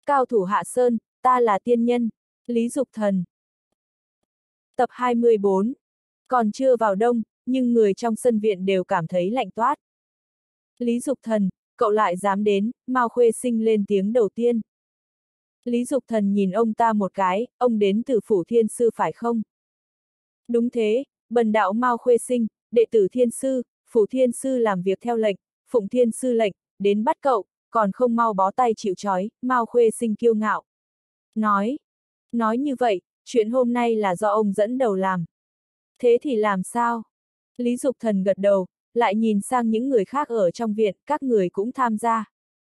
Cao thủ hạ sơn, ta là tiên nhân. Lý Dục Thần. Tập 24. Còn chưa vào đông, nhưng người trong sân viện đều cảm thấy lạnh toát. Lý Dục Thần, cậu lại dám đến, Mao Khuê Sinh lên tiếng đầu tiên. Lý Dục Thần nhìn ông ta một cái, ông đến từ Phủ Thiên Sư phải không? Đúng thế, bần đạo Mao Khuê Sinh, đệ tử Thiên Sư, Phủ Thiên Sư làm việc theo lệnh, phụng Thiên Sư lệnh, đến bắt cậu, còn không mau bó tay chịu trói, Mao Khuê Sinh kiêu ngạo. Nói như vậy, chuyện hôm nay là do ông dẫn đầu làm. Thế thì làm sao? Lý Dục Thần gật đầu, lại nhìn sang những người khác ở trong viện, các người cũng tham gia.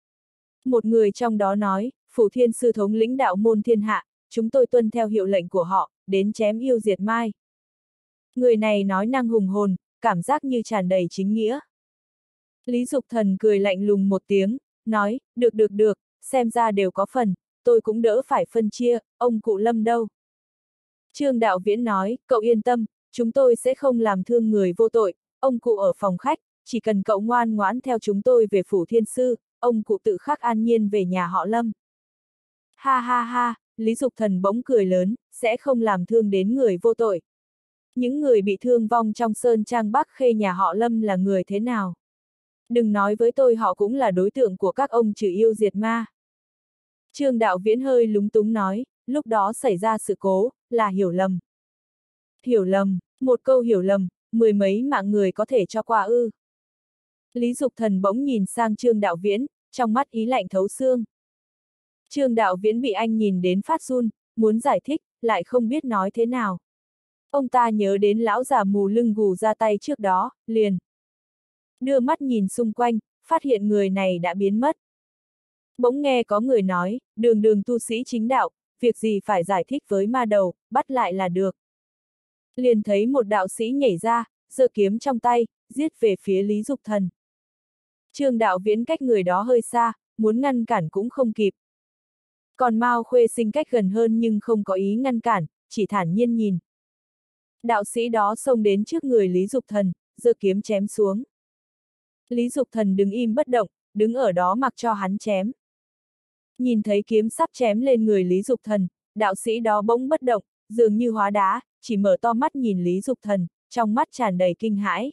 Một người trong đó nói, Phủ Thiên Sư thống lĩnh đạo môn thiên hạ, chúng tôi tuân theo hiệu lệnh của họ, đến chém yêu diệt mai. Người này nói năng hùng hồn, cảm giác như tràn đầy chính nghĩa. Lý Dục Thần cười lạnh lùng một tiếng, nói, được, xem ra đều có phần, tôi cũng đỡ phải phân chia, ông cụ Lâm đâu? Trương Đạo Viễn nói, cậu yên tâm, chúng tôi sẽ không làm thương người vô tội, ông cụ ở phòng khách, chỉ cần cậu ngoan ngoãn theo chúng tôi về Phủ Thiên Sư, ông cụ tự khắc an nhiên về nhà họ Lâm. Ha ha ha, Lý Dục Thần bỗng cười lớn, sẽ không làm thương đến người vô tội. Những người bị thương vong trong Sơn Trang Bắc Khê nhà họ Lâm là người thế nào? Đừng nói với tôi họ cũng là đối tượng của các ông trừ yêu diệt ma. Trương Đạo Viễn hơi lúng túng nói, lúc đó xảy ra sự cố, là hiểu lầm. Hiểu lầm, một câu hiểu lầm, mười mấy mạng người có thể cho qua ư. Lý Dục Thần bỗng nhìn sang Trương Đạo Viễn, trong mắt ý lạnh thấu xương. Trương Đạo Viễn bị anh nhìn đến phát run, muốn giải thích, lại không biết nói thế nào. Ông ta nhớ đến lão già mù lưng gù ra tay trước đó, liền đưa mắt nhìn xung quanh, phát hiện người này đã biến mất. Bỗng nghe có người nói, đường tu sĩ chính đạo, việc gì phải giải thích với ma đầu, bắt lại là được. Liền thấy một đạo sĩ nhảy ra, giơ kiếm trong tay, giết về phía Lý Dục Thần. Trương Đạo Viễn cách người đó hơi xa, muốn ngăn cản cũng không kịp. Còn Mao Khuê Sinh cách gần hơn nhưng không có ý ngăn cản, chỉ thản nhiên nhìn. Đạo sĩ đó xông đến trước người Lý Dục Thần, giơ kiếm chém xuống. Lý Dục Thần đứng im bất động, đứng ở đó mặc cho hắn chém. Nhìn thấy kiếm sắp chém lên người Lý Dục Thần, đạo sĩ đó bỗng bất động, dường như hóa đá, chỉ mở to mắt nhìn Lý Dục Thần, trong mắt tràn đầy kinh hãi.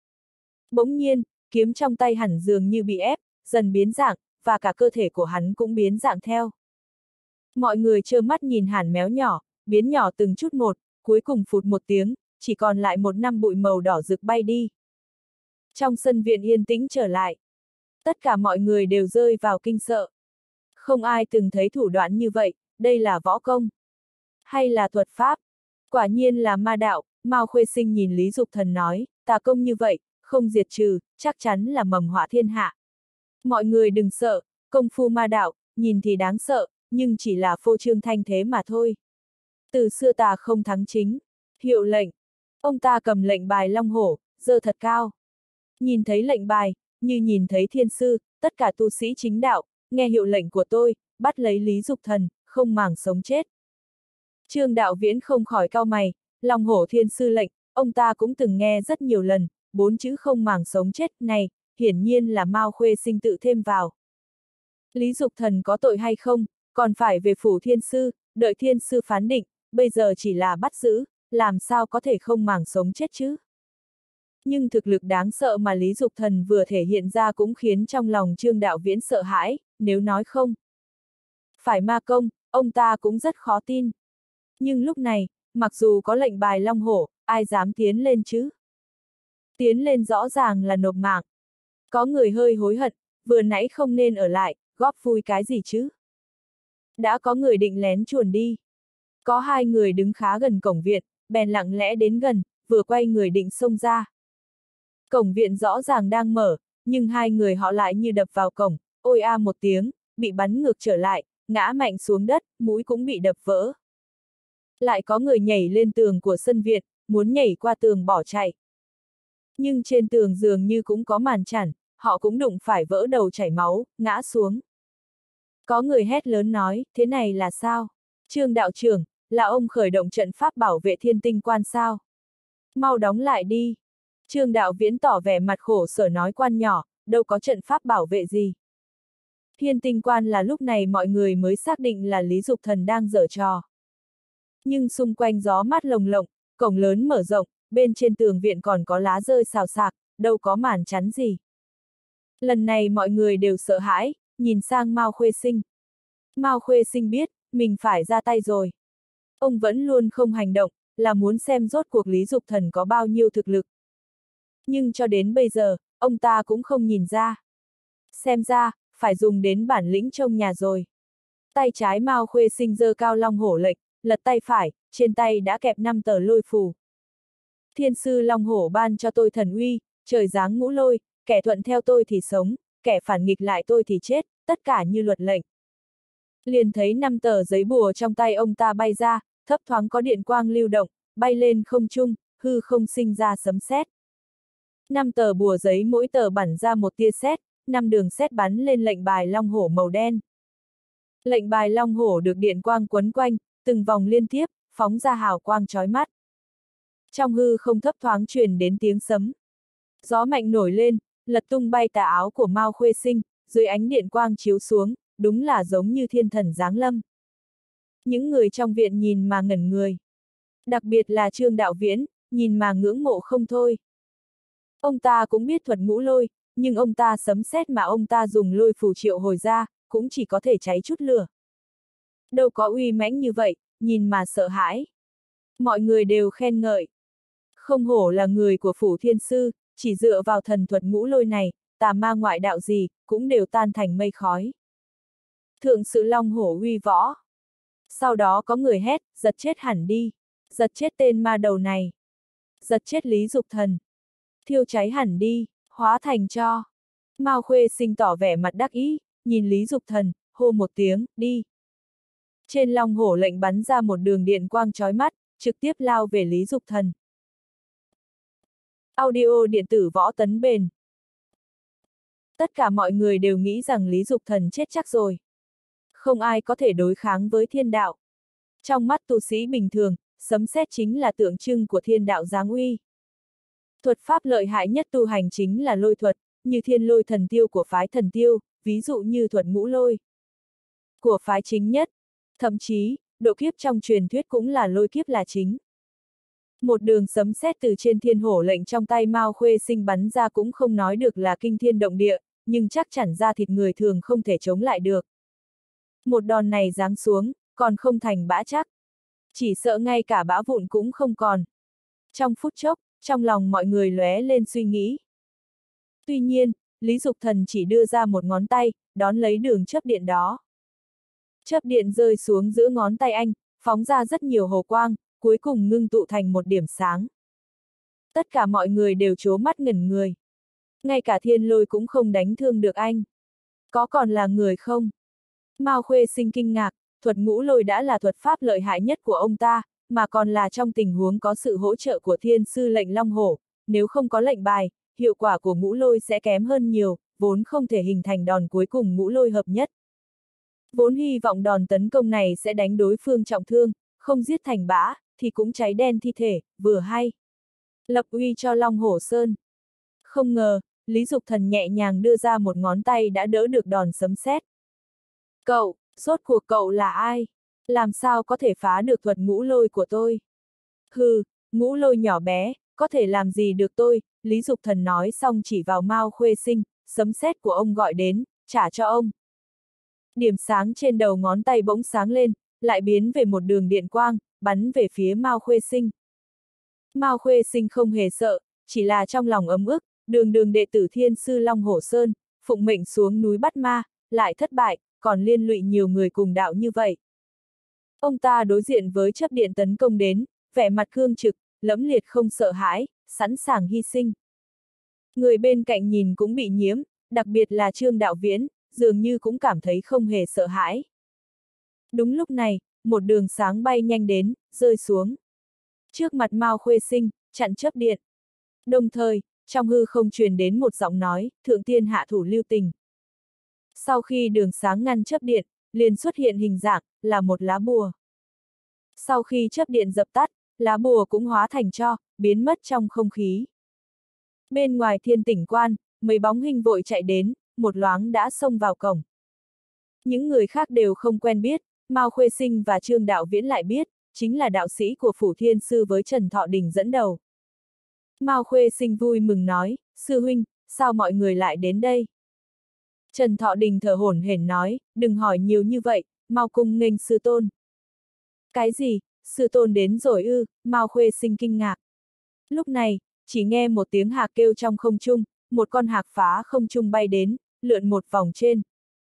Bỗng nhiên, kiếm trong tay hẳn dường như bị ép, dần biến dạng, và cả cơ thể của hắn cũng biến dạng theo. Mọi người trơ mắt nhìn hàn méo nhỏ, biến nhỏ từng chút một, cuối cùng phụt một tiếng, chỉ còn lại một năm bụi màu đỏ rực bay đi. Trong sân viện yên tĩnh trở lại. Tất cả mọi người đều rơi vào kinh sợ. Không ai từng thấy thủ đoạn như vậy, đây là võ công. Hay là thuật pháp? Quả nhiên là ma đạo, Mao Khuê Sinh nhìn Lý Dục Thần nói, tà công như vậy, không diệt trừ, chắc chắn là mầm họa thiên hạ. Mọi người đừng sợ, công phu ma đạo, nhìn thì đáng sợ, nhưng chỉ là phô trương thanh thế mà thôi. Từ xưa tà không thắng chính. Hiệu lệnh. Ông ta cầm lệnh bài long hổ, giơ thật cao. Nhìn thấy lệnh bài, như nhìn thấy thiên sư, tất cả tu sĩ chính đạo, nghe hiệu lệnh của tôi, bắt lấy Lý Dục Thần, không màng sống chết. Trương Đạo Viễn không khỏi cau mày, long hổ thiên sư lệnh, ông ta cũng từng nghe rất nhiều lần, 4 chữ không màng sống chết này, hiển nhiên là Mao Khuê Sinh tự thêm vào. Lý Dục Thần có tội hay không, còn phải về phủ thiên sư, đợi thiên sư phán định, bây giờ chỉ là bắt giữ, làm sao có thể không màng sống chết chứ? Nhưng thực lực đáng sợ mà Lý Dục Thần vừa thể hiện ra cũng khiến trong lòng Trương Đạo Viễn sợ hãi, nếu nói không phải ma công, ông ta cũng rất khó tin. Nhưng lúc này, mặc dù có lệnh bài long hổ, ai dám tiến lên chứ? Tiến lên rõ ràng là nộp mạng. Có người hơi hối hận, vừa nãy không nên ở lại, góp vui cái gì chứ? Đã có người định lén chuồn đi. Có hai người đứng khá gần cổng viện, bèn lặng lẽ đến gần, vừa quay người định xông ra. Cổng viện rõ ràng đang mở, nhưng hai người họ lại như đập vào cổng, ôi a một tiếng, bị bắn ngược trở lại, ngã mạnh xuống đất, mũi cũng bị đập vỡ. Lại có người nhảy lên tường của sân viện, muốn nhảy qua tường bỏ chạy. Nhưng trên tường dường như cũng có màn chắn, họ cũng đụng phải vỡ đầu chảy máu, ngã xuống. Có người hét lớn nói, thế này là sao? Trương đạo trưởng, là ông khởi động trận pháp bảo vệ Thiên Tinh Quan sao? Mau đóng lại đi. Trương Đạo Viễn tỏ vẻ mặt khổ sở nói, quan nhỏ, đâu có trận pháp bảo vệ gì. Hiên tinh quan là lúc này mọi người mới xác định là Lý Dục Thần đang giở trò. Nhưng xung quanh gió mát lồng lộng, cổng lớn mở rộng, bên trên tường viện còn có lá rơi xào xạc, đâu có màn chắn gì. Lần này mọi người đều sợ hãi, nhìn sang Mao Khuê Sinh. Mao Khuê Sinh biết, mình phải ra tay rồi. Ông vẫn luôn không hành động, là muốn xem rốt cuộc Lý Dục Thần có bao nhiêu thực lực. Nhưng cho đến bây giờ, ông ta cũng không nhìn ra. Xem ra, phải dùng đến bản lĩnh trong nhà rồi. Tay trái Mao Khuê Sinh giơ cao long hổ lệnh, lật tay phải, trên tay đã kẹp 5 tờ lôi phù. Thiên sư long hổ ban cho tôi thần uy, trời giáng ngũ lôi, kẻ thuận theo tôi thì sống, kẻ phản nghịch lại tôi thì chết, tất cả như luật lệnh. Liền thấy 5 tờ giấy bùa trong tay ông ta bay ra, thấp thoáng có điện quang lưu động, bay lên không trung, hư không sinh ra sấm sét. 5 tờ bùa giấy mỗi tờ bắn ra một tia sét, 5 đường sét bắn lên lệnh bài long hổ màu đen. Lệnh bài long hổ được điện quang quấn quanh, từng vòng liên tiếp, phóng ra hào quang chói mắt. Trong hư không thấp thoáng truyền đến tiếng sấm. Gió mạnh nổi lên, lật tung bay tà áo của Mao Khuê Sinh, dưới ánh điện quang chiếu xuống, đúng là giống như thiên thần giáng lâm. Những người trong viện nhìn mà ngẩn người. Đặc biệt là Trương Đạo Viễn, nhìn mà ngưỡng mộ không thôi. Ông ta cũng biết thuật ngũ lôi, nhưng ông ta sấm sét mà ông ta dùng lôi phù triệu hồi ra, cũng chỉ có thể cháy chút lửa. Đâu có uy mãnh như vậy, nhìn mà sợ hãi. Mọi người đều khen ngợi. Không hổ là người của phủ thiên sư, chỉ dựa vào thần thuật ngũ lôi này, tà ma ngoại đạo gì, cũng đều tan thành mây khói. Thượng sự long hổ uy võ. Sau đó có người hét, giật chết hẳn đi. Giật chết tên ma đầu này. Giật chết Lý Dục Thần. Thiêu cháy hẳn đi, hóa thành tro. Mao Khuê Sinh tỏ vẻ mặt đắc ý, nhìn Lý Dục Thần, hô một tiếng, đi. Trên long hổ lệnh bắn ra một đường điện quang chói mắt, trực tiếp lao về Lý Dục Thần. Audio điện tử võ tấn bền. Tất cả mọi người đều nghĩ rằng Lý Dục Thần chết chắc rồi. Không ai có thể đối kháng với thiên đạo. Trong mắt tu sĩ bình thường, sấm sét chính là tượng trưng của thiên đạo giáng uy. Thuật pháp lợi hại nhất tu hành chính là lôi thuật, như thiên lôi thần tiêu của phái thần tiêu, ví dụ như thuật ngũ lôi. Của phái chính nhất, thậm chí, độ kiếp trong truyền thuyết cũng là lôi kiếp là chính. Một đường sấm sét từ trên thiên hổ lệnh trong tay Mao Khuê Sinh bắn ra cũng không nói được là kinh thiên động địa, nhưng chắc chắn ra thịt người thường không thể chống lại được. Một đòn này giáng xuống, còn không thành bã chắc. Chỉ sợ ngay cả bã vụn cũng không còn. Trong phút chốc, trong lòng mọi người lóe lên suy nghĩ. Tuy nhiên, Lý Dục Thần chỉ đưa ra một ngón tay, đón lấy đường chớp điện đó. Chớp điện rơi xuống giữa ngón tay anh, phóng ra rất nhiều hồ quang, cuối cùng ngưng tụ thành một điểm sáng. Tất cả mọi người đều trố mắt ngẩn người. Ngay cả thiên lôi cũng không đánh thương được anh. Có còn là người không? Mao Khuê Sinh kinh ngạc, thuật ngũ lôi đã là thuật pháp lợi hại nhất của ông ta, mà còn là trong tình huống có sự hỗ trợ của thiên sư lệnh long hổ, nếu không có lệnh bài, hiệu quả của ngũ lôi sẽ kém hơn nhiều, vốn không thể hình thành đòn cuối cùng ngũ lôi hợp nhất. Vốn hy vọng đòn tấn công này sẽ đánh đối phương trọng thương, không giết thành bã, thì cũng cháy đen thi thể, vừa hay. Lập uy cho Long Hổ Sơn. Không ngờ, Lý Dục Thần nhẹ nhàng đưa ra một ngón tay đã đỡ được đòn sấm sét. Cậu, rốt cuộc cậu là ai? Làm sao có thể phá được thuật ngũ lôi của tôi? Hừ, ngũ lôi nhỏ bé, có thể làm gì được tôi? Lý Dục Thần nói xong chỉ vào Mao Khuê Sinh, sấm sét của ông gọi đến, trả cho ông. Điểm sáng trên đầu ngón tay bỗng sáng lên, lại biến về một đường điện quang, bắn về phía Mao Khuê Sinh. Mao Khuê Sinh không hề sợ, chỉ là trong lòng ấm ức, đường đường đệ tử Thiên Sư Long Hổ Sơn, phụng mệnh xuống núi bắt ma, lại thất bại, còn liên lụy nhiều người cùng đạo như vậy. Ông ta đối diện với chớp điện tấn công đến, vẻ mặt cương trực, lẫm liệt không sợ hãi, sẵn sàng hy sinh. Người bên cạnh nhìn cũng bị nhiễm, đặc biệt là Trương Đạo Viễn, dường như cũng cảm thấy không hề sợ hãi. Đúng lúc này, một đường sáng bay nhanh đến, rơi xuống. Trước mặt Mao Khuê Sinh, chặn chớp điện. Đồng thời, trong hư không truyền đến một giọng nói, thượng tiên hạ thủ lưu tình. Sau khi đường sáng ngăn chớp điện, liền xuất hiện hình dạng, là một lá bùa. Sau khi chớp điện dập tắt, lá bùa cũng hóa thành tro, biến mất trong không khí. Bên ngoài Thiên Tỉnh Quan, mấy bóng hình vội chạy đến, một loáng đã xông vào cổng. Những người khác đều không quen biết, Mao Khuê Sinh và Trương Đạo Viễn lại biết, chính là đạo sĩ của Phủ Thiên Sư với Trần Thọ Đình dẫn đầu. Mao Khuê Sinh vui mừng nói, sư huynh, sao mọi người lại đến đây? Trần Thọ Đình thở hổn hển nói, đừng hỏi nhiều như vậy, mau cung nghênh sư tôn. Cái gì, sư tôn đến rồi ư? Mao Khuê Sinh kinh ngạc. Lúc này, chỉ nghe một tiếng hạc kêu trong không trung, một con hạc phá không trung bay đến, lượn một vòng trên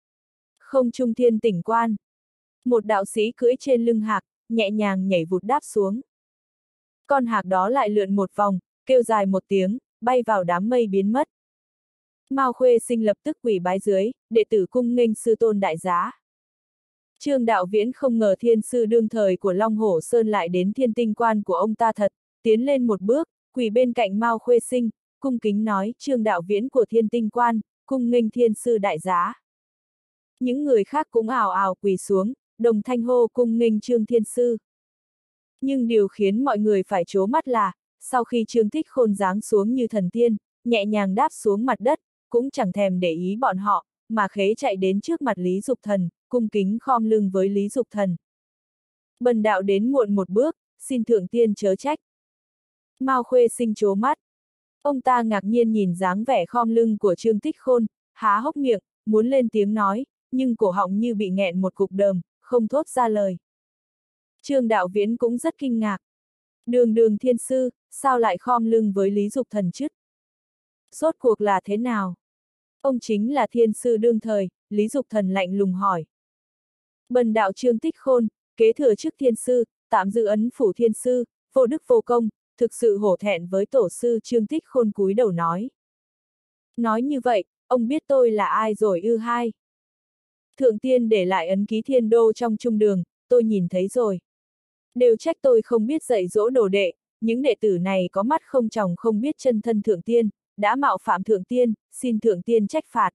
không trung Thiên Tỉnh Quan. Một đạo sĩ cưỡi trên lưng hạc, nhẹ nhàng nhảy vụt đáp xuống. Con hạc đó lại lượn một vòng, kêu dài một tiếng, bay vào đám mây biến mất. Mao Khuê Sinh lập tức quỳ bái dưới, đệ tử cung nghênh sư tôn đại giá. Trương Đạo Viễn không ngờ thiên sư đương thời của Long Hổ Sơn lại đến Thiên Tinh Quan của ông ta thật, tiến lên một bước, quỳ bên cạnh Mao Khuê Sinh, cung kính nói, Trương Đạo Viễn của Thiên Tinh Quan, cung nghênh thiên sư đại giá. Những người khác cũng ào ào quỳ xuống, đồng thanh hô cung nghênh Trương Thiên Sư. Nhưng điều khiến mọi người phải trố mắt là, sau khi Trương Thích Khôn giáng xuống như thần tiên, nhẹ nhàng đáp xuống mặt đất, cũng chẳng thèm để ý bọn họ, mà khế chạy đến trước mặt Lý Dục Thần, cung kính khom lưng với Lý Dục Thần. Bần đạo đến muộn một bước, xin thượng tiên chớ trách. Mao Khuê Sinh trố mắt. Ông ta ngạc nhiên nhìn dáng vẻ khom lưng của Trương Thích Khôn, há hốc miệng, muốn lên tiếng nói, nhưng cổ họng như bị nghẹn một cục đờm, không thốt ra lời. Trương Đạo Viễn cũng rất kinh ngạc. Đường thiên sư, sao lại khom lưng với Lý Dục Thần chứ? Rốt cuộc là thế nào? Ông chính là thiên sư đương thời, Lý Dục Thần lạnh lùng hỏi. Bần đạo Trương Tích Khôn, kế thừa chức thiên sư, tạm giữ ấn phủ thiên sư, vô đức vô công, thực sự hổ thẹn với tổ sư. Trương Tích Khôn cúi đầu nói. Nói như vậy, ông biết tôi là ai rồi ư? Hai. Thượng tiên để lại ấn ký thiên đô trong trung đường, tôi nhìn thấy rồi. Đều trách tôi không biết dạy dỗ đồ đệ, những đệ tử này có mắt không tròng không biết chân thân thượng tiên, đã mạo phạm thượng tiên, xin thượng tiên trách phạt.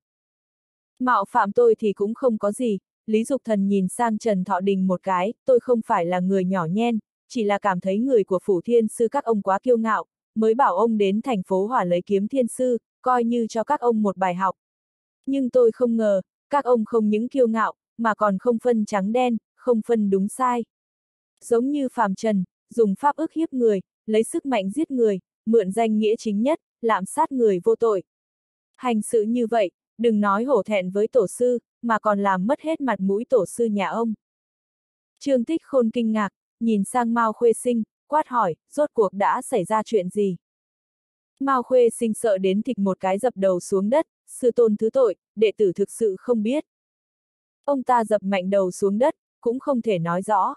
Mạo phạm tôi thì cũng không có gì, Lý Dục Thần nhìn sang Trần Thọ Đình một cái, tôi không phải là người nhỏ nhen, chỉ là cảm thấy người của Phủ Thiên Sư các ông quá kiêu ngạo, mới bảo ông đến thành phố Hỏa lấy kiếm thiên sư, coi như cho các ông một bài học. Nhưng tôi không ngờ, các ông không những kiêu ngạo, mà còn không phân trắng đen, không phân đúng sai. Giống như phàm trần, dùng pháp ức hiếp người, lấy sức mạnh giết người, mượn danh nghĩa chính nhất, lạm sát người vô tội. Hành sự như vậy, đừng nói hổ thẹn với tổ sư, mà còn làm mất hết mặt mũi tổ sư nhà ông. Trương Tích Khôn kinh ngạc, nhìn sang Mao Khuê Sinh, quát hỏi, rốt cuộc đã xảy ra chuyện gì? Mao Khuê Sinh sợ đến thịch một cái dập đầu xuống đất, sư tôn thứ tội, đệ tử thực sự không biết. Ông ta dập mạnh đầu xuống đất, cũng không thể nói rõ.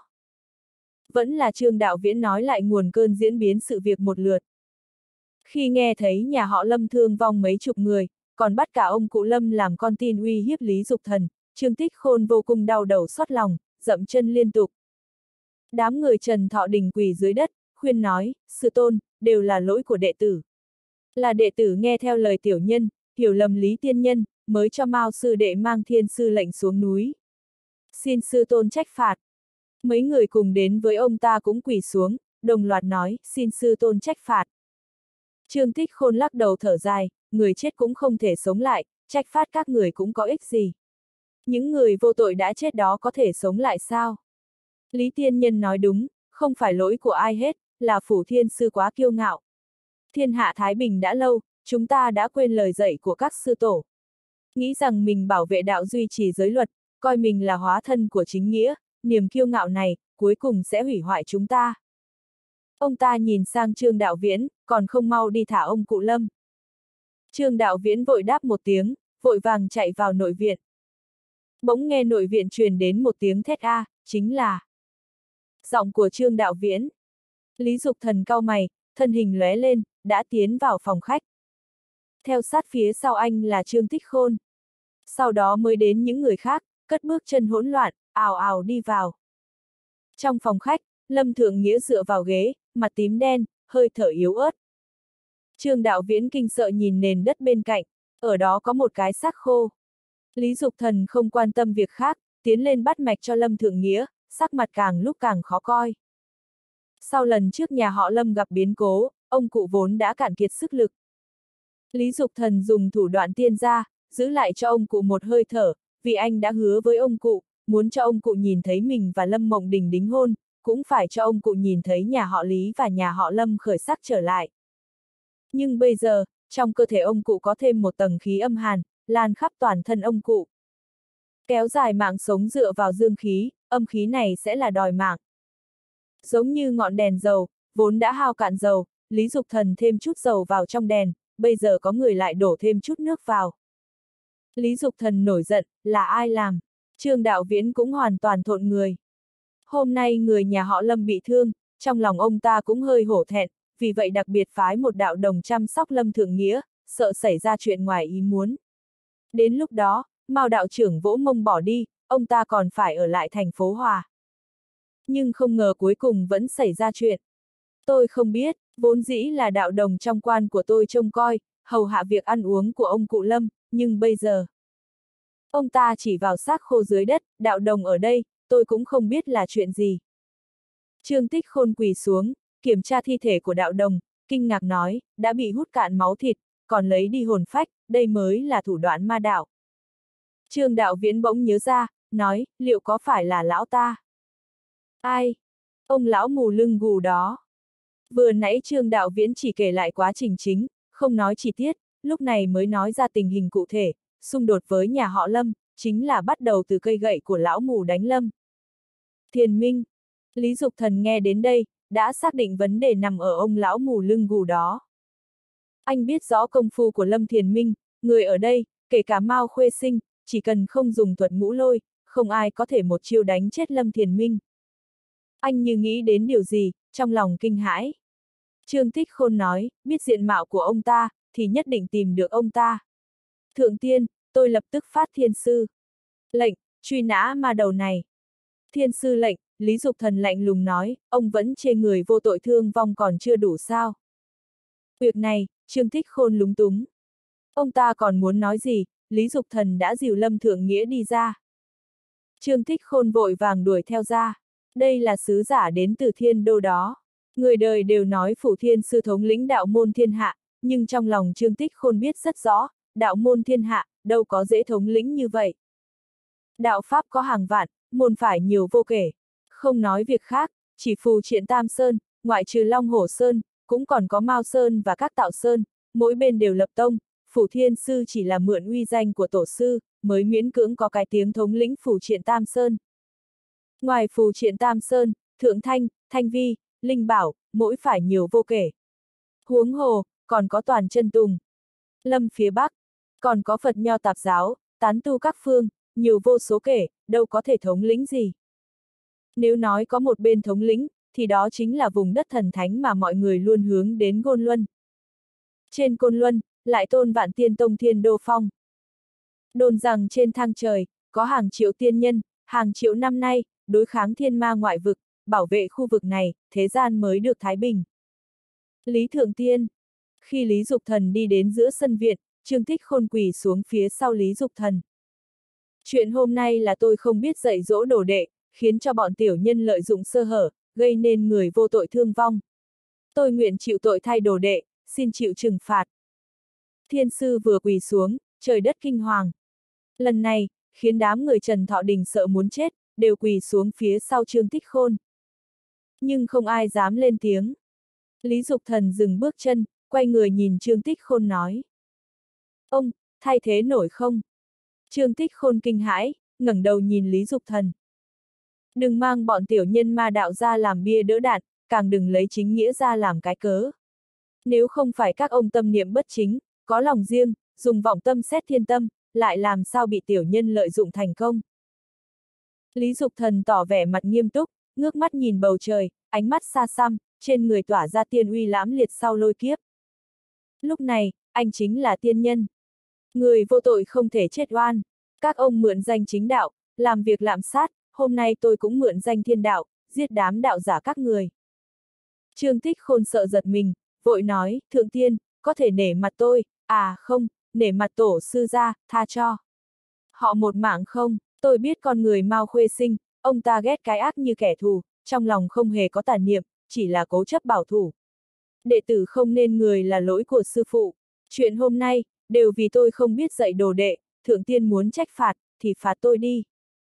Vẫn là Trương Đạo Viễn nói lại nguồn cơn diễn biến sự việc một lượt. Khi nghe thấy nhà họ Lâm thương vong mấy chục người, còn bắt cả ông cụ Lâm làm con tin uy hiếp Lý Dục Thần, Trương Tích Khôn vô cùng đau đầu xót lòng, dậm chân liên tục. Đám người Trần Thọ Đình quỳ dưới đất, khuyên nói, sư tôn, đều là lỗi của đệ tử. Là đệ tử nghe theo lời tiểu nhân, hiểu lầm Lý tiên nhân, mới cho Mao sư đệ mang thiên sư lệnh xuống núi. Xin sư tôn trách phạt. Mấy người cùng đến với ông ta cũng quỳ xuống, đồng loạt nói, xin sư tôn trách phạt. Trương Tích Khôn lắc đầu thở dài, người chết cũng không thể sống lại, trách phạt các người cũng có ích gì. Những người vô tội đã chết đó có thể sống lại sao? Lý tiên nhân nói đúng, không phải lỗi của ai hết, là Phủ Thiên Sư quá kiêu ngạo. Thiên hạ Thái Bình đã lâu, chúng ta đã quên lời dạy của các sư tổ. Nghĩ rằng mình bảo vệ đạo duy trì giới luật, coi mình là hóa thân của chính nghĩa, niềm kiêu ngạo này, cuối cùng sẽ hủy hoại chúng ta. Ông ta nhìn sang Trương Đạo Viễn, còn không mau đi thả ông cụ Lâm. Trương Đạo Viễn vội đáp một tiếng, vội vàng chạy vào nội viện. Bỗng nghe nội viện truyền đến một tiếng thét a, chính là giọng của Trương Đạo Viễn. Lý Dục Thần cau mày, thân hình lóe lên, đã tiến vào phòng khách. Theo sát phía sau anh là Trương Tích Khôn. Sau đó mới đến những người khác, cất bước chân hỗn loạn, ào ào đi vào. Trong phòng khách, Lâm Thượng Nghĩa dựa vào ghế, mặt tím đen, hơi thở yếu ớt. Trương Đạo Viễn kinh sợ nhìn nền đất bên cạnh, ở đó có một cái xác khô. Lý Dục Thần không quan tâm việc khác, tiến lên bắt mạch cho Lâm Thượng Nghĩa, sắc mặt càng lúc càng khó coi. Sau lần trước nhà họ Lâm gặp biến cố, ông cụ vốn đã cạn kiệt sức lực. Lý Dục Thần dùng thủ đoạn tiên gia, giữ lại cho ông cụ một hơi thở, vì anh đã hứa với ông cụ, muốn cho ông cụ nhìn thấy mình và Lâm Mộng Đình đính hôn, cũng phải cho ông cụ nhìn thấy nhà họ Lý và nhà họ Lâm khởi sắc trở lại. Nhưng bây giờ, trong cơ thể ông cụ có thêm một tầng khí âm hàn, lan khắp toàn thân ông cụ. Kéo dài mạng sống dựa vào dương khí, âm khí này sẽ là đòi mạng. Giống như ngọn đèn dầu, vốn đã hao cạn dầu, Lý Dục Thần thêm chút dầu vào trong đèn, bây giờ có người lại đổ thêm chút nước vào. Lý Dục Thần nổi giận, là ai làm? Trương Đạo Viễn cũng hoàn toàn thộn người. Hôm nay người nhà họ Lâm bị thương, trong lòng ông ta cũng hơi hổ thẹn, vì vậy đặc biệt phái một đạo đồng chăm sóc Lâm Thượng Nghĩa, sợ xảy ra chuyện ngoài ý muốn. Đến lúc đó, Mao đạo trưởng vỗ mông bỏ đi, ông ta còn phải ở lại thành phố Hòa. Nhưng không ngờ cuối cùng vẫn xảy ra chuyện. Tôi không biết, vốn dĩ là đạo đồng trong quan của tôi trông coi, hầu hạ việc ăn uống của ông cụ Lâm, nhưng bây giờ ông ta chỉ vào xác khô dưới đất, đạo đồng ở đây, tôi cũng không biết là chuyện gì. Trương Tích Khôn quỳ xuống, kiểm tra thi thể của đạo đồng, kinh ngạc nói, đã bị hút cạn máu thịt, còn lấy đi hồn phách, đây mới là thủ đoạn ma đạo. Trương Đạo Viễn bỗng nhớ ra, nói, liệu có phải là lão ta? Ai? Ông lão mù lưng gù đó. Vừa nãy Trương Đạo Viễn chỉ kể lại quá trình chính, không nói chi tiết, lúc này mới nói ra tình hình cụ thể, xung đột với nhà họ Lâm, chính là bắt đầu từ cây gậy của lão mù đánh Lâm. Thiền Minh. Lý Dục Thần nghe đến đây, đã xác định vấn đề nằm ở ông lão mù lưng gù đó. Anh biết rõ công phu của Lâm Thiền Minh, người ở đây, kể cả Mao Khuê Sinh, chỉ cần không dùng thuật ngũ lôi, không ai có thể một chiêu đánh chết Lâm Thiền Minh. Anh như nghĩ đến điều gì, trong lòng kinh hãi. Trương Tích Khôn nói, biết diện mạo của ông ta, thì nhất định tìm được ông ta. Thượng tiên, tôi lập tức phát thiên sư. Lệnh, truy nã ma đầu này. Thiên sư lệnh, Lý Dục Thần lạnh lùng nói, ông vẫn chê người vô tội thương vong còn chưa đủ sao. Việc này, Trương Tích Khôn lúng túng. Ông ta còn muốn nói gì, Lý Dục Thần đã dìu Lâm Thượng Nghĩa đi ra. Trương Tích Khôn vội vàng đuổi theo ra. Đây là sứ giả đến từ thiên đô đó. Người đời đều nói Phủ Thiên Sư thống lĩnh đạo môn thiên hạ, nhưng trong lòng Trương Tích Khôn biết rất rõ, đạo môn thiên hạ, đâu có dễ thống lĩnh như vậy. Đạo Pháp có hàng vạn, môn phải nhiều vô kể. Không nói việc khác, chỉ Phù Triện Tam Sơn, ngoại trừ Long Hổ Sơn, cũng còn có Mao Sơn và các Tạo Sơn, mỗi bên đều lập tông, Phủ Thiên Sư chỉ là mượn uy danh của tổ sư, mới miễn cưỡng có cái tiếng thống lĩnh Phù Triện Tam Sơn. Ngoài Phù Triện Tam Sơn, Thượng Thanh, Thanh Vi, Linh Bảo, mỗi phải nhiều vô kể. Huống hồ, còn có Toàn Chân Tùng. Lâm phía Bắc, còn có Phật Nho Tạp Giáo, tán tu các phương, nhiều vô số kể, đâu có thể thống lĩnh gì. Nếu nói có một bên thống lĩnh, thì đó chính là vùng đất thần thánh mà mọi người luôn hướng đến Côn Luân. Trên Côn Luân, lại tôn Vạn Tiên Tông Thiên Đô Phong. Đồn rằng trên thang trời, có hàng triệu tiên nhân, hàng triệu năm nay, đối kháng thiên ma ngoại vực, bảo vệ khu vực này, thế gian mới được thái bình. Lý Thượng Tiên. Khi Lý Dục Thần đi đến giữa sân viện, Trương Tích Khôn quỳ xuống phía sau Lý Dục Thần. Chuyện hôm nay là tôi không biết dạy dỗ đồ đệ, khiến cho bọn tiểu nhân lợi dụng sơ hở, gây nên người vô tội thương vong. Tôi nguyện chịu tội thay đồ đệ, xin chịu trừng phạt. Thiên sư vừa quỳ xuống, trời đất kinh hoàng. Lần này, khiến đám người Trần Thọ Đình sợ muốn chết, đều quỳ xuống phía sau Trương Tích Khôn. Nhưng không ai dám lên tiếng. Lý Dục Thần dừng bước chân, quay người nhìn Trương Tích Khôn nói. Ông, thay thế nổi không? Trương Tích Khôn kinh hãi, ngẩng đầu nhìn Lý Dục Thần. Đừng mang bọn tiểu nhân ma đạo ra làm bia đỡ đạn, càng đừng lấy chính nghĩa ra làm cái cớ. Nếu không phải các ông tâm niệm bất chính, có lòng riêng, dùng vọng tâm xét thiên tâm, lại làm sao bị tiểu nhân lợi dụng thành công. Lý Dục Thần tỏ vẻ mặt nghiêm túc, ngước mắt nhìn bầu trời, ánh mắt xa xăm, trên người tỏa ra tiên uy lãm liệt sau lôi kiếp. Lúc này, anh chính là tiên nhân. Người vô tội không thể chết oan. Các ông mượn danh chính đạo, làm việc lạm sát, hôm nay tôi cũng mượn danh thiên đạo, giết đám đạo giả các người. Trương Tích Khôn sợ giật mình, vội nói, Thượng Tiên, có thể nể mặt tôi, à không, nể mặt tổ sư ra, tha cho. Họ một mạng không, tôi biết con người Mao Khuê Sinh, ông ta ghét cái ác như kẻ thù, trong lòng không hề có tà niệm, chỉ là cố chấp bảo thủ. Đệ tử không nên người là lỗi của sư phụ. Chuyện hôm nay, đều vì tôi không biết dạy đồ đệ, Thượng Tiên muốn trách phạt, thì phạt tôi đi.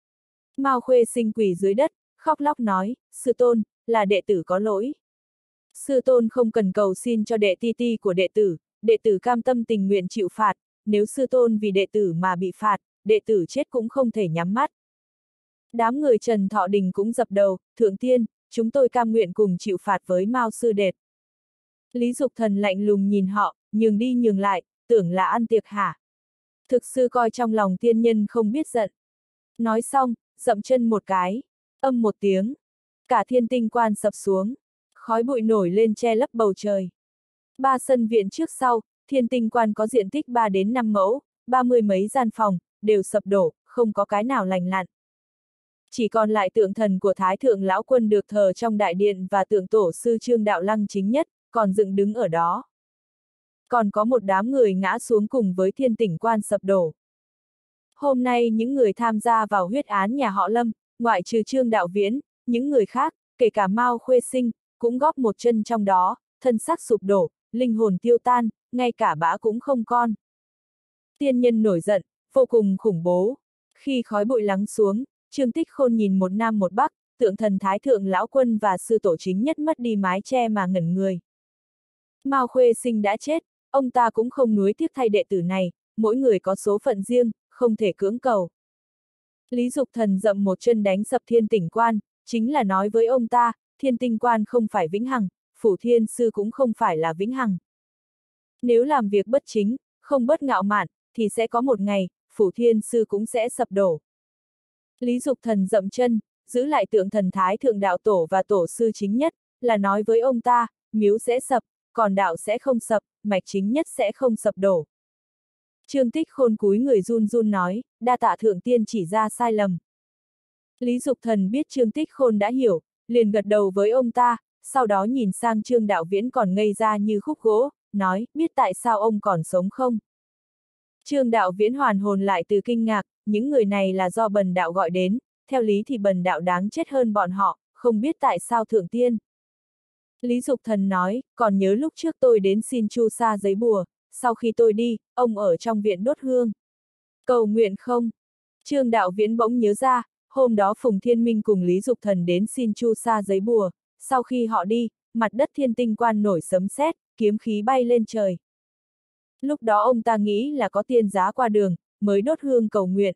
Mao Khuê Sinh quỳ dưới đất, khóc lóc nói, sư tôn, là đệ tử có lỗi. Sư tôn không cần cầu xin cho đệ ti ti của đệ tử cam tâm tình nguyện chịu phạt, nếu sư tôn vì đệ tử mà bị phạt, đệ tử chết cũng không thể nhắm mắt. Đám người Trần Thọ Đình cũng dập đầu, thượng tiên, chúng tôi cam nguyện cùng chịu phạt với Mao sư đệ. Lý Dục Thần lạnh lùng nhìn họ, nhường đi nhường lại, tưởng là ăn tiệc hả? Thực sư coi trong lòng tiên nhân không biết giận. Nói xong, dậm chân một cái, âm một tiếng, cả thiên tinh quan sập xuống, khói bụi nổi lên che lấp bầu trời. 3 sân viện trước sau, thiên tinh quan có diện tích 3 đến 5 mẫu, 30 mấy gian phòng, đều sập đổ, không có cái nào lành lặn. Chỉ còn lại tượng thần của Thái Thượng Lão Quân được thờ trong đại điện và tượng tổ sư Trương Đạo Lăng chính nhất, còn dựng đứng ở đó. Còn có một đám người ngã xuống cùng với thiên tỉnh quan sập đổ. Hôm nay những người tham gia vào huyết án nhà họ Lâm, ngoại trừ Trương Đạo Viễn, những người khác, kể cả Mao Khuê Sinh, cũng góp một chân trong đó, thân xác sụp đổ, linh hồn tiêu tan, ngay cả bã cũng không còn. Tiên nhân nổi giận, vô cùng khủng bố. Khi khói bụi lắng xuống, Trương Tích Khôn nhìn một nam một bắc, tượng thần Thái Thượng Lão Quân và sư tổ chính nhất mất đi mái che mà ngẩn người. Mao Khuê Sinh đã chết, ông ta cũng không nuối tiếc thay đệ tử này, mỗi người có số phận riêng, không thể cưỡng cầu. Lý Dục Thần dậm một chân đánh sập thiên tỉnh quan, chính là nói với ông ta, thiên tinh quan không phải vĩnh hằng, phủ thiên sư cũng không phải là vĩnh hằng. Nếu làm việc bất chính, không bất ngạo mạn, thì sẽ có một ngày, phủ thiên sư cũng sẽ sập đổ. Lý Dục Thần dậm chân, giữ lại tượng thần Thái Thượng Đạo Tổ và Tổ sư chính nhất, là nói với ông ta, miếu sẽ sập, còn đạo sẽ không sập, mạch chính nhất sẽ không sập đổ. Trương Tích Khôn cúi người run run nói, đa tạ thượng tiên chỉ ra sai lầm. Lý Dục Thần biết Trương Tích Khôn đã hiểu, liền gật đầu với ông ta, sau đó nhìn sang Trương Đạo Viễn còn ngây ra như khúc gỗ, nói, biết tại sao ông còn sống không? Trương Đạo Viễn hoàn hồn lại từ kinh ngạc, những người này là do Bần Đạo gọi đến, theo lý thì Bần Đạo đáng chết hơn bọn họ, không biết tại sao thượng tiên. Lý Dục Thần nói, còn nhớ lúc trước tôi đến xin chu sa giấy bùa, sau khi tôi đi, ông ở trong viện đốt hương. Cầu nguyện không? Trương Đạo Viễn bỗng nhớ ra, hôm đó Phùng Thiên Minh cùng Lý Dục Thần đến xin chu sa giấy bùa, sau khi họ đi, mặt đất thiên tinh quan nổi sấm sét, kiếm khí bay lên trời. Lúc đó ông ta nghĩ là có tiên giá qua đường, mới đốt hương cầu nguyện.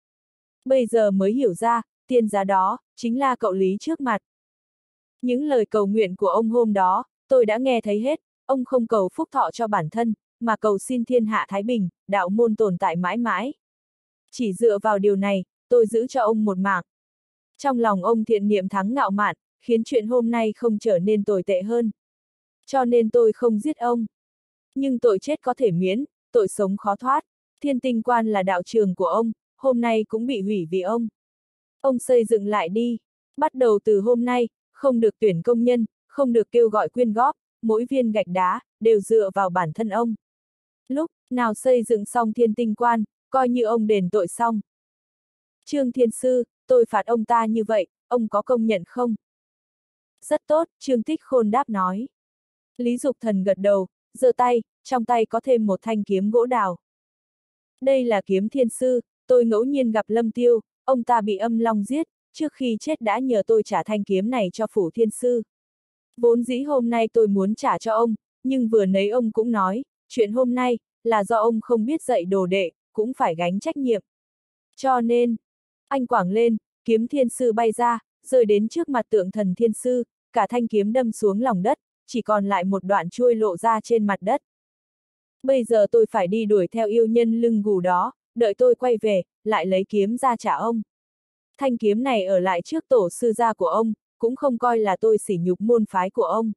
Bây giờ mới hiểu ra, tiên giá đó, chính là cậu Lý trước mặt. Những lời cầu nguyện của ông hôm đó, tôi đã nghe thấy hết, ông không cầu phúc thọ cho bản thân, mà cầu xin thiên hạ thái bình, đạo môn tồn tại mãi mãi. Chỉ dựa vào điều này, tôi giữ cho ông một mạng. Trong lòng ông thiện niệm thắng ngạo mạn, khiến chuyện hôm nay không trở nên tồi tệ hơn. Cho nên tôi không giết ông. Nhưng tội chết có thể miễn, tội sống khó thoát. Thiên tinh quan là đạo trường của ông, hôm nay cũng bị hủy vì ông. Ông xây dựng lại đi. Bắt đầu từ hôm nay, không được tuyển công nhân, không được kêu gọi quyên góp, mỗi viên gạch đá, đều dựa vào bản thân ông. Lúc nào xây dựng xong thiên tinh quan, coi như ông đền tội xong. Trương Thiên Sư, tôi phạt ông ta như vậy, ông có công nhận không? Rất tốt, Trương Tích Khôn đáp nói. Lý Dục Thần gật đầu, giơ tay, trong tay có thêm một thanh kiếm gỗ đào. Đây là kiếm thiên sư, tôi ngẫu nhiên gặp Lâm Tiêu, ông ta bị âm long giết, trước khi chết đã nhờ tôi trả thanh kiếm này cho phủ thiên sư. Vốn dĩ hôm nay tôi muốn trả cho ông, nhưng vừa nấy ông cũng nói, chuyện hôm nay, là do ông không biết dạy đồ đệ, cũng phải gánh trách nhiệm. Cho nên, anh quảng lên, kiếm thiên sư bay ra, rơi đến trước mặt tượng thần thiên sư, cả thanh kiếm đâm xuống lòng đất, chỉ còn lại một đoạn chuôi lộ ra trên mặt đất. Bây giờ tôi phải đi đuổi theo yêu nhân lưng gù đó, đợi tôi quay về, lại lấy kiếm ra trả ông. Thanh kiếm này ở lại trước tổ sư gia của ông, cũng không coi là tôi sỉ nhục môn phái của ông.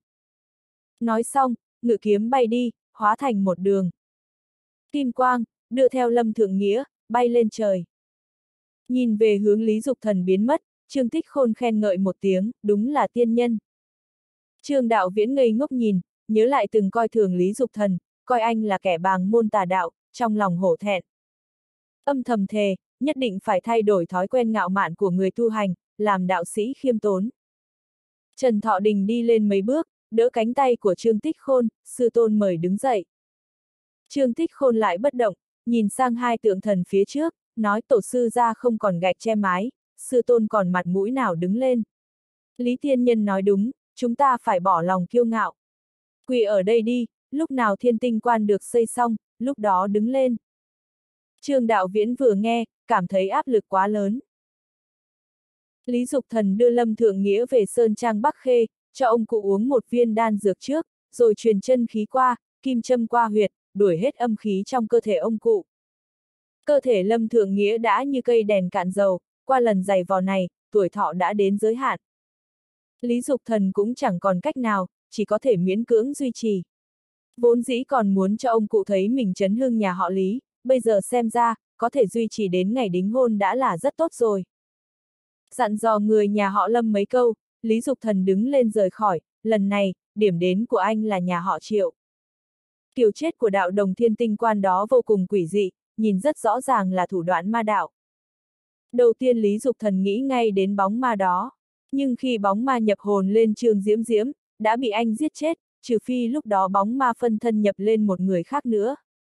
Nói xong, ngự kiếm bay đi, hóa thành một đường. Kim quang, đưa theo Lâm Thượng Nghĩa, bay lên trời. Nhìn về hướng Lý Dục Thần biến mất, Trương Tích Khôn khen ngợi một tiếng, đúng là tiên nhân. Trương Đạo Viễn ngây ngốc nhìn, nhớ lại từng coi thường Lý Dục Thần, coi anh là kẻ bàng môn tà đạo, trong lòng hổ thẹn. Âm thầm thề, nhất định phải thay đổi thói quen ngạo mạn của người tu hành, làm đạo sĩ khiêm tốn. Trần Thọ Đình đi lên mấy bước, đỡ cánh tay của Trương Tích Khôn, sư tôn mời đứng dậy. Trương Tích Khôn lại bất động, nhìn sang hai tượng thần phía trước, nói tổ sư gia không còn gạch che mái, sư tôn còn mặt mũi nào đứng lên. Lý Tiên Nhân nói đúng, chúng ta phải bỏ lòng kiêu ngạo. Quỳ ở đây đi, lúc nào Thiên Tinh Quan được xây xong, lúc đó đứng lên. Trương Đạo Viễn vừa nghe, cảm thấy áp lực quá lớn. Lý Dục Thần đưa Lâm Thượng Nghĩa về Sơn Trang Bắc Khê, cho ông cụ uống một viên đan dược trước, rồi truyền chân khí qua, kim châm qua huyệt, đuổi hết âm khí trong cơ thể ông cụ. Cơ thể Lâm Thượng Nghĩa đã như cây đèn cạn dầu, qua lần giày vò này, tuổi thọ đã đến giới hạn. Lý Dục Thần cũng chẳng còn cách nào, chỉ có thể miễn cưỡng duy trì. Vốn dĩ còn muốn cho ông cụ thấy mình chấn hưng nhà họ Lý, bây giờ xem ra, có thể duy trì đến ngày đính hôn đã là rất tốt rồi. Dặn dò người nhà họ Lâm mấy câu, Lý Dục Thần đứng lên rời khỏi, lần này, điểm đến của anh là nhà họ Triệu. Kiểu chết của đạo đồng Thiên Tinh Quan đó vô cùng quỷ dị, nhìn rất rõ ràng là thủ đoạn ma đạo. Đầu tiên Lý Dục Thần nghĩ ngay đến bóng ma đó, nhưng khi bóng ma nhập hồn lên Trương Diễm Diễm, đã bị anh giết chết, trừ phi lúc đó bóng ma phân thân nhập lên một người khác nữa.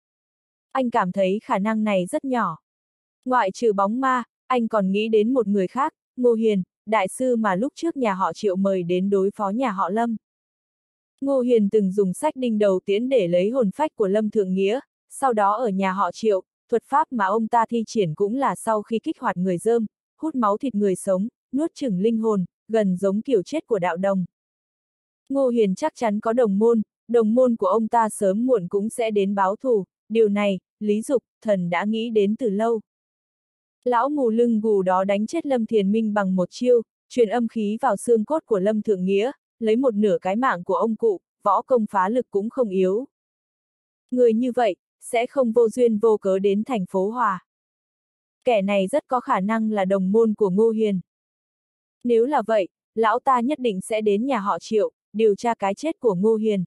Anh cảm thấy khả năng này rất nhỏ. Ngoại trừ bóng ma, anh còn nghĩ đến một người khác, Ngô Hiền, đại sư mà lúc trước nhà họ Triệu mời đến đối phó nhà họ Lâm. Ngô Hiền từng dùng sách đinh đầu tiễn để lấy hồn phách của Lâm Thượng Nghĩa, sau đó ở nhà họ Triệu, thuật pháp mà ông ta thi triển cũng là sau khi kích hoạt người dơm, hút máu thịt người sống, nuốt chửng linh hồn, gần giống kiểu chết của đạo đồng. Ngô Hiền chắc chắn có đồng môn của ông ta sớm muộn cũng sẽ đến báo thù, điều này, Lý Dục Thần đã nghĩ đến từ lâu. Lão mù lưng gù đó đánh chết Lâm Thiền Minh bằng một chiêu, truyền âm khí vào xương cốt của Lâm Thượng Nghĩa, lấy một nửa cái mạng của ông cụ, võ công phá lực cũng không yếu. Người như vậy, sẽ không vô duyên vô cớ đến thành phố Hòa. Kẻ này rất có khả năng là đồng môn của Ngô Hiền. Nếu là vậy, lão ta nhất định sẽ đến nhà họ Triệu, điều tra cái chết của Ngô Hiền.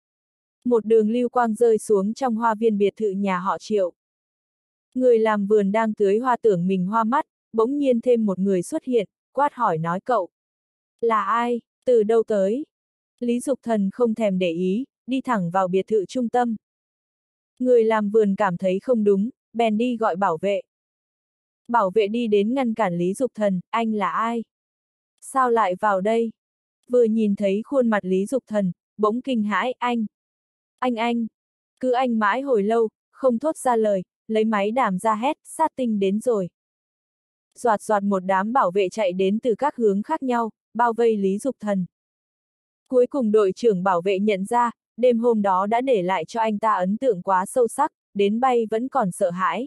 Một đường lưu quang rơi xuống trong hoa viên biệt thự nhà họ Triệu. Người làm vườn đang tưới hoa tưởng mình hoa mắt, bỗng nhiên thêm một người xuất hiện, quát hỏi nói cậu. Là ai, từ đâu tới? Lý Dục Thần không thèm để ý, đi thẳng vào biệt thự trung tâm. Người làm vườn cảm thấy không đúng, bèn đi gọi bảo vệ. Bảo vệ đi đến ngăn cản Lý Dục Thần, anh là ai? Sao lại vào đây? Vừa nhìn thấy khuôn mặt Lý Dục Thần, bỗng kinh hãi, anh. Anh. Cứ anh mãi hồi lâu, không thốt ra lời, lấy máy đàm ra hét, sát tinh đến rồi. Soạt soạt một đám bảo vệ chạy đến từ các hướng khác nhau, bao vây Lý Dục Thần. Cuối cùng đội trưởng bảo vệ nhận ra, đêm hôm đó đã để lại cho anh ta ấn tượng quá sâu sắc, đến bay vẫn còn sợ hãi.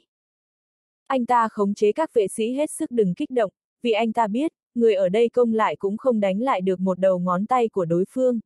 Anh ta khống chế các vệ sĩ hết sức đừng kích động, vì anh ta biết, người ở đây công lại cũng không đánh lại được một đầu ngón tay của đối phương.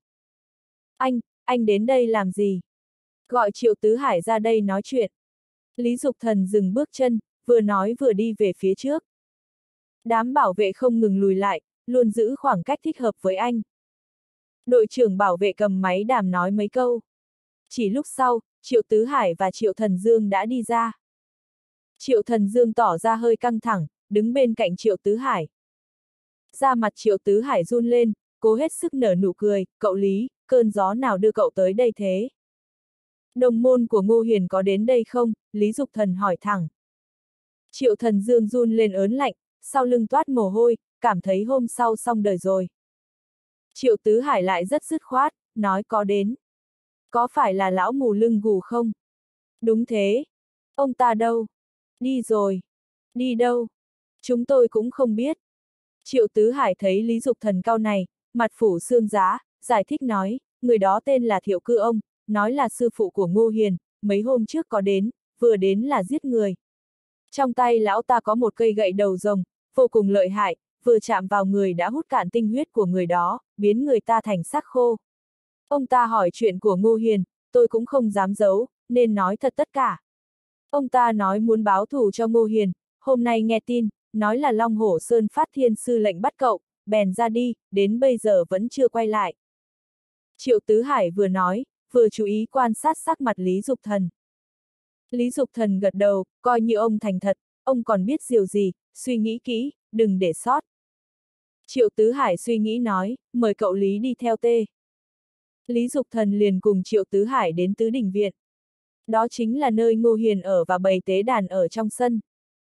Anh đến đây làm gì? Gọi Triệu Tứ Hải ra đây nói chuyện. Lý Dục Thần dừng bước chân, vừa nói vừa đi về phía trước. Đám bảo vệ không ngừng lùi lại, luôn giữ khoảng cách thích hợp với anh. Đội trưởng bảo vệ cầm máy đàm nói mấy câu. Chỉ lúc sau, Triệu Tứ Hải và Triệu Thần Dương đã đi ra. Triệu Thần Dương tỏ ra hơi căng thẳng, đứng bên cạnh Triệu Tứ Hải. Da mặt Triệu Tứ Hải run lên, cố hết sức nở nụ cười, cậu Lý, cơn gió nào đưa cậu tới đây thế? Đồng môn của Ngô Hiền có đến đây không? Lý Dục Thần hỏi thẳng. Triệu Thần Dương run lên ớn lạnh, sau lưng toát mồ hôi, cảm thấy hôm sau xong đời rồi. Triệu Tứ Hải lại rất dứt khoát, nói có đến. Có phải là lão mù lưng gù không? Đúng thế. Ông ta đâu? Đi rồi. Đi đâu? Chúng tôi cũng không biết. Triệu Tứ Hải thấy Lý Dục Thần cau này, mặt phủ xương giá, giải thích nói, người đó tên là Thiệu Cư ông, nói là sư phụ của Ngô Hiền, mấy hôm trước có đến, vừa đến là giết người. Trong tay lão ta có một cây gậy đầu rồng, vô cùng lợi hại, vừa chạm vào người đã hút cạn tinh huyết của người đó, biến người ta thành xác khô. Ông ta hỏi chuyện của Ngô Hiền, tôi cũng không dám giấu, nên nói thật tất cả. Ông ta nói muốn báo thù cho Ngô Hiền, hôm nay nghe tin, nói là Long Hổ Sơn phát thiên sư lệnh bắt cậu, bèn ra đi, đến bây giờ vẫn chưa quay lại. Triệu Tứ Hải vừa nói, vừa chú ý quan sát sắc mặt Lý Dục Thần. Lý Dục Thần gật đầu, coi như ông thành thật, ông còn biết điều gì, suy nghĩ kỹ, đừng để sót. Triệu Tứ Hải suy nghĩ nói, mời cậu Lý đi theo tê. Lý Dục Thần liền cùng Triệu Tứ Hải đến Tứ Đình Viện. Đó chính là nơi Ngô Hiền ở và bày tế đàn ở trong sân.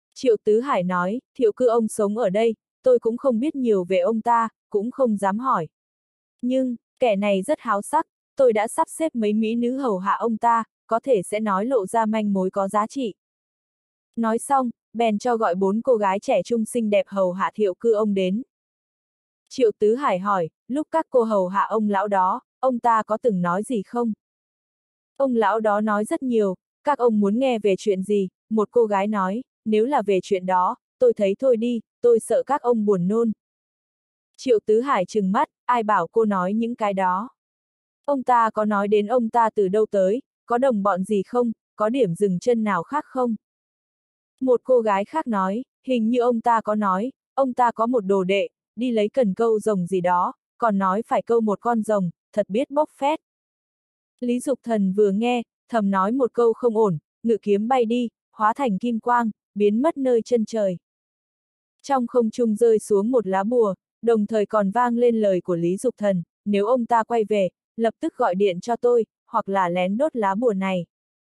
Triệu Tứ Hải nói, Thiệu Cư ông sống ở đây, tôi cũng không biết nhiều về ông ta, cũng không dám hỏi. Nhưng, kẻ này rất háo sắc, tôi đã sắp xếp mấy mỹ nữ hầu hạ ông ta, có thể sẽ nói lộ ra manh mối có giá trị. Nói xong, bèn cho gọi 4 cô gái trẻ trung xinh đẹp hầu hạ Thiệu Cư ông đến. Triệu Tứ Hải hỏi, lúc các cô hầu hạ ông lão đó, ông ta có từng nói gì không? Ông lão đó nói rất nhiều, các ông muốn nghe về chuyện gì? Một cô gái nói, nếu là về chuyện đó, tôi thấy thôi đi, tôi sợ các ông buồn nôn. Triệu Tứ Hải trừng mắt, ai bảo cô nói những cái đó? Ông ta có nói đến ông ta từ đâu tới, có đồng bọn gì không, có điểm dừng chân nào khác không? Một cô gái khác nói, hình như ông ta có nói, ông ta có một đồ đệ, đi lấy cần câu rồng gì đó, còn nói phải câu một con rồng, thật biết bốc phét. Lý Dục Thần vừa nghe, thầm nói một câu không ổn, ngự kiếm bay đi, hóa thành kim quang, biến mất nơi chân trời. Trong không trung rơi xuống một lá bùa, đồng thời còn vang lên lời của Lý Dục Thần, nếu ông ta quay về, lập tức gọi điện cho tôi, hoặc là lén đốt lá bùa này.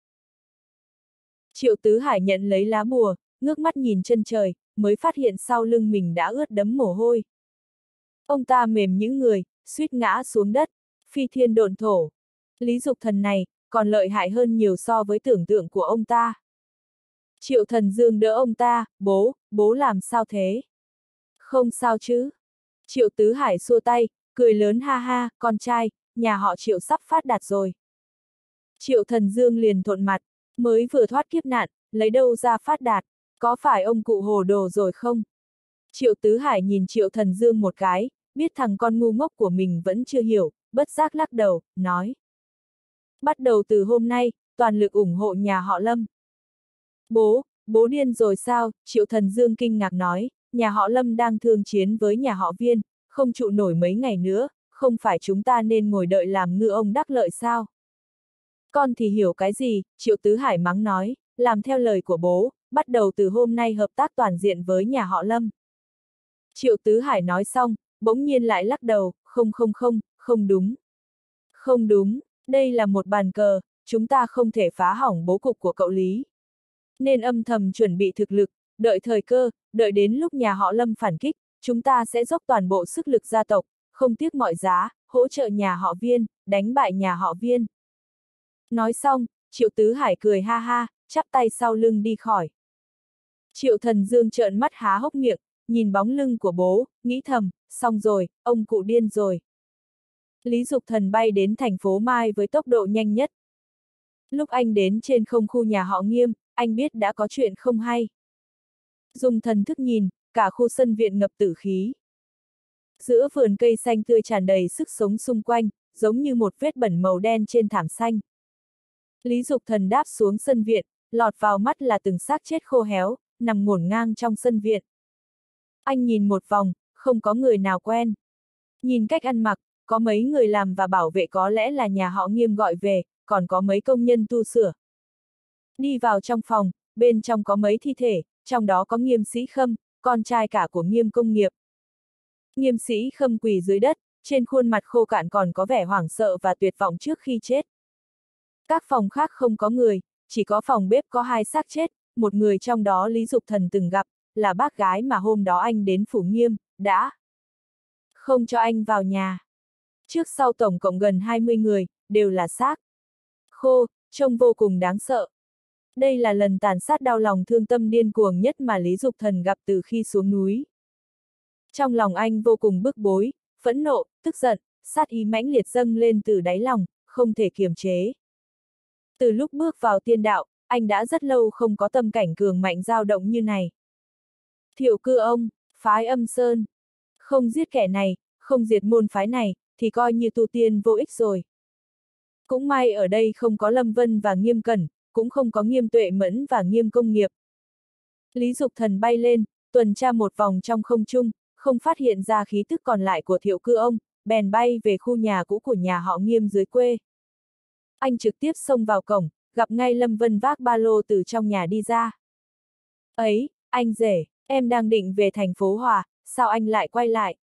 Triệu Tứ Hải nhận lấy lá bùa, ngước mắt nhìn chân trời, mới phát hiện sau lưng mình đã ướt đẫm mồ hôi. Ông ta mềm những người, suýt ngã xuống đất, phi thiên độn thổ. Lý Dục Thần này, còn lợi hại hơn nhiều so với tưởng tượng của ông ta. Triệu Thần Dương đỡ ông ta, bố làm sao thế? Không sao chứ? Triệu Tứ Hải xua tay, cười lớn ha ha, con trai, nhà họ Triệu sắp phát đạt rồi. Triệu Thần Dương liền thộn mặt, mới vừa thoát kiếp nạn, lấy đâu ra phát đạt, có phải ông cụ hồ đồ rồi không? Triệu Tứ Hải nhìn Triệu Thần Dương một cái, biết thằng con ngu ngốc của mình vẫn chưa hiểu, bất giác lắc đầu, nói. Bắt đầu từ hôm nay, toàn lực ủng hộ nhà họ Lâm. Bố điên rồi sao? Triệu Thần Dương kinh ngạc nói, nhà họ Lâm đang thương chiến với nhà họ Viên, không trụ nổi mấy ngày nữa, không phải chúng ta nên ngồi đợi làm ngư ông đắc lợi sao? Con thì hiểu cái gì? Triệu Tứ Hải mắng nói, làm theo lời của bố, bắt đầu từ hôm nay hợp tác toàn diện với nhà họ Lâm. Triệu Tứ Hải nói xong, bỗng nhiên lại lắc đầu, không đúng. Không đúng, đây là một bàn cờ, chúng ta không thể phá hỏng bố cục của cậu Lý. Nên âm thầm chuẩn bị thực lực, đợi thời cơ, đợi đến lúc nhà họ Lâm phản kích, chúng ta sẽ dốc toàn bộ sức lực gia tộc, không tiếc mọi giá, hỗ trợ nhà họ Viên, đánh bại nhà họ Viên. Nói xong, Triệu Tứ Hải cười ha ha, chắp tay sau lưng đi khỏi. Triệu Thần Dương trợn mắt há hốc miệng, nhìn bóng lưng của bố, nghĩ thầm, xong rồi, ông cụ điên rồi. Lý Dục Thần bay đến thành phố Mai với tốc độ nhanh nhất. Lúc anh đến trên không khu nhà họ Nghiêm, anh biết đã có chuyện không hay. Dùng thần thức nhìn, cả khu sân viện ngập tử khí. Giữa vườn cây xanh tươi tràn đầy sức sống xung quanh, giống như một vết bẩn màu đen trên thảm xanh. Lý Dục Thần đáp xuống sân viện, lọt vào mắt là từng xác chết khô héo, nằm ngổn ngang trong sân viện. Anh nhìn một vòng, không có người nào quen. Nhìn cách ăn mặc, có mấy người làm và bảo vệ có lẽ là nhà họ Nghiêm gọi về, còn có mấy công nhân tu sửa. Đi vào trong phòng, bên trong có mấy thi thể, trong đó có Nghiêm Sĩ Khâm, con trai cả của Nghiêm Công Nghiệp. Nghiêm Sĩ Khâm quỳ dưới đất, trên khuôn mặt khô cạn còn có vẻ hoảng sợ và tuyệt vọng trước khi chết. Các phòng khác không có người, chỉ có phòng bếp có 2 xác chết, một người trong đó Lý Dục Thần từng gặp, là bác gái mà hôm đó anh đến Phủ Nghiêm, đã không cho anh vào nhà. Trước sau tổng cộng gần 20 người, đều là xác khô, trông vô cùng đáng sợ. Đây là lần tàn sát đau lòng thương tâm điên cuồng nhất mà Lý Dục Thần gặp từ khi xuống núi. Trong lòng anh vô cùng bức bối, phẫn nộ, tức giận, sát ý mãnh liệt dâng lên từ đáy lòng, không thể kiềm chế. Từ lúc bước vào tiên đạo, anh đã rất lâu không có tâm cảnh cường mạnh dao động như này. Thiệu Cư ông, phái Âm Sơn. Không giết kẻ này, không diệt môn phái này, thì coi như tu tiên vô ích rồi. Cũng may ở đây không có Lâm Vân và Nghiêm Cẩn, cũng không có Nghiêm Tuệ Mẫn và Nghiêm Công Nghiệp. Lý Dục Thần bay lên, tuần tra một vòng trong không trung, không phát hiện ra khí tức còn lại của Thiệu Cư ông, bèn bay về khu nhà cũ của nhà họ Nghiêm dưới quê. Anh trực tiếp xông vào cổng, gặp ngay Lâm Vân vác ba lô từ trong nhà đi ra. Ấy, anh rể, em đang định về thành phố Hòa, sao anh lại quay lại?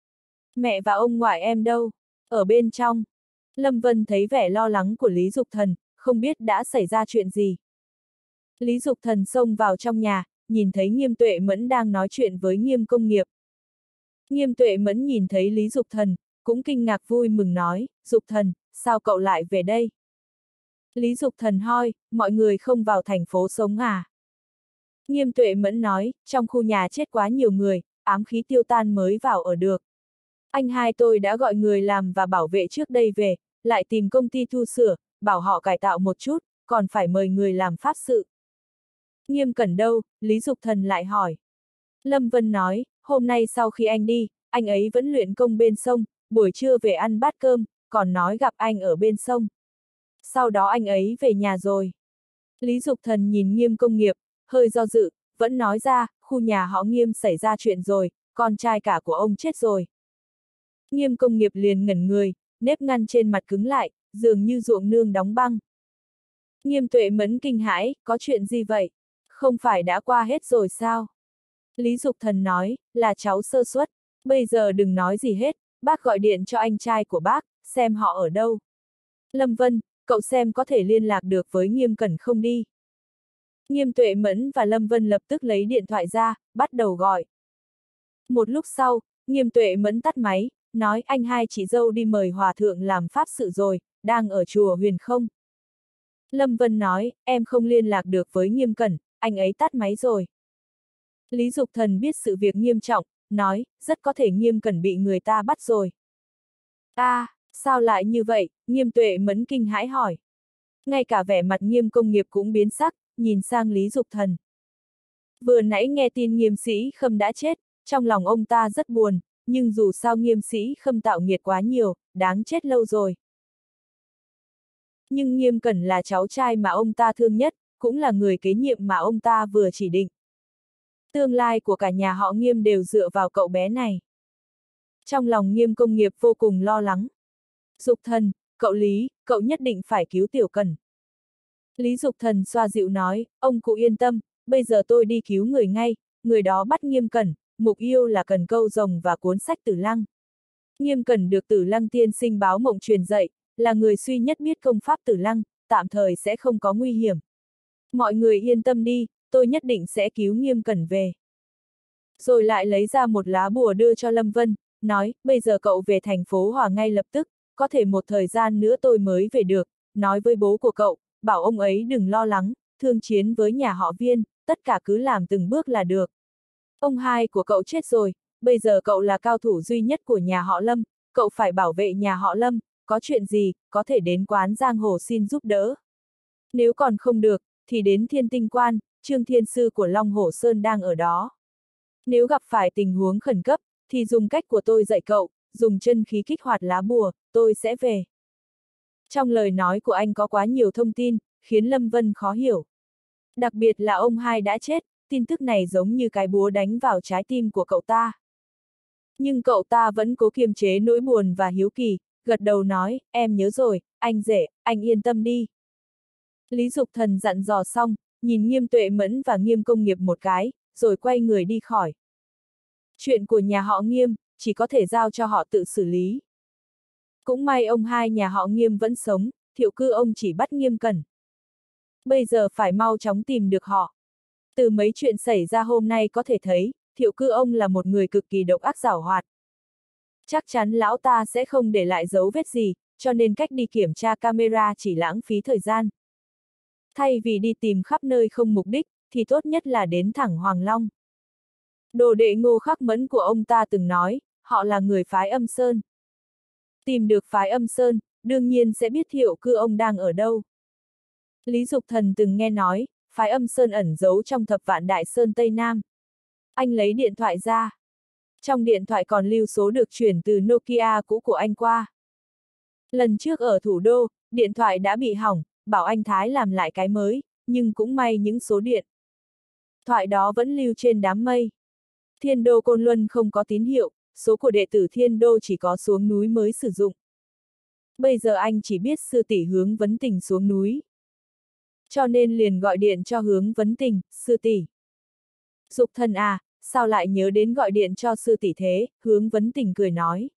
Mẹ và ông ngoại em đâu? Ở bên trong. Lâm Vân thấy vẻ lo lắng của Lý Dục Thần, không biết đã xảy ra chuyện gì. Lý Dục Thần xông vào trong nhà, nhìn thấy Nghiêm Tuệ Mẫn đang nói chuyện với Nghiêm Công Nghiệp. Nghiêm Tuệ Mẫn nhìn thấy Lý Dục Thần, cũng kinh ngạc vui mừng nói, Dục Thần, sao cậu lại về đây? Lý Dục Thần hỏi, mọi người không vào thành phố sống à? Nghiêm Tuệ Mẫn nói, trong khu nhà chết quá nhiều người, ám khí tiêu tan mới vào ở được. Anh hai tôi đã gọi người làm và bảo vệ trước đây về, lại tìm công ty tu sửa, bảo họ cải tạo một chút, còn phải mời người làm pháp sự. Nghiêm Cẩn đâu? Lý Dục Thần lại hỏi. Lâm Vân nói, hôm nay sau khi anh đi, anh ấy vẫn luyện công bên sông, buổi trưa về ăn bát cơm, còn nói gặp anh ở bên sông. Sau đó anh ấy về nhà rồi. Lý Dục Thần nhìn Nghiêm Công Nghiệp, hơi do dự, vẫn nói ra, khu nhà họ Nghiêm xảy ra chuyện rồi, con trai cả của ông chết rồi. Nghiêm Công Nghiệp liền ngẩn người, nếp nhăn trên mặt cứng lại, dường như ruộng nương đóng băng. Nghiêm Tuệ Mẫn kinh hãi, có chuyện gì vậy? Không phải đã qua hết rồi sao? Lý Dục Thần nói, là cháu sơ suất, bây giờ đừng nói gì hết, bác gọi điện cho anh trai của bác, xem họ ở đâu. Lâm Vân, cậu xem có thể liên lạc được với Nghiêm Cẩn không đi. Nghiêm Tuệ Mẫn và Lâm Vân lập tức lấy điện thoại ra, bắt đầu gọi. Một lúc sau, Nghiêm Tuệ Mẫn tắt máy, nói anh hai chị dâu đi mời hòa thượng làm pháp sự rồi, đang ở chùa Huyền không. Lâm Vân nói, em không liên lạc được với Nghiêm Cẩn, anh ấy tắt máy rồi. Lý Dục Thần biết sự việc nghiêm trọng, nói, rất có thể Nghiêm Cẩn bị người ta bắt rồi. Sao lại như vậy? Nghiêm Tuệ Mẫn kinh hãi hỏi. Ngay cả vẻ mặt Nghiêm Công Nghiệp cũng biến sắc, nhìn sang Lý Dục Thần. Vừa nãy nghe tin Nghiêm Sĩ Khâm đã chết, trong lòng ông ta rất buồn, nhưng dù sao Nghiêm Sĩ Khâm tạo nghiệt quá nhiều, đáng chết lâu rồi. Nhưng Nghiêm Cẩn là cháu trai mà ông ta thương nhất, cũng là người kế nhiệm mà ông ta vừa chỉ định. Tương lai của cả nhà họ Nghiêm đều dựa vào cậu bé này. Trong lòng Nghiêm Công Nghiệp vô cùng lo lắng. Dục Thần, cậu Lý, cậu nhất định phải cứu Tiểu Cẩn. Lý Dục Thần xoa dịu nói, ông cụ yên tâm, bây giờ tôi đi cứu người ngay, người đó bắt Nghiêm Cẩn, mục yêu là cần câu rồng và cuốn sách Tử Lăng. Nghiêm Cẩn được Tử Lăng tiên sinh báo mộng truyền dạy, là người duy nhất biết công pháp Tử Lăng, tạm thời sẽ không có nguy hiểm. Mọi người yên tâm đi, tôi nhất định sẽ cứu Nghiêm Cẩn về. Rồi lại lấy ra một lá bùa đưa cho Lâm Vân, nói, bây giờ cậu về thành phố Hòa ngay lập tức, có thể một thời gian nữa tôi mới về được, nói với bố của cậu, bảo ông ấy đừng lo lắng, thương chiến với nhà họ Viên, tất cả cứ làm từng bước là được. Ông hai của cậu chết rồi, bây giờ cậu là cao thủ duy nhất của nhà họ Lâm, cậu phải bảo vệ nhà họ Lâm, có chuyện gì, có thể đến quán giang hồ xin giúp đỡ. Nếu còn không được, thì đến Thiên Tinh Quan, Trương Thiên Sư của Long Hổ Sơn đang ở đó. Nếu gặp phải tình huống khẩn cấp, thì dùng cách của tôi dạy cậu, dùng chân khí kích hoạt lá bùa, tôi sẽ về. Trong lời nói của anh có quá nhiều thông tin, khiến Lâm Vân khó hiểu. Đặc biệt là ông hai đã chết, tin tức này giống như cái búa đánh vào trái tim của cậu ta. Nhưng cậu ta vẫn cố kiềm chế nỗi buồn và hiếu kỳ, gật đầu nói, em nhớ rồi, anh rể, anh yên tâm đi. Lý Dục Thần dặn dò xong, nhìn Nghiêm Tuệ Mẫn và Nghiêm Công Nghiệp một cái, rồi quay người đi khỏi. Chuyện của nhà họ Nghiêm, chỉ có thể giao cho họ tự xử lý. Cũng may ông hai nhà họ Nghiêm vẫn sống, Thiệu Cư ông chỉ bắt Nghiêm Cẩn. Bây giờ phải mau chóng tìm được họ. Từ mấy chuyện xảy ra hôm nay có thể thấy, Thiệu Cư ông là một người cực kỳ độc ác giảo hoạt. Chắc chắn lão ta sẽ không để lại dấu vết gì, cho nên cách đi kiểm tra camera chỉ lãng phí thời gian. Thay vì đi tìm khắp nơi không mục đích, thì tốt nhất là đến thẳng Hoàng Long. Đồ đệ Ngô Khắc Mẫn của ông ta từng nói, họ là người phái Âm Sơn. Tìm được phái Âm Sơn, đương nhiên sẽ biết Thiệu Cư ông đang ở đâu. Lý Dục Thần từng nghe nói, phái Âm Sơn ẩn giấu trong Thập Vạn Đại Sơn Tây Nam. Anh lấy điện thoại ra. Trong điện thoại còn lưu số được chuyển từ Nokia cũ của anh qua. Lần trước ở thủ đô, điện thoại đã bị hỏng, bảo anh Thái làm lại cái mới, nhưng cũng may những số điện thoại đó vẫn lưu trên đám mây. Thiên Đô Côn Luân không có tín hiệu, số của đệ tử Thiên Đô chỉ có xuống núi mới sử dụng. Bây giờ anh chỉ biết sư tỷ Hướng Vấn Tình xuống núi. Cho nên liền gọi điện cho Hướng Vấn Tình, sư tỷ. Dục Thần à, sao lại nhớ đến gọi điện cho sư tỷ thế? Hướng Vấn Tình cười nói.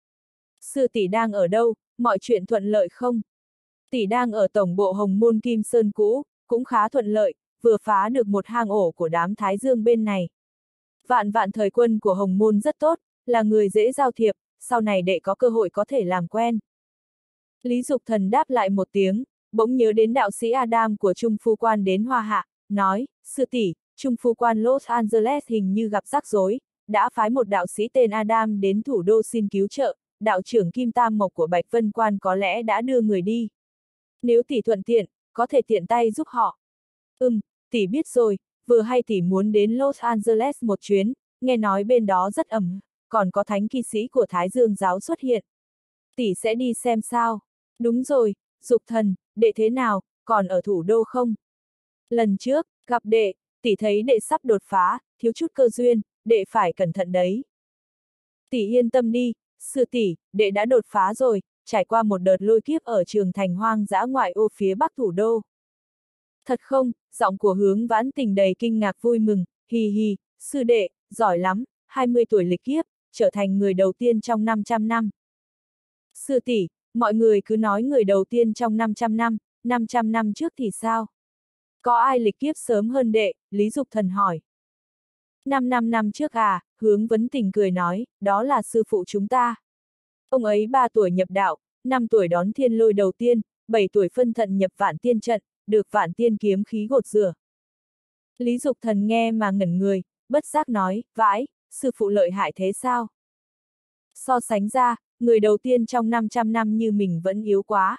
Sư tỷ đang ở đâu, mọi chuyện thuận lợi không? Tỷ đang ở tổng bộ Hồng Môn Kim Sơn cũ, cũng khá thuận lợi, vừa phá được một hang ổ của đám Thái Dương bên này. Vạn vạn thời quân của Hồng Môn rất tốt, là người dễ giao thiệp, sau này đệ có cơ hội có thể làm quen. Lý Dục Thần đáp lại một tiếng, bỗng nhớ đến đạo sĩ Adam của Trung Phu Quan đến Hoa Hạ, nói, sư tỷ, Trung Phu Quan Los Angeles hình như gặp rắc rối, đã phái một đạo sĩ tên Adam đến thủ đô xin cứu trợ, đạo trưởng Kim Tam Mộc của Bạch Vân Quan có lẽ đã đưa người đi. Nếu tỷ thuận tiện, có thể tiện tay giúp họ. Tỷ biết rồi, vừa hay tỷ muốn đến Los Angeles một chuyến, nghe nói bên đó rất ẩm, còn có thánh kỵ sĩ của Thái Dương giáo xuất hiện. Tỷ sẽ đi xem sao. Đúng rồi, Dục Thần, đệ thế nào, còn ở thủ đô không? Lần trước, gặp đệ, tỷ thấy đệ sắp đột phá, thiếu chút cơ duyên, đệ phải cẩn thận đấy. Tỷ yên tâm đi, sư tỷ, đệ đã đột phá rồi, trải qua một đợt lôi kiếp ở trường thành hoang dã ngoại ô phía bắc thủ đô. Thật không? Giọng của Hướng Vãn Tình đầy kinh ngạc vui mừng, hì hì, sư đệ, giỏi lắm, 20 tuổi lịch kiếp, trở thành người đầu tiên trong 500 năm. Sư tỷ, mọi người cứ nói người đầu tiên trong 500 năm, 500 năm trước thì sao? Có ai lịch kiếp sớm hơn đệ? Lý Dục Thần hỏi. 5 năm trước à, Hướng Vấn Tình cười nói, đó là sư phụ chúng ta. Ông ấy 3 tuổi nhập đạo, 5 tuổi đón thiên lôi đầu tiên, 7 tuổi phân thận nhập vạn tiên trận, được vạn tiên kiếm khí gột rửa. Lý Dục Thần nghe mà ngẩn người, bất giác nói, vãi, sư phụ lợi hại thế sao? So sánh ra, người đầu tiên trong 500 năm như mình vẫn yếu quá.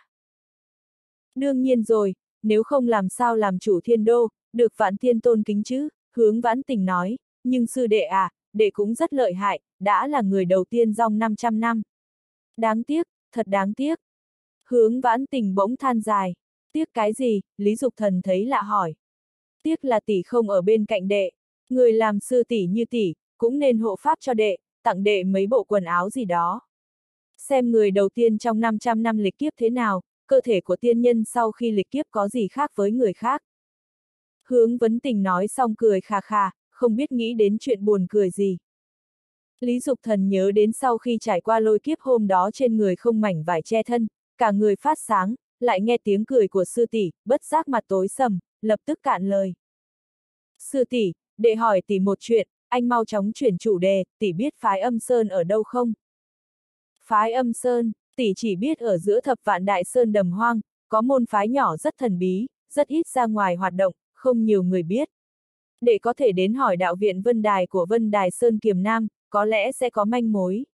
Đương nhiên rồi, nếu không làm sao làm chủ thiên đô, được vạn tiên tôn kính chứ, Hướng Vãn Tình nói, nhưng sư đệ à, đệ cũng rất lợi hại, đã là người đầu tiên trong 500 năm. Đáng tiếc, thật đáng tiếc. Hướng Vãn Tình bỗng than dài. Tiếc cái gì? Lý Dục Thần thấy lạ hỏi. Tiếc là tỷ không ở bên cạnh đệ. Người làm sư tỷ như tỷ, cũng nên hộ pháp cho đệ, tặng đệ mấy bộ quần áo gì đó. Xem người đầu tiên trong 500 năm lịch kiếp thế nào, cơ thể của tiên nhân sau khi lịch kiếp có gì khác với người khác. Hướng Vấn Tình nói xong cười khà khà, không biết nghĩ đến chuyện buồn cười gì. Lý Dục Thần nhớ đến sau khi trải qua lôi kiếp hôm đó trên người không mảnh vải che thân, cả người phát sáng, lại nghe tiếng cười của sư tỷ, bất giác mặt tối sầm, lập tức cạn lời. Sư tỷ, đệ hỏi tỷ một chuyện, anh mau chóng chuyển chủ đề, tỷ biết phái Âm Sơn ở đâu không? Phái Âm Sơn, tỷ chỉ biết ở giữa Thập Vạn Đại Sơn đầm hoang, có môn phái nhỏ rất thần bí, rất ít ra ngoài hoạt động, không nhiều người biết. Đệ có thể đến hỏi đạo viện Vân Đài của Vân Đài Sơn Kiềm Nam, có lẽ sẽ có manh mối.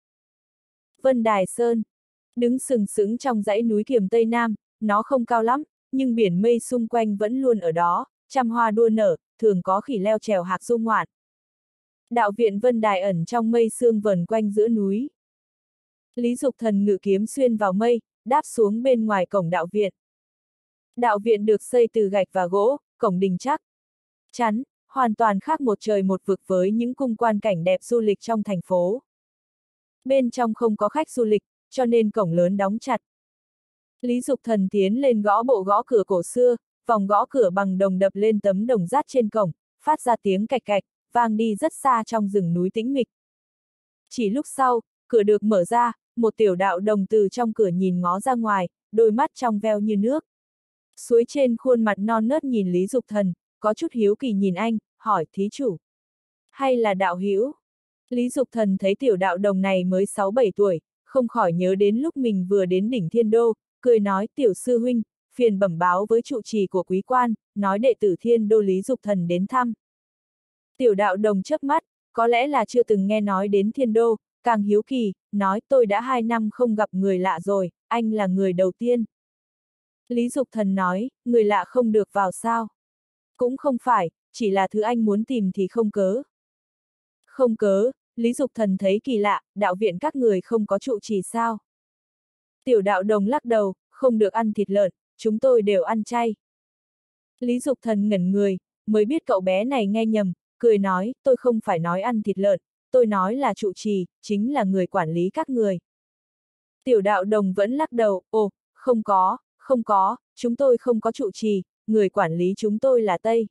Vân Đài Sơn, đứng sừng sững trong dãy núi Kiềm Tây Nam, nó không cao lắm, nhưng biển mây xung quanh vẫn luôn ở đó, trăm hoa đua nở, thường có khỉ leo trèo hạc du ngoạn. Đạo viện Vân Đài ẩn trong mây sương vần quanh giữa núi. Lý Dục Thần ngự kiếm xuyên vào mây, đáp xuống bên ngoài cổng đạo viện. Đạo viện được xây từ gạch và gỗ, cổng đình chắc chắn, hoàn toàn khác một trời một vực với những cung quan cảnh đẹp du lịch trong thành phố. Bên trong không có khách du lịch, cho nên cổng lớn đóng chặt. Lý Dục Thần tiến lên gõ bộ gõ cửa cổ xưa, vòng gõ cửa bằng đồng đập lên tấm đồng rát trên cổng, phát ra tiếng cạch cạch, vang đi rất xa trong rừng núi tĩnh mịch. Chỉ lúc sau, cửa được mở ra, một tiểu đạo đồng từ trong cửa nhìn ngó ra ngoài, đôi mắt trong veo như nước. Suối trên khuôn mặt non nớt nhìn Lý Dục Thần, có chút hiếu kỳ nhìn anh, hỏi thí chủ. Hay là đạo hữu? Lý Dục Thần thấy tiểu đạo đồng này mới 6-7 tuổi, không khỏi nhớ đến lúc mình vừa đến đỉnh Thiên Đô, cười nói tiểu sư huynh, phiền bẩm báo với trụ trì của quý quan, nói đệ tử Thiên Đô Lý Dục Thần đến thăm. Tiểu đạo đồng chớp mắt, có lẽ là chưa từng nghe nói đến Thiên Đô, càng hiếu kỳ, nói tôi đã 2 năm không gặp người lạ rồi, anh là người đầu tiên. Lý Dục Thần nói, người lạ không được vào sao? Cũng không phải, chỉ là thứ anh muốn tìm thì không cớ. Không cớ, Lý Dục Thần thấy kỳ lạ, đạo viện các người không có trụ trì sao? Tiểu đạo đồng lắc đầu, không được ăn thịt lợn, chúng tôi đều ăn chay. Lý Dục Thần ngẩn người, mới biết cậu bé này nghe nhầm, cười nói, tôi không phải nói ăn thịt lợn, tôi nói là trụ trì, chính là người quản lý các người. Tiểu đạo đồng vẫn lắc đầu, ồ, không có, chúng tôi không có trụ trì, người quản lý chúng tôi là Tây.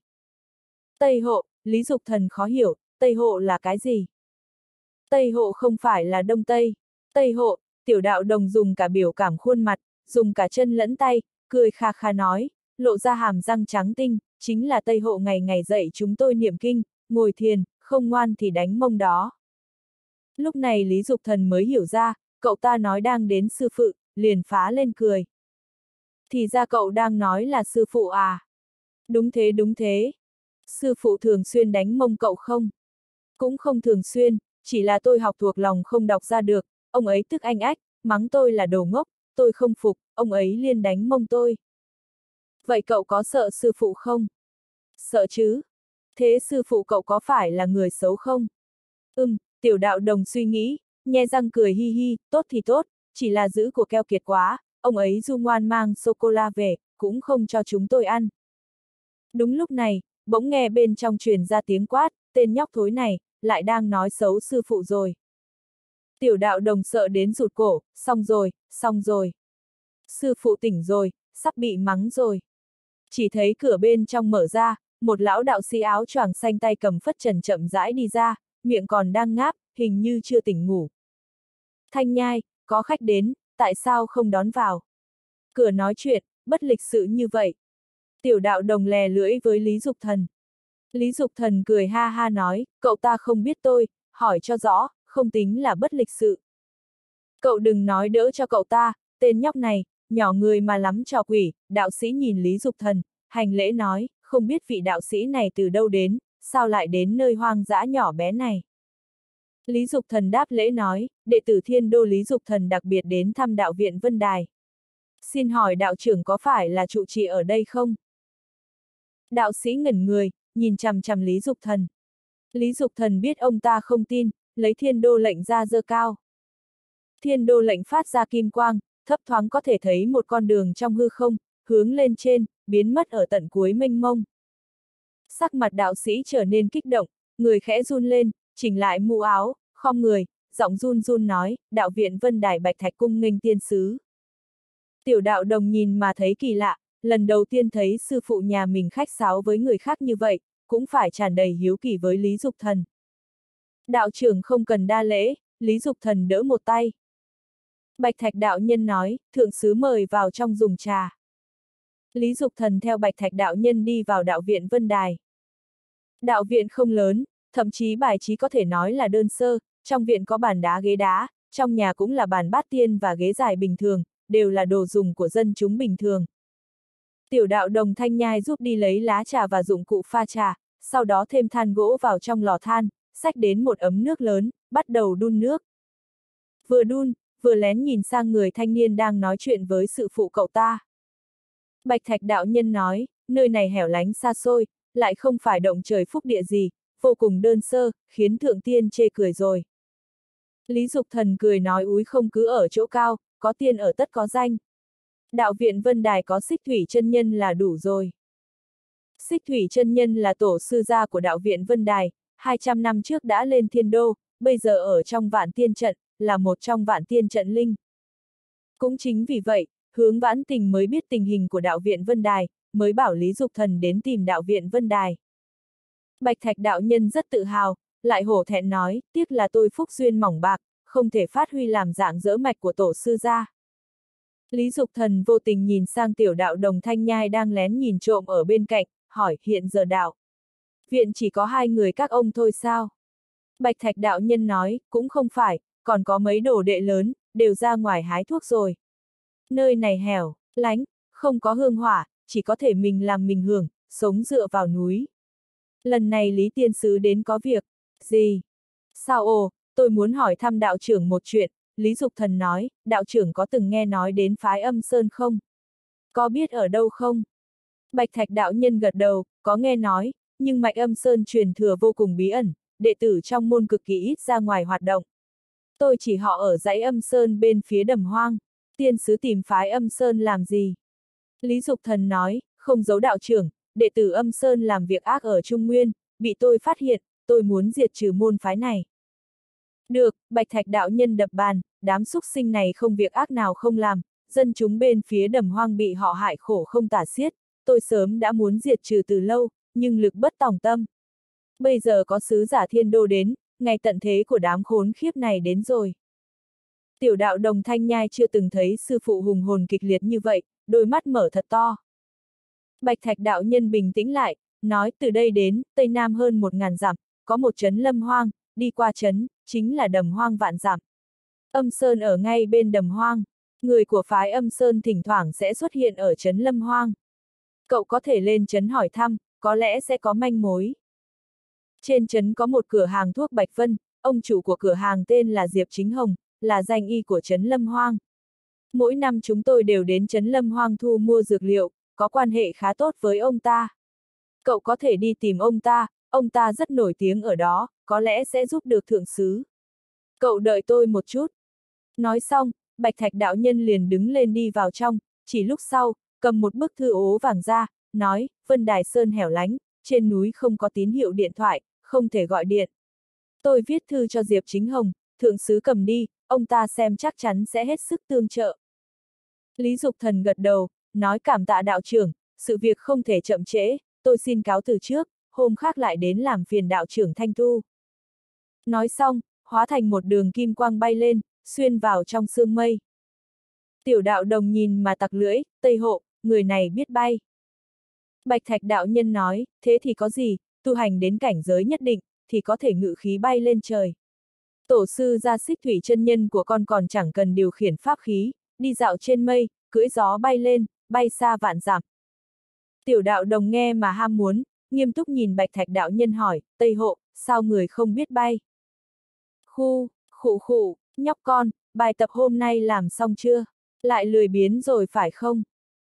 Tây hộ, Lý Dục Thần khó hiểu, Tây hộ là cái gì? Tây hộ không phải là Đông Tây. Tây hộ, tiểu đạo đồng dùng cả biểu cảm khuôn mặt, dùng cả chân lẫn tay, cười kha kha nói, lộ ra hàm răng trắng tinh, chính là Tây Hộ ngày ngày dạy chúng tôi niệm kinh, ngồi thiền, không ngoan thì đánh mông đó. Lúc này Lý Dục Thần mới hiểu ra, cậu ta nói đang đến sư phụ, liền phá lên cười. Thì ra cậu đang nói là sư phụ à? Đúng thế đúng thế. Sư phụ thường xuyên đánh mông cậu không? Cũng không thường xuyên, chỉ là tôi học thuộc lòng không đọc ra được, ông ấy tức anh ách, mắng tôi là đồ ngốc, tôi không phục, ông ấy liền đánh mông tôi. Vậy cậu có sợ sư phụ không? Sợ chứ. Thế sư phụ cậu có phải là người xấu không? Tiểu đạo đồng suy nghĩ, nhe răng cười hi hi, tốt thì tốt, chỉ là giữ của keo kiệt quá, ông ấy du ngoan mang sô-cô-la về, cũng không cho chúng tôi ăn. Đúng lúc này, bỗng nghe bên trong truyền ra tiếng quát, tên nhóc thối này, lại đang nói xấu sư phụ rồi. Tiểu đạo đồng sợ đến rụt cổ, xong rồi, xong rồi. Sư phụ tỉnh rồi, sắp bị mắng rồi. Chỉ thấy cửa bên trong mở ra, một lão đạo sĩ áo choàng xanh tay cầm phất trần chậm rãi đi ra, miệng còn đang ngáp, hình như chưa tỉnh ngủ. Thanh Nhai, có khách đến, tại sao không đón vào? Cửa nói chuyện, bất lịch sự như vậy. Tiểu đạo đồng lè lưỡi với Lý Dục Thần. Lý Dục Thần cười ha ha nói, cậu ta không biết tôi, hỏi cho rõ, không tính là bất lịch sự. Cậu đừng nói đỡ cho cậu ta, tên nhóc này, nhỏ người mà lắm trò quỷ, đạo sĩ nhìn Lý Dục Thần, hành lễ nói, không biết vị đạo sĩ này từ đâu đến, sao lại đến nơi hoang dã nhỏ bé này. Lý Dục Thần đáp lễ nói, đệ tử Thiên Đô Lý Dục Thần đặc biệt đến thăm đạo viện Vân Đài. Xin hỏi đạo trưởng có phải là trụ trì ở đây không? Đạo sĩ ngẩn người, nhìn chằm chằm Lý Dục Thần. Lý Dục Thần biết ông ta không tin, lấy Thiên Đô lệnh ra giơ cao. Thiên Đô lệnh phát ra kim quang, thấp thoáng có thể thấy một con đường trong hư không, hướng lên trên, biến mất ở tận cuối mênh mông. Sắc mặt đạo sĩ trở nên kích động, người khẽ run lên, chỉnh lại mũ áo, khom người, giọng run run nói, đạo viện Vân Đài Bạch Thạch cung nghênh tiên sứ. Tiểu đạo đồng nhìn mà thấy kỳ lạ, lần đầu tiên thấy sư phụ nhà mình khách sáo với người khác như vậy, cũng phải tràn đầy hiếu kỳ với Lý Dục Thần. Đạo trưởng không cần đa lễ, Lý Dục Thần đỡ một tay. Bạch Thạch đạo nhân nói, thượng sứ mời vào trong dùng trà. Lý Dục Thần theo Bạch Thạch đạo nhân đi vào đạo viện Vân Đài. Đạo viện không lớn, thậm chí bài trí có thể nói là đơn sơ, trong viện có bàn đá ghế đá, trong nhà cũng là bàn bát tiên và ghế dài bình thường, đều là đồ dùng của dân chúng bình thường. Tiểu đạo đồng Thanh Nhai giúp đi lấy lá trà và dụng cụ pha trà, sau đó thêm than gỗ vào trong lò than, xách đến một ấm nước lớn, bắt đầu đun nước. Vừa đun, vừa lén nhìn sang người thanh niên đang nói chuyện với sư phụ cậu ta. Bạch Thạch đạo nhân nói, nơi này hẻo lánh xa xôi, lại không phải động trời phúc địa gì, vô cùng đơn sơ, khiến thượng tiên chê cười rồi. Lý Dục Thần cười nói úi không cứ ở chỗ cao, có tiên ở tất có danh. Đạo viện Vân Đài có Xích Thủy chân nhân là đủ rồi. Xích Thủy chân nhân là tổ sư gia của đạo viện Vân Đài, 200 năm trước đã lên Thiên Đô, bây giờ ở trong Vạn Tiên trận, là một trong Vạn Tiên trận linh. Cũng chính vì vậy, Hướng Vãn Tình mới biết tình hình của đạo viện Vân Đài, mới bảo Lý Dục Thần đến tìm đạo viện Vân Đài. Bạch Thạch đạo nhân rất tự hào, lại hổ thẹn nói, tiếc là tôi phúc duyên mỏng bạc, không thể phát huy làm dạng dỡ mạch của tổ sư gia. Lý Dục Thần vô tình nhìn sang tiểu đạo đồng Thanh Nhai đang lén nhìn trộm ở bên cạnh, hỏi hiện giờ đạo viện chỉ có 2 người các ông thôi sao? Bạch Thạch đạo nhân nói, cũng không phải, còn có mấy đồ đệ lớn, đều ra ngoài hái thuốc rồi. Nơi này hẻo lánh, không có hương hỏa, chỉ có thể mình làm mình hưởng, sống dựa vào núi. Lần này Lý Tiên Sứ đến có việc gì? Sao ồ, tôi muốn hỏi thăm đạo trưởng một chuyện. Lý Dục Thần nói, đạo trưởng có từng nghe nói đến phái Âm Sơn không? Có biết ở đâu không? Bạch Thạch đạo nhân gật đầu, có nghe nói, nhưng mạch Âm Sơn truyền thừa vô cùng bí ẩn, đệ tử trong môn cực kỳ ít ra ngoài hoạt động. Tôi chỉ họ ở dãy Âm Sơn bên phía Đầm Hoang. Tiên sứ tìm phái Âm Sơn làm gì? Lý Dục Thần nói, không giấu đạo trưởng, đệ tử Âm Sơn làm việc ác ở Trung Nguyên, bị tôi phát hiện, tôi muốn diệt trừ môn phái này. Được, Bạch Thạch đạo nhân đập bàn, đám súc sinh này không việc ác nào không làm, dân chúng bên phía Đầm Hoang bị họ hại khổ không tả xiết, tôi sớm đã muốn diệt trừ từ lâu, nhưng lực bất tòng tâm. Bây giờ có sứ giả Thiên Đô đến, ngày tận thế của đám khốn khiếp này đến rồi. Tiểu đạo đồng Thanh Nhai chưa từng thấy sư phụ hùng hồn kịch liệt như vậy, đôi mắt mở thật to. Bạch Thạch đạo nhân bình tĩnh lại, nói từ đây đến, Tây Nam hơn 1000 dặm, có một trấn Lâm Hoang, đi qua trấn, chính là Đầm Hoang vạn dặm. Âm Sơn ở ngay bên Đầm Hoang, người của phái Âm Sơn thỉnh thoảng sẽ xuất hiện ở trấn Lâm Hoang. Cậu có thể lên trấn hỏi thăm, có lẽ sẽ có manh mối. Trên trấn có một cửa hàng thuốc Bạch Vân, ông chủ của cửa hàng tên là Diệp Chính Hồng, là danh y của trấn Lâm Hoang. Mỗi năm chúng tôi đều đến trấn Lâm Hoang thu mua dược liệu, có quan hệ khá tốt với ông ta. Cậu có thể đi tìm ông ta rất nổi tiếng ở đó, có lẽ sẽ giúp được thượng sứ. Cậu đợi tôi một chút. Nói xong, Bạch Thạch đạo nhân liền đứng lên đi vào trong, chỉ lúc sau, cầm một bức thư ố vàng ra, nói, Vân Đài Sơn hẻo lánh, trên núi không có tín hiệu điện thoại, không thể gọi điện. Tôi viết thư cho Diệp Chính Hồng, thượng sứ cầm đi, ông ta xem chắc chắn sẽ hết sức tương trợ. Lý Dục Thần gật đầu, nói cảm tạ đạo trưởng, sự việc không thể chậm trễ, tôi xin cáo từ trước, hôm khác lại đến làm phiền đạo trưởng Thanh Thu. Nói xong, hóa thành một đường kim quang bay lên, xuyên vào trong sương mây. Tiểu đạo đồng nhìn mà tặc lưỡi, Tây Hộ, người này biết bay. Bạch Thạch đạo nhân nói, thế thì có gì, tu hành đến cảnh giới nhất định, thì có thể ngự khí bay lên trời. Tổ sư Gia Xích Thủy chân nhân của con còn chẳng cần điều khiển pháp khí, đi dạo trên mây, cưỡi gió bay lên, bay xa vạn dặm. Tiểu đạo đồng nghe mà ham muốn, nghiêm túc nhìn Bạch Thạch đạo nhân hỏi, Tây Hộ, sao người không biết bay? Khụ, nhóc con, bài tập hôm nay làm xong chưa? Lại lười biếng rồi phải không?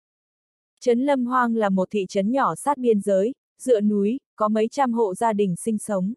Trấn Lâm Hoang là một thị trấn nhỏ sát biên giới, dựa núi, có mấy trăm hộ gia đình sinh sống.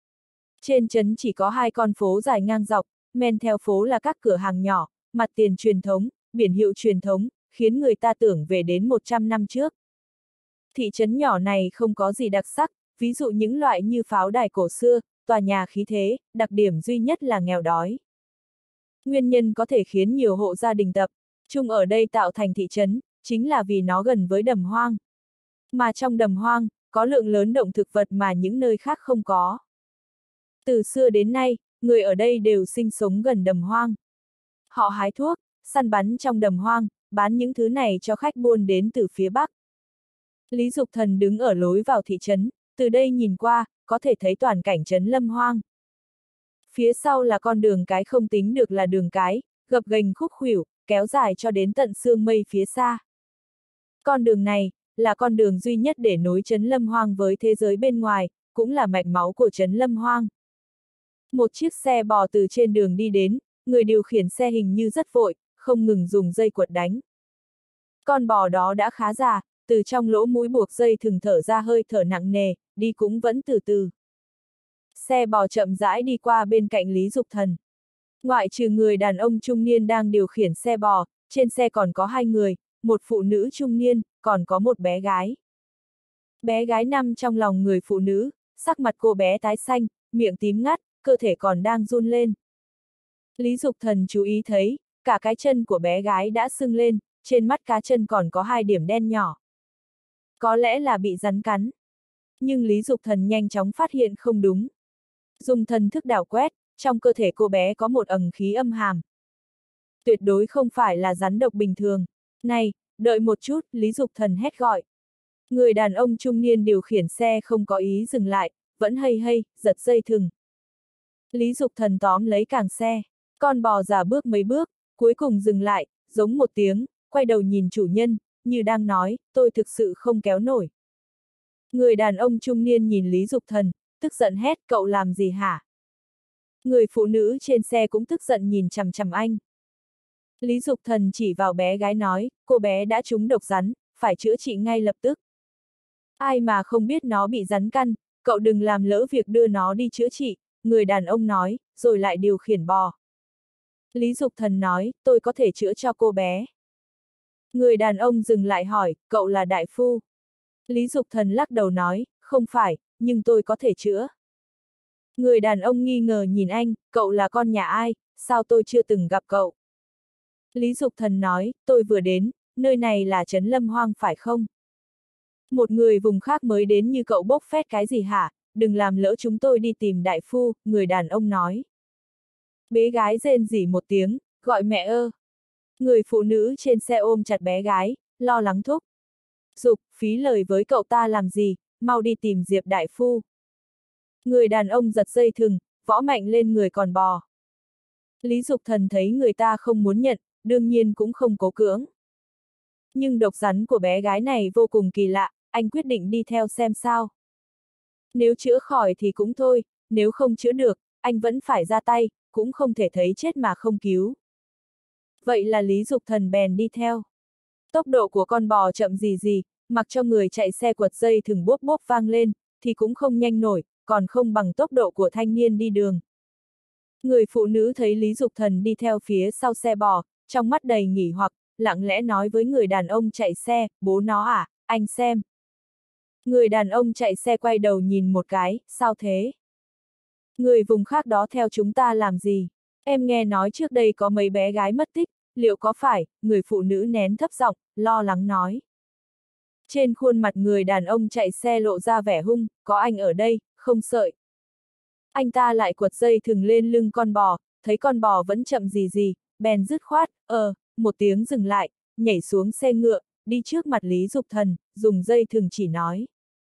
Trên trấn chỉ có 2 con phố dài ngang dọc, men theo phố là các cửa hàng nhỏ, mặt tiền truyền thống, biển hiệu truyền thống, khiến người ta tưởng về đến 100 năm trước. Thị trấn nhỏ này không có gì đặc sắc, ví dụ những loại như pháo đài cổ xưa, tòa nhà khí thế, đặc điểm duy nhất là nghèo đói. Nguyên nhân có thể khiến nhiều hộ gia đình tập trung ở đây tạo thành thị trấn, chính là vì nó gần với đầm hoang. Mà trong đầm hoang, có lượng lớn động thực vật mà những nơi khác không có. Từ xưa đến nay, người ở đây đều sinh sống gần đầm hoang. Họ hái thuốc, săn bắn trong đầm hoang, bán những thứ này cho khách buôn đến từ phía Bắc. Lý Dục Thần đứng ở lối vào thị trấn, từ đây nhìn qua, có thể thấy toàn cảnh trấn Lâm Hoang. Phía sau là con đường cái không tính được là đường cái, gập ghềnh khúc khuỷu, kéo dài cho đến tận sương mây phía xa. Con đường này, là con đường duy nhất để nối trấn Lâm Hoang với thế giới bên ngoài, cũng là mạch máu của trấn Lâm Hoang. Một chiếc xe bò từ trên đường đi đến, người điều khiển xe hình như rất vội, không ngừng dùng dây quật đánh. Con bò đó đã khá già, từ trong lỗ mũi buộc dây thừng thở ra hơi thở nặng nề, đi cũng vẫn từ từ. Xe bò chậm rãi đi qua bên cạnh Lý Dục Thần. Ngoại trừ người đàn ông trung niên đang điều khiển xe bò, trên xe còn có 2 người, một phụ nữ trung niên, còn có một bé gái. Bé gái nằm trong lòng người phụ nữ, sắc mặt cô bé tái xanh, miệng tím ngắt, cơ thể còn đang run lên. Lý Dục Thần chú ý thấy, cả cái chân của bé gái đã sưng lên, trên mắt cá chân còn có 2 điểm đen nhỏ. Có lẽ là bị rắn cắn. Nhưng Lý Dục Thần nhanh chóng phát hiện không đúng. Dùng thần thức đảo quét, trong cơ thể cô bé có một ầng khí âm hàm. Tuyệt đối không phải là rắn độc bình thường. Này, đợi một chút, Lý Dục Thần hét gọi. Người đàn ông trung niên điều khiển xe không có ý dừng lại, vẫn hay, giật dây thừng. Lý Dục Thần tóm lấy càng xe, con bò già bước mấy bước, cuối cùng dừng lại, giống một tiếng, quay đầu nhìn chủ nhân, như đang nói, tôi thực sự không kéo nổi. Người đàn ông trung niên nhìn Lý Dục Thần, tức giận hét, cậu làm gì hả? Người phụ nữ trên xe cũng tức giận nhìn chằm chằm anh. Lý Dục Thần chỉ vào bé gái nói, cô bé đã trúng độc rắn, phải chữa trị ngay lập tức. Ai mà không biết nó bị rắn căn, cậu đừng làm lỡ việc đưa nó đi chữa trị, người đàn ông nói, rồi lại điều khiển bò. Lý Dục Thần nói, tôi có thể chữa cho cô bé. Người đàn ông dừng lại hỏi, cậu là đại phu. Lý Dục Thần lắc đầu nói, không phải, nhưng tôi có thể chữa. Người đàn ông nghi ngờ nhìn anh, cậu là con nhà ai, sao tôi chưa từng gặp cậu? Lý Dục Thần nói, tôi vừa đến, nơi này là trấn Lâm Hoang phải không? Một người vùng khác mới đến như cậu bốc phét cái gì hả, đừng làm lỡ chúng tôi đi tìm đại phu, người đàn ông nói. Bé gái rên rỉ một tiếng, gọi mẹ ơ. Người phụ nữ trên xe ôm chặt bé gái, lo lắng thúc. Dục, phí lời với cậu ta làm gì, mau đi tìm Diệp đại phu. Người đàn ông giật dây thừng, võ mạnh lên người con bò. Lý Dục Thần thấy người ta không muốn nhận, đương nhiên cũng không cố cưỡng. Nhưng độc rắn của bé gái này vô cùng kỳ lạ, anh quyết định đi theo xem sao. Nếu chữa khỏi thì cũng thôi, nếu không chữa được, anh vẫn phải ra tay, cũng không thể thấy chết mà không cứu. Vậy là Lý Dục Thần bèn đi theo. Tốc độ của con bò chậm gì, mặc cho người chạy xe quật dây thừng bốp bốp vang lên, thì cũng không nhanh nổi, còn không bằng tốc độ của thanh niên đi đường. Người phụ nữ thấy Lý Dục Thần đi theo phía sau xe bò, trong mắt đầy nghỉ hoặc, lặng lẽ nói với người đàn ông chạy xe, bố nó à, anh xem. Người đàn ông chạy xe quay đầu nhìn một cái, sao thế? Người vùng khác đó theo chúng ta làm gì? Em nghe nói trước đây có mấy bé gái mất tích, liệu có phải? Người phụ nữ nén thấp giọng, lo lắng nói. Trên khuôn mặt người đàn ông chạy xe lộ ra vẻ hung, có anh ở đây, không sợ. Anh ta lại quật dây thừng lên lưng con bò, thấy con bò vẫn chậm gì, bèn dứt khoát, một tiếng dừng lại, nhảy xuống xe ngựa, đi trước mặt Lý Dục Thần, dùng dây thừng chỉ nói.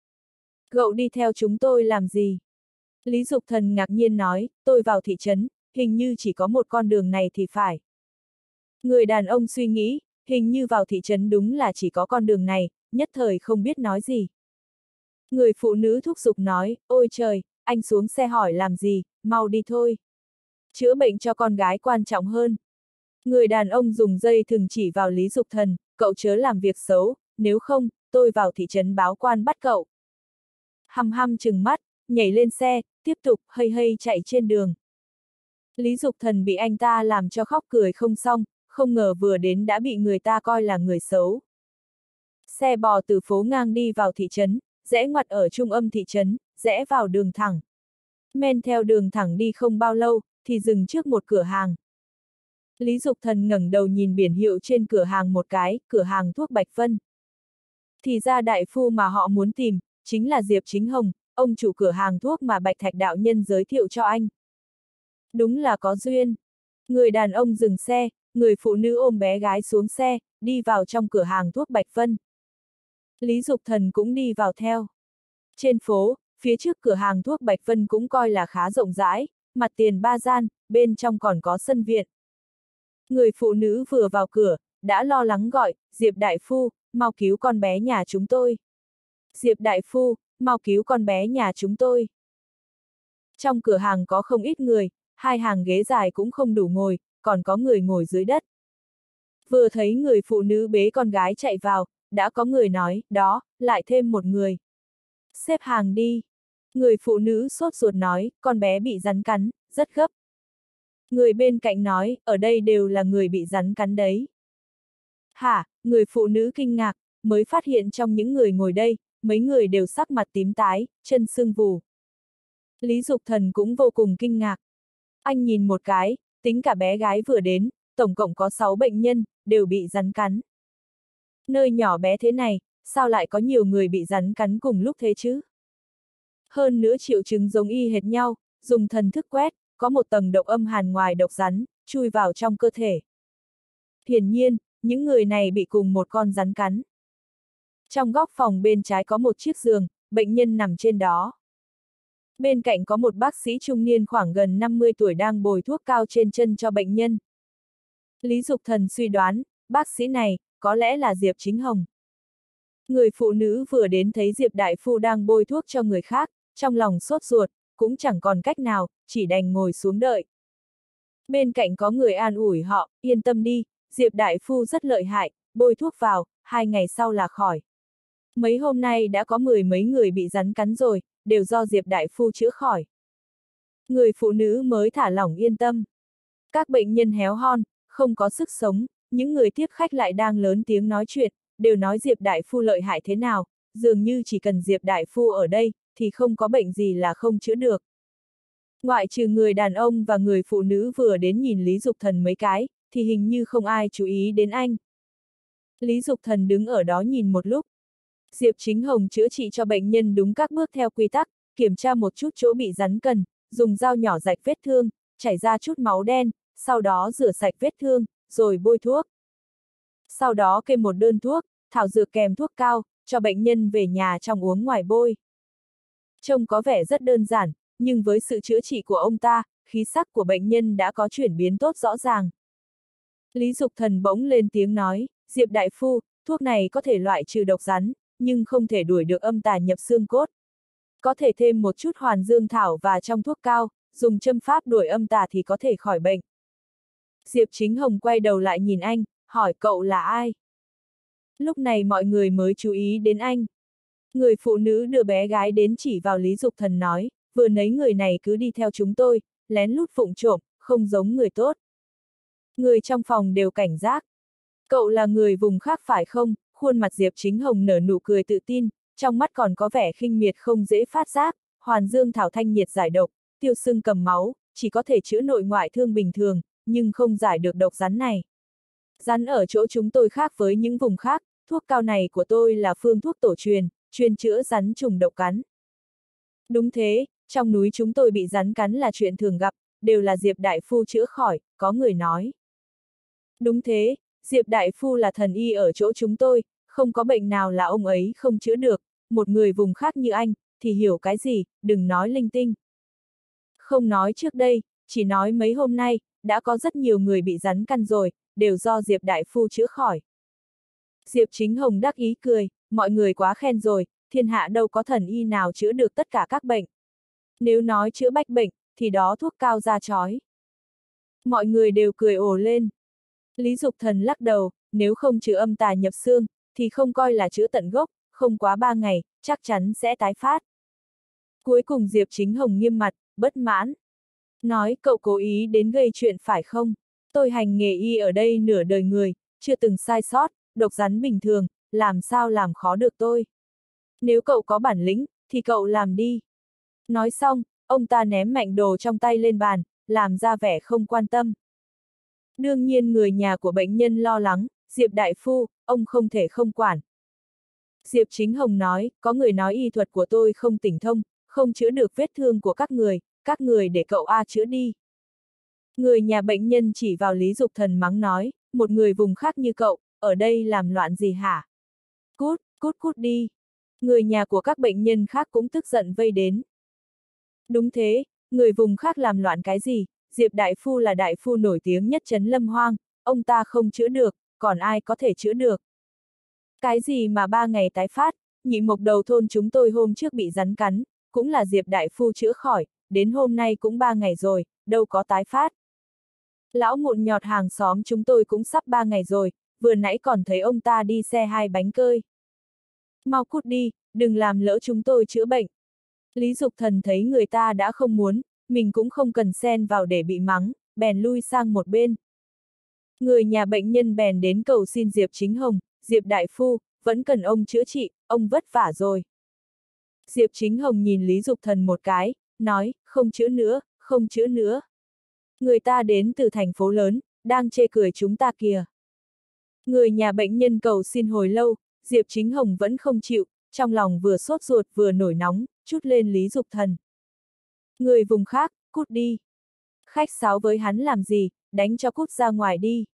Cậu đi theo chúng tôi làm gì? Lý Dục Thần ngạc nhiên nói, tôi vào thị trấn, hình như chỉ có một con đường này thì phải. Người đàn ông suy nghĩ, hình như vào thị trấn đúng là chỉ có con đường này, nhất thời không biết nói gì. Người phụ nữ thúc giục nói, ôi trời, anh xuống xe hỏi làm gì, mau đi thôi. Chữa bệnh cho con gái quan trọng hơn. Người đàn ông dùng dây thừng chỉ vào Lý Dục Thần, cậu chớ làm việc xấu, nếu không, tôi vào thị trấn báo quan bắt cậu. Hăm hăm trừng mắt, nhảy lên xe, tiếp tục hây chạy trên đường. Lý Dục Thần bị anh ta làm cho khóc cười không xong, không ngờ vừa đến đã bị người ta coi là người xấu. Xe bò từ phố ngang đi vào thị trấn, rẽ ngoặt ở trung âm thị trấn, rẽ vào đường thẳng. Men theo đường thẳng đi không bao lâu, thì dừng trước một cửa hàng. Lý Dục Thần ngẩng đầu nhìn biển hiệu trên cửa hàng một cái, cửa hàng thuốc Bạch Vân. Thì ra đại phu mà họ muốn tìm, chính là Diệp Chính Hồng, ông chủ cửa hàng thuốc mà Bạch Thạch đạo nhân giới thiệu cho anh. Đúng là có duyên. Người đàn ông dừng xe, người phụ nữ ôm bé gái xuống xe, đi vào trong cửa hàng thuốc Bạch Vân. Lý Dục Thần cũng đi vào theo. Trên phố, phía trước cửa hàng thuốc Bạch Vân cũng coi là khá rộng rãi, mặt tiền 3 gian, bên trong còn có sân viện. Người phụ nữ vừa vào cửa, đã lo lắng gọi, Diệp đại phu, mau cứu con bé nhà chúng tôi. Diệp đại phu, mau cứu con bé nhà chúng tôi. Trong cửa hàng có không ít người, 2 hàng ghế dài cũng không đủ ngồi, còn có người ngồi dưới đất. Vừa thấy người phụ nữ bế con gái chạy vào, đã có người nói, đó, lại thêm một người. Xếp hàng đi. Người phụ nữ sốt ruột nói, con bé bị rắn cắn, rất gấp. Người bên cạnh nói, ở đây đều là người bị rắn cắn đấy. Hả, người phụ nữ kinh ngạc, mới phát hiện trong những người ngồi đây, mấy người đều sắc mặt tím tái, chân sưng vù. Lý Dục Thần cũng vô cùng kinh ngạc. Anh nhìn một cái, tính cả bé gái vừa đến, tổng cộng có 6 bệnh nhân, đều bị rắn cắn. Nơi nhỏ bé thế này, sao lại có nhiều người bị rắn cắn cùng lúc thế chứ? Hơn nữa triệu chứng giống y hệt nhau, dùng thần thức quét, có một tầng độc âm hàn ngoài độc rắn, chui vào trong cơ thể. Hiển nhiên, những người này bị cùng một con rắn cắn. Trong góc phòng bên trái có một chiếc giường, bệnh nhân nằm trên đó. Bên cạnh có một bác sĩ trung niên khoảng gần 50 tuổi đang bồi thuốc cao trên chân cho bệnh nhân. Lý Dục Thần suy đoán, bác sĩ này, có lẽ là Diệp Chính Hồng. Người phụ nữ vừa đến thấy Diệp đại phu đang bôi thuốc cho người khác, trong lòng sốt ruột, cũng chẳng còn cách nào, chỉ đành ngồi xuống đợi. Bên cạnh có người an ủi họ, yên tâm đi, Diệp đại phu rất lợi hại, bôi thuốc vào, 2 ngày sau là khỏi. Mấy hôm nay đã có 10 mấy người bị rắn cắn rồi, đều do Diệp đại phu chữa khỏi. Người phụ nữ mới thả lỏng yên tâm. Các bệnh nhân héo hon, không có sức sống, những người tiếp khách lại đang lớn tiếng nói chuyện, đều nói Diệp đại phu lợi hại thế nào, dường như chỉ cần Diệp đại phu ở đây, thì không có bệnh gì là không chữa được. Ngoại trừ người đàn ông và người phụ nữ vừa đến nhìn Lý Dục Thần mấy cái, thì hình như không ai chú ý đến anh. Lý Dục Thần đứng ở đó nhìn một lúc. Diệp Chính Hồng chữa trị cho bệnh nhân đúng các bước theo quy tắc, kiểm tra một chút chỗ bị rắn cần, dùng dao nhỏ rạch vết thương, chảy ra chút máu đen, sau đó rửa sạch vết thương, rồi bôi thuốc. Sau đó kê một đơn thuốc, thảo dược kèm thuốc cao, cho bệnh nhân về nhà trong uống ngoài bôi. Trông có vẻ rất đơn giản, nhưng với sự chữa trị của ông ta, khí sắc của bệnh nhân đã có chuyển biến tốt rõ ràng. Lý Dục Thần bỗng lên tiếng nói, Diệp đại phu, thuốc này có thể loại trừ độc rắn, nhưng không thể đuổi được âm tà nhập xương cốt. Có thể thêm một chút hoàn dương thảo và trong thuốc cao, dùng châm pháp đuổi âm tà thì có thể khỏi bệnh. Diệp Chính Hồng quay đầu lại nhìn anh, hỏi cậu là ai? Lúc này mọi người mới chú ý đến anh. Người phụ nữ đưa bé gái đến chỉ vào Lý Dục Thần nói, vừa nấy người này cứ đi theo chúng tôi, lén lút vụng trộm, không giống người tốt. Người trong phòng đều cảnh giác. Cậu là người vùng khác phải không? Khuôn mặt Diệp Chính Hồng nở nụ cười tự tin, trong mắt còn có vẻ khinh miệt không dễ phát giác, hoàn dương thảo thanh nhiệt giải độc, tiêu sưng cầm máu, chỉ có thể chữa nội ngoại thương bình thường, nhưng không giải được độc rắn này. Rắn ở chỗ chúng tôi khác với những vùng khác, thuốc cao này của tôi là phương thuốc tổ truyền, chuyên chữa rắn trùng độc cắn. Đúng thế, trong núi chúng tôi bị rắn cắn là chuyện thường gặp, đều là Diệp đại phu chữa khỏi, có người nói. Đúng thế, Diệp đại phu là thần y ở chỗ chúng tôi, không có bệnh nào là ông ấy không chữa được, một người vùng khác như anh, thì hiểu cái gì, đừng nói linh tinh. Không nói trước đây, chỉ nói mấy hôm nay, đã có rất nhiều người bị rắn căn rồi, đều do Diệp đại phu chữa khỏi. Diệp Chính Hồng đắc ý cười, mọi người quá khen rồi, thiên hạ đâu có thần y nào chữa được tất cả các bệnh. Nếu nói chữa bách bệnh, thì đó thuốc cao ra chói. Mọi người đều cười ồ lên. Lý Dục Thần lắc đầu, nếu không chữa âm tà nhập xương, thì không coi là chữa tận gốc, không quá 3 ngày, chắc chắn sẽ tái phát. Cuối cùng Diệp Chính Hồng nghiêm mặt, bất mãn. Nói, cậu cố ý đến gây chuyện phải không? Tôi hành nghề y ở đây nửa đời người, chưa từng sai sót, độc rắn bình thường, làm sao làm khó được tôi. Nếu cậu có bản lĩnh, thì cậu làm đi. Nói xong, ông ta ném mạnh đồ trong tay lên bàn, làm ra vẻ không quan tâm. Đương nhiên người nhà của bệnh nhân lo lắng, Diệp đại phu, ông không thể không quản. Diệp Chính Hồng nói, có người nói y thuật của tôi không tỉnh thông, không chữa được vết thương của các người để cậu A chữa đi. Người nhà bệnh nhân chỉ vào Lý Dục Thần mắng nói, một người vùng khác như cậu, ở đây làm loạn gì hả? Cút, cút cút đi. Người nhà của các bệnh nhân khác cũng tức giận vây đến. Đúng thế, người vùng khác làm loạn cái gì, Diệp đại phu là đại phu nổi tiếng nhất trấn Lâm Hoang, ông ta không chữa được, còn ai có thể chữa được? Cái gì mà 3 ngày tái phát, nhị mộc đầu thôn chúng tôi hôm trước bị rắn cắn, cũng là Diệp đại phu chữa khỏi, đến hôm nay cũng 3 ngày rồi, đâu có tái phát. Lão mụn nhọt hàng xóm chúng tôi cũng sắp 3 ngày rồi, vừa nãy còn thấy ông ta đi xe 2 bánh cơi. Mau cút đi, đừng làm lỡ chúng tôi chữa bệnh. Lý Dục Thần thấy người ta đã không muốn, mình cũng không cần xen vào để bị mắng, bèn lui sang một bên. Người nhà bệnh nhân bèn đến cầu xin Diệp Chính Hồng, Diệp đại phu, vẫn cần ông chữa trị, ông vất vả rồi. Diệp Chính Hồng nhìn Lý Dục Thần một cái, nói, không chữa nữa, không chữa nữa. Người ta đến từ thành phố lớn, đang chê cười chúng ta kìa. Người nhà bệnh nhân cầu xin hồi lâu, Diệp Chính Hồng vẫn không chịu, trong lòng vừa sốt ruột vừa nổi nóng, trút lên Lý Dục Thần. Người vùng khác, cút đi. Khách sáo với hắn làm gì, đánh cho cút ra ngoài đi.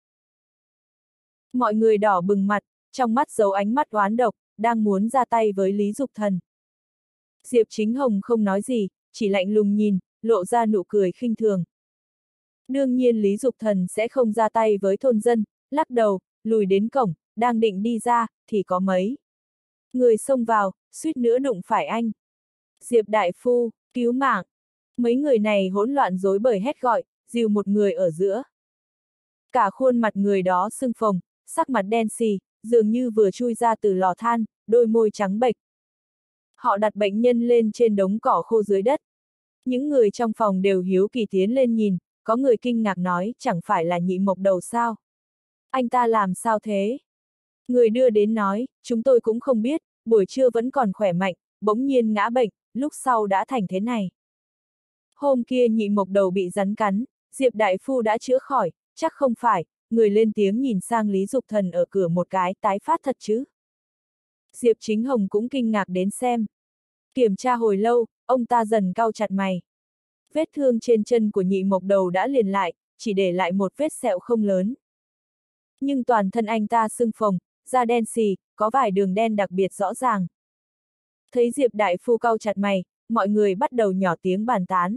Mọi người đỏ bừng mặt, trong mắt giấu ánh mắt oán độc, đang muốn ra tay với Lý Dục Thần. Diệp Chính Hồng không nói gì, chỉ lạnh lùng nhìn, lộ ra nụ cười khinh thường. Đương nhiên Lý Dục Thần sẽ không ra tay với thôn dân, lắc đầu, lùi đến cổng, đang định đi ra, thì có mấy người xông vào, suýt nữa đụng phải anh. Diệp đại phu, cứu mạng. Mấy người này hỗn loạn rối bời hét gọi, dìu một người ở giữa. Cả khuôn mặt người đó sưng phồng, sắc mặt đen xì, dường như vừa chui ra từ lò than, đôi môi trắng bệch. Họ đặt bệnh nhân lên trên đống cỏ khô dưới đất. Những người trong phòng đều hiếu kỳ tiến lên nhìn, có người kinh ngạc nói, chẳng phải là nhị mộc đầu sao? Anh ta làm sao thế? Người đưa đến nói, chúng tôi cũng không biết, buổi trưa vẫn còn khỏe mạnh, bỗng nhiên ngã bệnh, lúc sau đã thành thế này. Hôm kia nhị mộc đầu bị rắn cắn, Diệp đại phu đã chữa khỏi, chắc không phải, người lên tiếng nhìn sang Lý Dục Thần ở cửa một cái, tái phát thật chứ? Diệp Chính Hồng cũng kinh ngạc đến xem. Kiểm tra hồi lâu, ông ta dần cau chặt mày. Vết thương trên chân của nhị mộc đầu đã liền lại, chỉ để lại một vết sẹo không lớn. Nhưng toàn thân anh ta sưng phồng, da đen xì, có vài đường đen đặc biệt rõ ràng. Thấy Diệp đại phu cau chặt mày, mọi người bắt đầu nhỏ tiếng bàn tán.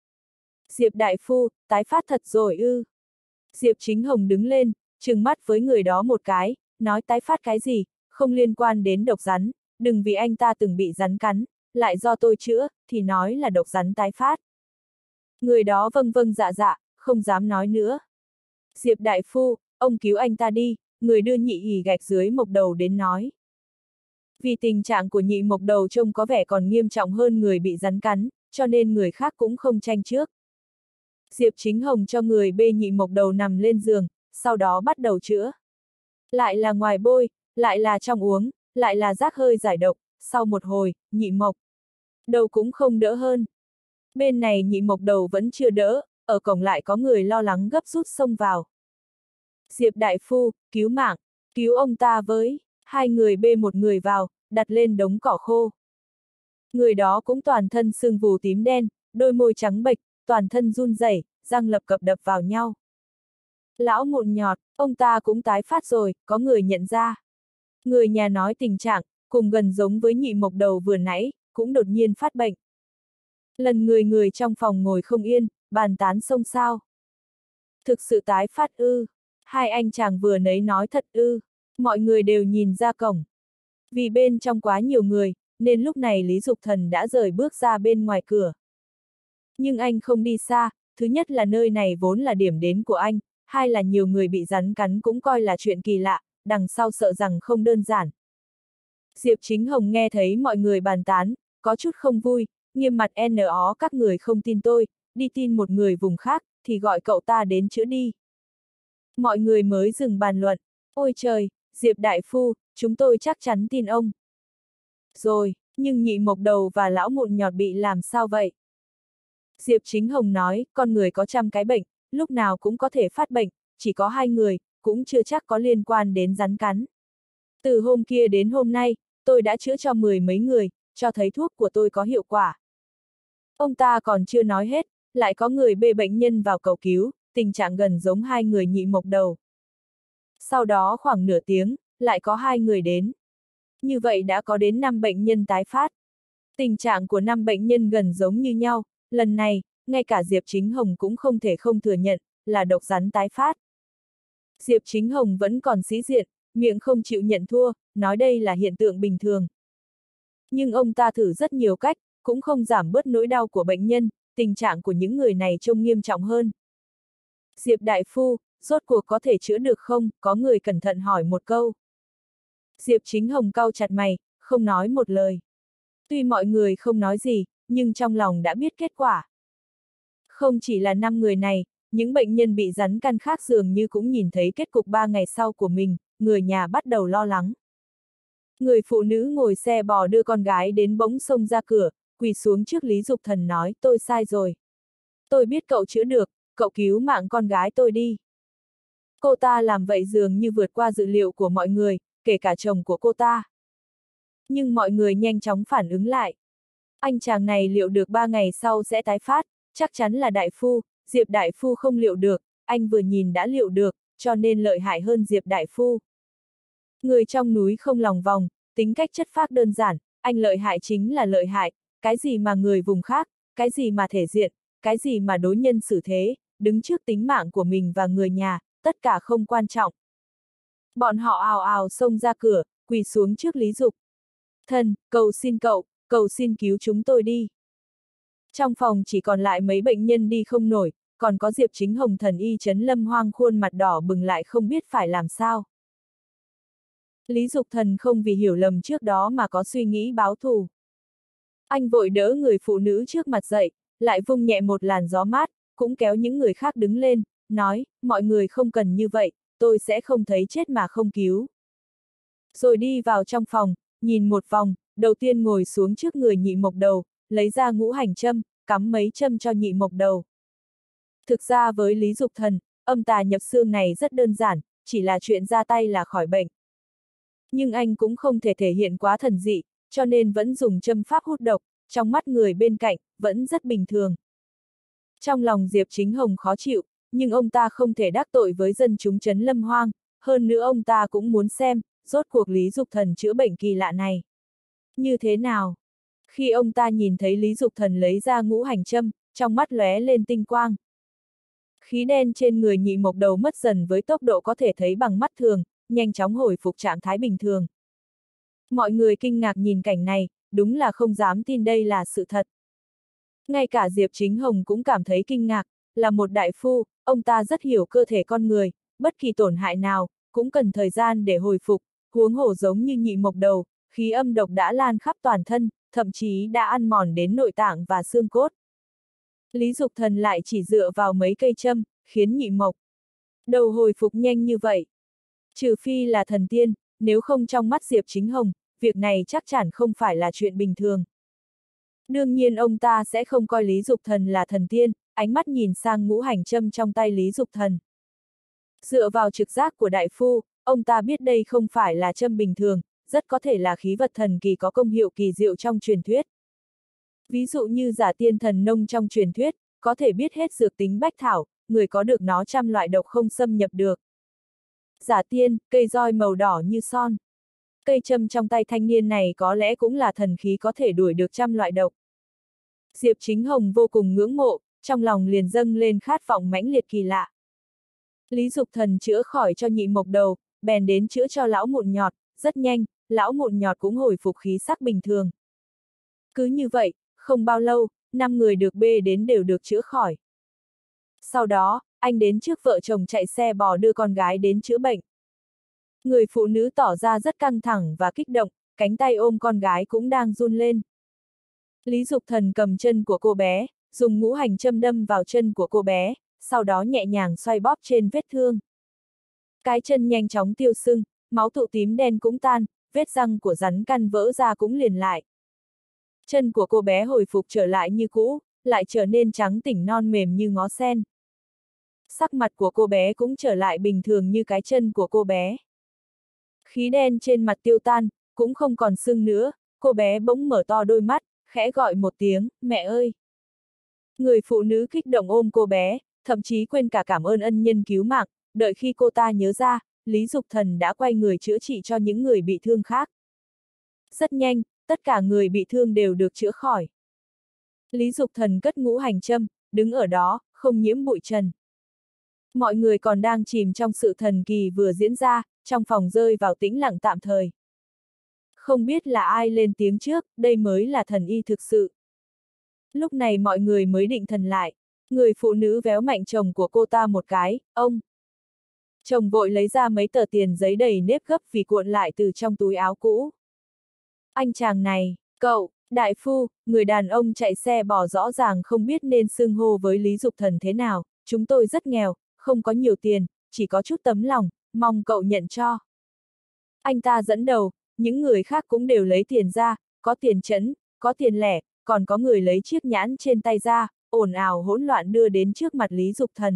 Diệp đại phu, tái phát thật rồi ư? Diệp Chính Hồng đứng lên, trừng mắt với người đó một cái, nói tái phát cái gì, không liên quan đến độc rắn, đừng vì anh ta từng bị rắn cắn, lại do tôi chữa, thì nói là độc rắn tái phát. Người đó vâng vâng dạ dạ, không dám nói nữa. Diệp đại phu, ông cứu anh ta đi, người đưa Nhị ỉ gạch dưới mộc đầu đến nói. Vì tình trạng của Nhị mộc đầu trông có vẻ còn nghiêm trọng hơn người bị rắn cắn, cho nên người khác cũng không tranh trước. Diệp Chính Hồng cho người bê Nhị mộc đầu nằm lên giường, sau đó bắt đầu chữa. Lại là ngoài bôi, lại là trong uống, lại là rác hơi giải độc, sau một hồi, Nhị mộc đầu cũng không đỡ hơn. Bên này Nhị mộc đầu vẫn chưa đỡ, ở cổng lại có người lo lắng gấp rút xông vào. Diệp đại phu, cứu mạng, cứu ông ta với, hai người bê một người vào, đặt lên đống cỏ khô. Người đó cũng toàn thân sưng vù tím đen, đôi môi trắng bệch, toàn thân run rẩy, răng lập cập đập vào nhau. Lão mụn nhọt, ông ta cũng tái phát rồi, có người nhận ra. Người nhà nói tình trạng, cùng gần giống với Nhị mộc đầu vừa nãy, cũng đột nhiên phát bệnh. Lần người trong phòng ngồi không yên, bàn tán xôn xao. Thực sự tái phát ư? Hai anh chàng vừa nấy nói thật ư? Mọi người đều nhìn ra cổng. Vì bên trong quá nhiều người, nên lúc này Lý Dục Thần đã rời bước ra bên ngoài cửa. Nhưng anh không đi xa, thứ nhất là nơi này vốn là điểm đến của anh, hai là nhiều người bị rắn cắn cũng coi là chuyện kỳ lạ, đằng sau sợ rằng không đơn giản. Diệp Chính Hồng nghe thấy mọi người bàn tán, có chút không vui, nghiêm mặt nó các người không tin tôi, đi tin một người vùng khác, thì gọi cậu ta đến chữa đi. Mọi người mới dừng bàn luận, ôi trời, Diệp đại phu, chúng tôi chắc chắn tin ông. Rồi, nhưng Nhị mộc đầu và lão mụn nhọt bị làm sao vậy? Diệp Chính Hồng nói, con người có 100 cái bệnh, lúc nào cũng có thể phát bệnh, chỉ có 2 người, cũng chưa chắc có liên quan đến rắn cắn. Từ hôm kia đến hôm nay, tôi đã chữa cho 10 mấy người, cho thấy thuốc của tôi có hiệu quả. Ông ta còn chưa nói hết, lại có người bê bệnh nhân vào cầu cứu, tình trạng gần giống 2 người Nhị mộc đầu. Sau đó khoảng nửa tiếng, lại có 2 người đến. Như vậy đã có đến 5 bệnh nhân tái phát. Tình trạng của 5 bệnh nhân gần giống như nhau, lần này, ngay cả Diệp Chính Hồng cũng không thể không thừa nhận, là độc rắn tái phát. Diệp Chính Hồng vẫn còn sĩ diện, miệng không chịu nhận thua, nói đây là hiện tượng bình thường. Nhưng ông ta thử rất nhiều cách, cũng không giảm bớt nỗi đau của bệnh nhân, tình trạng của những người này trông nghiêm trọng hơn. Diệp đại phu, rốt cuộc có thể chữa được không? Có người cẩn thận hỏi một câu. Diệp Chính Hồng cau chặt mày, không nói một lời. Tuy mọi người không nói gì, nhưng trong lòng đã biết kết quả. Không chỉ là 5 người này, những bệnh nhân bị rắn căn khác dường như cũng nhìn thấy kết cục 3 ngày sau của mình, người nhà bắt đầu lo lắng. Người phụ nữ ngồi xe bò đưa con gái đến bỗng xông ra cửa, quỳ xuống trước Lý Dục Thần nói, tôi sai rồi. Tôi biết cậu chữa được, cậu cứu mạng con gái tôi đi. Cô ta làm vậy dường như vượt qua dự liệu của mọi người, kể cả chồng của cô ta. Nhưng mọi người nhanh chóng phản ứng lại. Anh chàng này liệu được 3 ngày sau sẽ tái phát, chắc chắn là đại phu, Diệp đại phu không liệu được, anh vừa nhìn đã liệu được, cho nên lợi hại hơn Diệp đại phu. Người trong núi không lòng vòng, tính cách chất phác đơn giản, anh lợi hại chính là lợi hại, cái gì mà người vùng khác, cái gì mà thể diện, cái gì mà đối nhân xử thế, đứng trước tính mạng của mình và người nhà, tất cả không quan trọng. Bọn họ ào ào xông ra cửa, quỳ xuống trước Lý Dục Thần, cầu xin cậu, cầu xin cứu chúng tôi đi. Trong phòng chỉ còn lại mấy bệnh nhân đi không nổi, còn có Diệp Chính Hồng thần y Trấn Lâm Hoang khuôn mặt đỏ bừng lại không biết phải làm sao. Lý Dục Thần không vì hiểu lầm trước đó mà có suy nghĩ báo thù. Anh vội đỡ người phụ nữ trước mặt dậy, lại vung nhẹ một làn gió mát, cũng kéo những người khác đứng lên, nói, mọi người không cần như vậy, tôi sẽ không thấy chết mà không cứu. Rồi đi vào trong phòng, nhìn một vòng, đầu tiên ngồi xuống trước người Nhị mộc đầu, lấy ra ngũ hành châm, cắm mấy châm cho Nhị mộc đầu. Thực ra với Lý Dục Thần, âm tà nhập xương này rất đơn giản, chỉ là chuyện ra tay là khỏi bệnh. Nhưng anh cũng không thể thể hiện quá thần dị, cho nên vẫn dùng châm pháp hút độc, trong mắt người bên cạnh, vẫn rất bình thường. Trong lòng Diệp Chính Hồng khó chịu, nhưng ông ta không thể đắc tội với dân chúng Trấn Lâm Hoang, hơn nữa ông ta cũng muốn xem, rốt cuộc Lý Dục Thần chữa bệnh kỳ lạ này. Như thế nào? Khi ông ta nhìn thấy Lý Dục Thần lấy ra ngũ hành châm, trong mắt lóe lên tinh quang. Khí đen trên người Nhị Mộc Đầu mất dần với tốc độ có thể thấy bằng mắt thường, nhanh chóng hồi phục trạng thái bình thường. Mọi người kinh ngạc nhìn cảnh này, đúng là không dám tin đây là sự thật. Ngay cả Diệp Chính Hồng cũng cảm thấy kinh ngạc, là một đại phu, ông ta rất hiểu cơ thể con người, bất kỳ tổn hại nào, cũng cần thời gian để hồi phục, huống hồ giống như Nhị Mộc Đầu, khí âm độc đã lan khắp toàn thân, thậm chí đã ăn mòn đến nội tạng và xương cốt. Lý Dục Thần lại chỉ dựa vào mấy cây châm, khiến Nhị Mộc Đầu hồi phục nhanh như vậy. Trừ phi là thần tiên, nếu không trong mắt Diệp Chính Hồng, việc này chắc chắn không phải là chuyện bình thường. Đương nhiên ông ta sẽ không coi Lý Dục Thần là thần tiên, ánh mắt nhìn sang ngũ hành châm trong tay Lý Dục Thần. Dựa vào trực giác của đại phu, ông ta biết đây không phải là châm bình thường, rất có thể là khí vật thần kỳ có công hiệu kỳ diệu trong truyền thuyết. Ví dụ như giả tiên thần nông trong truyền thuyết, có thể biết hết dược tính bách thảo, người có được nó trăm loại độc không xâm nhập được. Giả tiên, cây roi màu đỏ như son. Cây châm trong tay thanh niên này có lẽ cũng là thần khí có thể đuổi được trăm loại độc. Diệp Chính Hồng vô cùng ngưỡng mộ, trong lòng liền dâng lên khát vọng mãnh liệt kỳ lạ. Lý Dục Thần chữa khỏi cho Nhị Mộc Đầu, bèn đến chữa cho lão mụn nhọt, rất nhanh, lão mụn nhọt cũng hồi phục khí sắc bình thường. Cứ như vậy, không bao lâu, 5 người được bê đến đều được chữa khỏi. Sau đó, anh đến trước vợ chồng chạy xe bò đưa con gái đến chữa bệnh. Người phụ nữ tỏ ra rất căng thẳng và kích động, cánh tay ôm con gái cũng đang run lên. Lý Dục Thần cầm chân của cô bé, dùng ngũ hành châm đâm vào chân của cô bé, sau đó nhẹ nhàng xoay bóp trên vết thương. Cái chân nhanh chóng tiêu sưng, máu tụ tím đen cũng tan, vết răng của rắn căn vỡ ra cũng liền lại. Chân của cô bé hồi phục trở lại như cũ, lại trở nên trắng tỉnh non mềm như ngó sen. Sắc mặt của cô bé cũng trở lại bình thường như cái chân của cô bé. Khí đen trên mặt tiêu tan, cũng không còn sưng nữa, cô bé bỗng mở to đôi mắt, khẽ gọi một tiếng, mẹ ơi. Người phụ nữ kích động ôm cô bé, thậm chí quên cả cảm ơn ân nhân cứu mạng, đợi khi cô ta nhớ ra, Lý Dục Thần đã quay người chữa trị cho những người bị thương khác. Rất nhanh, tất cả người bị thương đều được chữa khỏi. Lý Dục Thần cất ngũ hành châm, đứng ở đó, không nhiễm bụi trần. Mọi người còn đang chìm trong sự thần kỳ vừa diễn ra, trong phòng rơi vào tĩnh lặng tạm thời. Không biết là ai lên tiếng trước, đây mới là thần y thực sự. Lúc này mọi người mới định thần lại, người phụ nữ véo mạnh chồng của cô ta một cái, ông. Chồng vội lấy ra mấy tờ tiền giấy đầy nếp gấp vì cuộn lại từ trong túi áo cũ. Anh chàng này, cậu, đại phu, người đàn ông chạy xe bò rõ ràng không biết nên xưng hô với Lý Dục Thần thế nào, chúng tôi rất nghèo, không có nhiều tiền, chỉ có chút tấm lòng, mong cậu nhận cho. Anh ta dẫn đầu, những người khác cũng đều lấy tiền ra, có tiền chẵn, có tiền lẻ, còn có người lấy chiếc nhãn trên tay ra, ồn ào hỗn loạn đưa đến trước mặt Lý Dục Thần.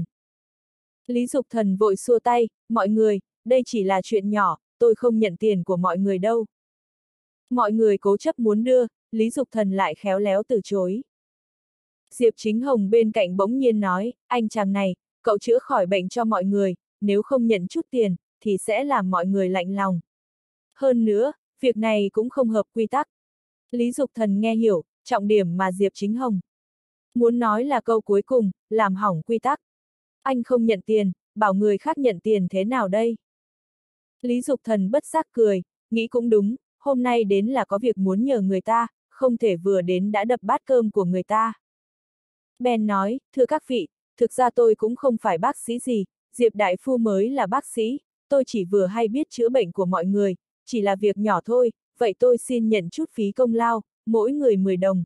Lý Dục Thần vội xua tay, mọi người, đây chỉ là chuyện nhỏ, tôi không nhận tiền của mọi người đâu. Mọi người cố chấp muốn đưa, Lý Dục Thần lại khéo léo từ chối. Diệp Chính Hồng bên cạnh bỗng nhiên nói, anh chàng này, cậu chữa khỏi bệnh cho mọi người, nếu không nhận chút tiền, thì sẽ làm mọi người lạnh lòng. Hơn nữa, việc này cũng không hợp quy tắc. Lý Dục Thần nghe hiểu, trọng điểm mà Diệp Chính Hồng muốn nói là câu cuối cùng, làm hỏng quy tắc. Anh không nhận tiền, bảo người khác nhận tiền thế nào đây? Lý Dục Thần bất giác cười, nghĩ cũng đúng, hôm nay đến là có việc muốn nhờ người ta, không thể vừa đến đã đập bát cơm của người ta. Bèn nói, thưa các vị, thực ra tôi cũng không phải bác sĩ gì, Diệp Đại Phu mới là bác sĩ, tôi chỉ vừa hay biết chữa bệnh của mọi người, chỉ là việc nhỏ thôi, vậy tôi xin nhận chút phí công lao, mỗi người 10 đồng.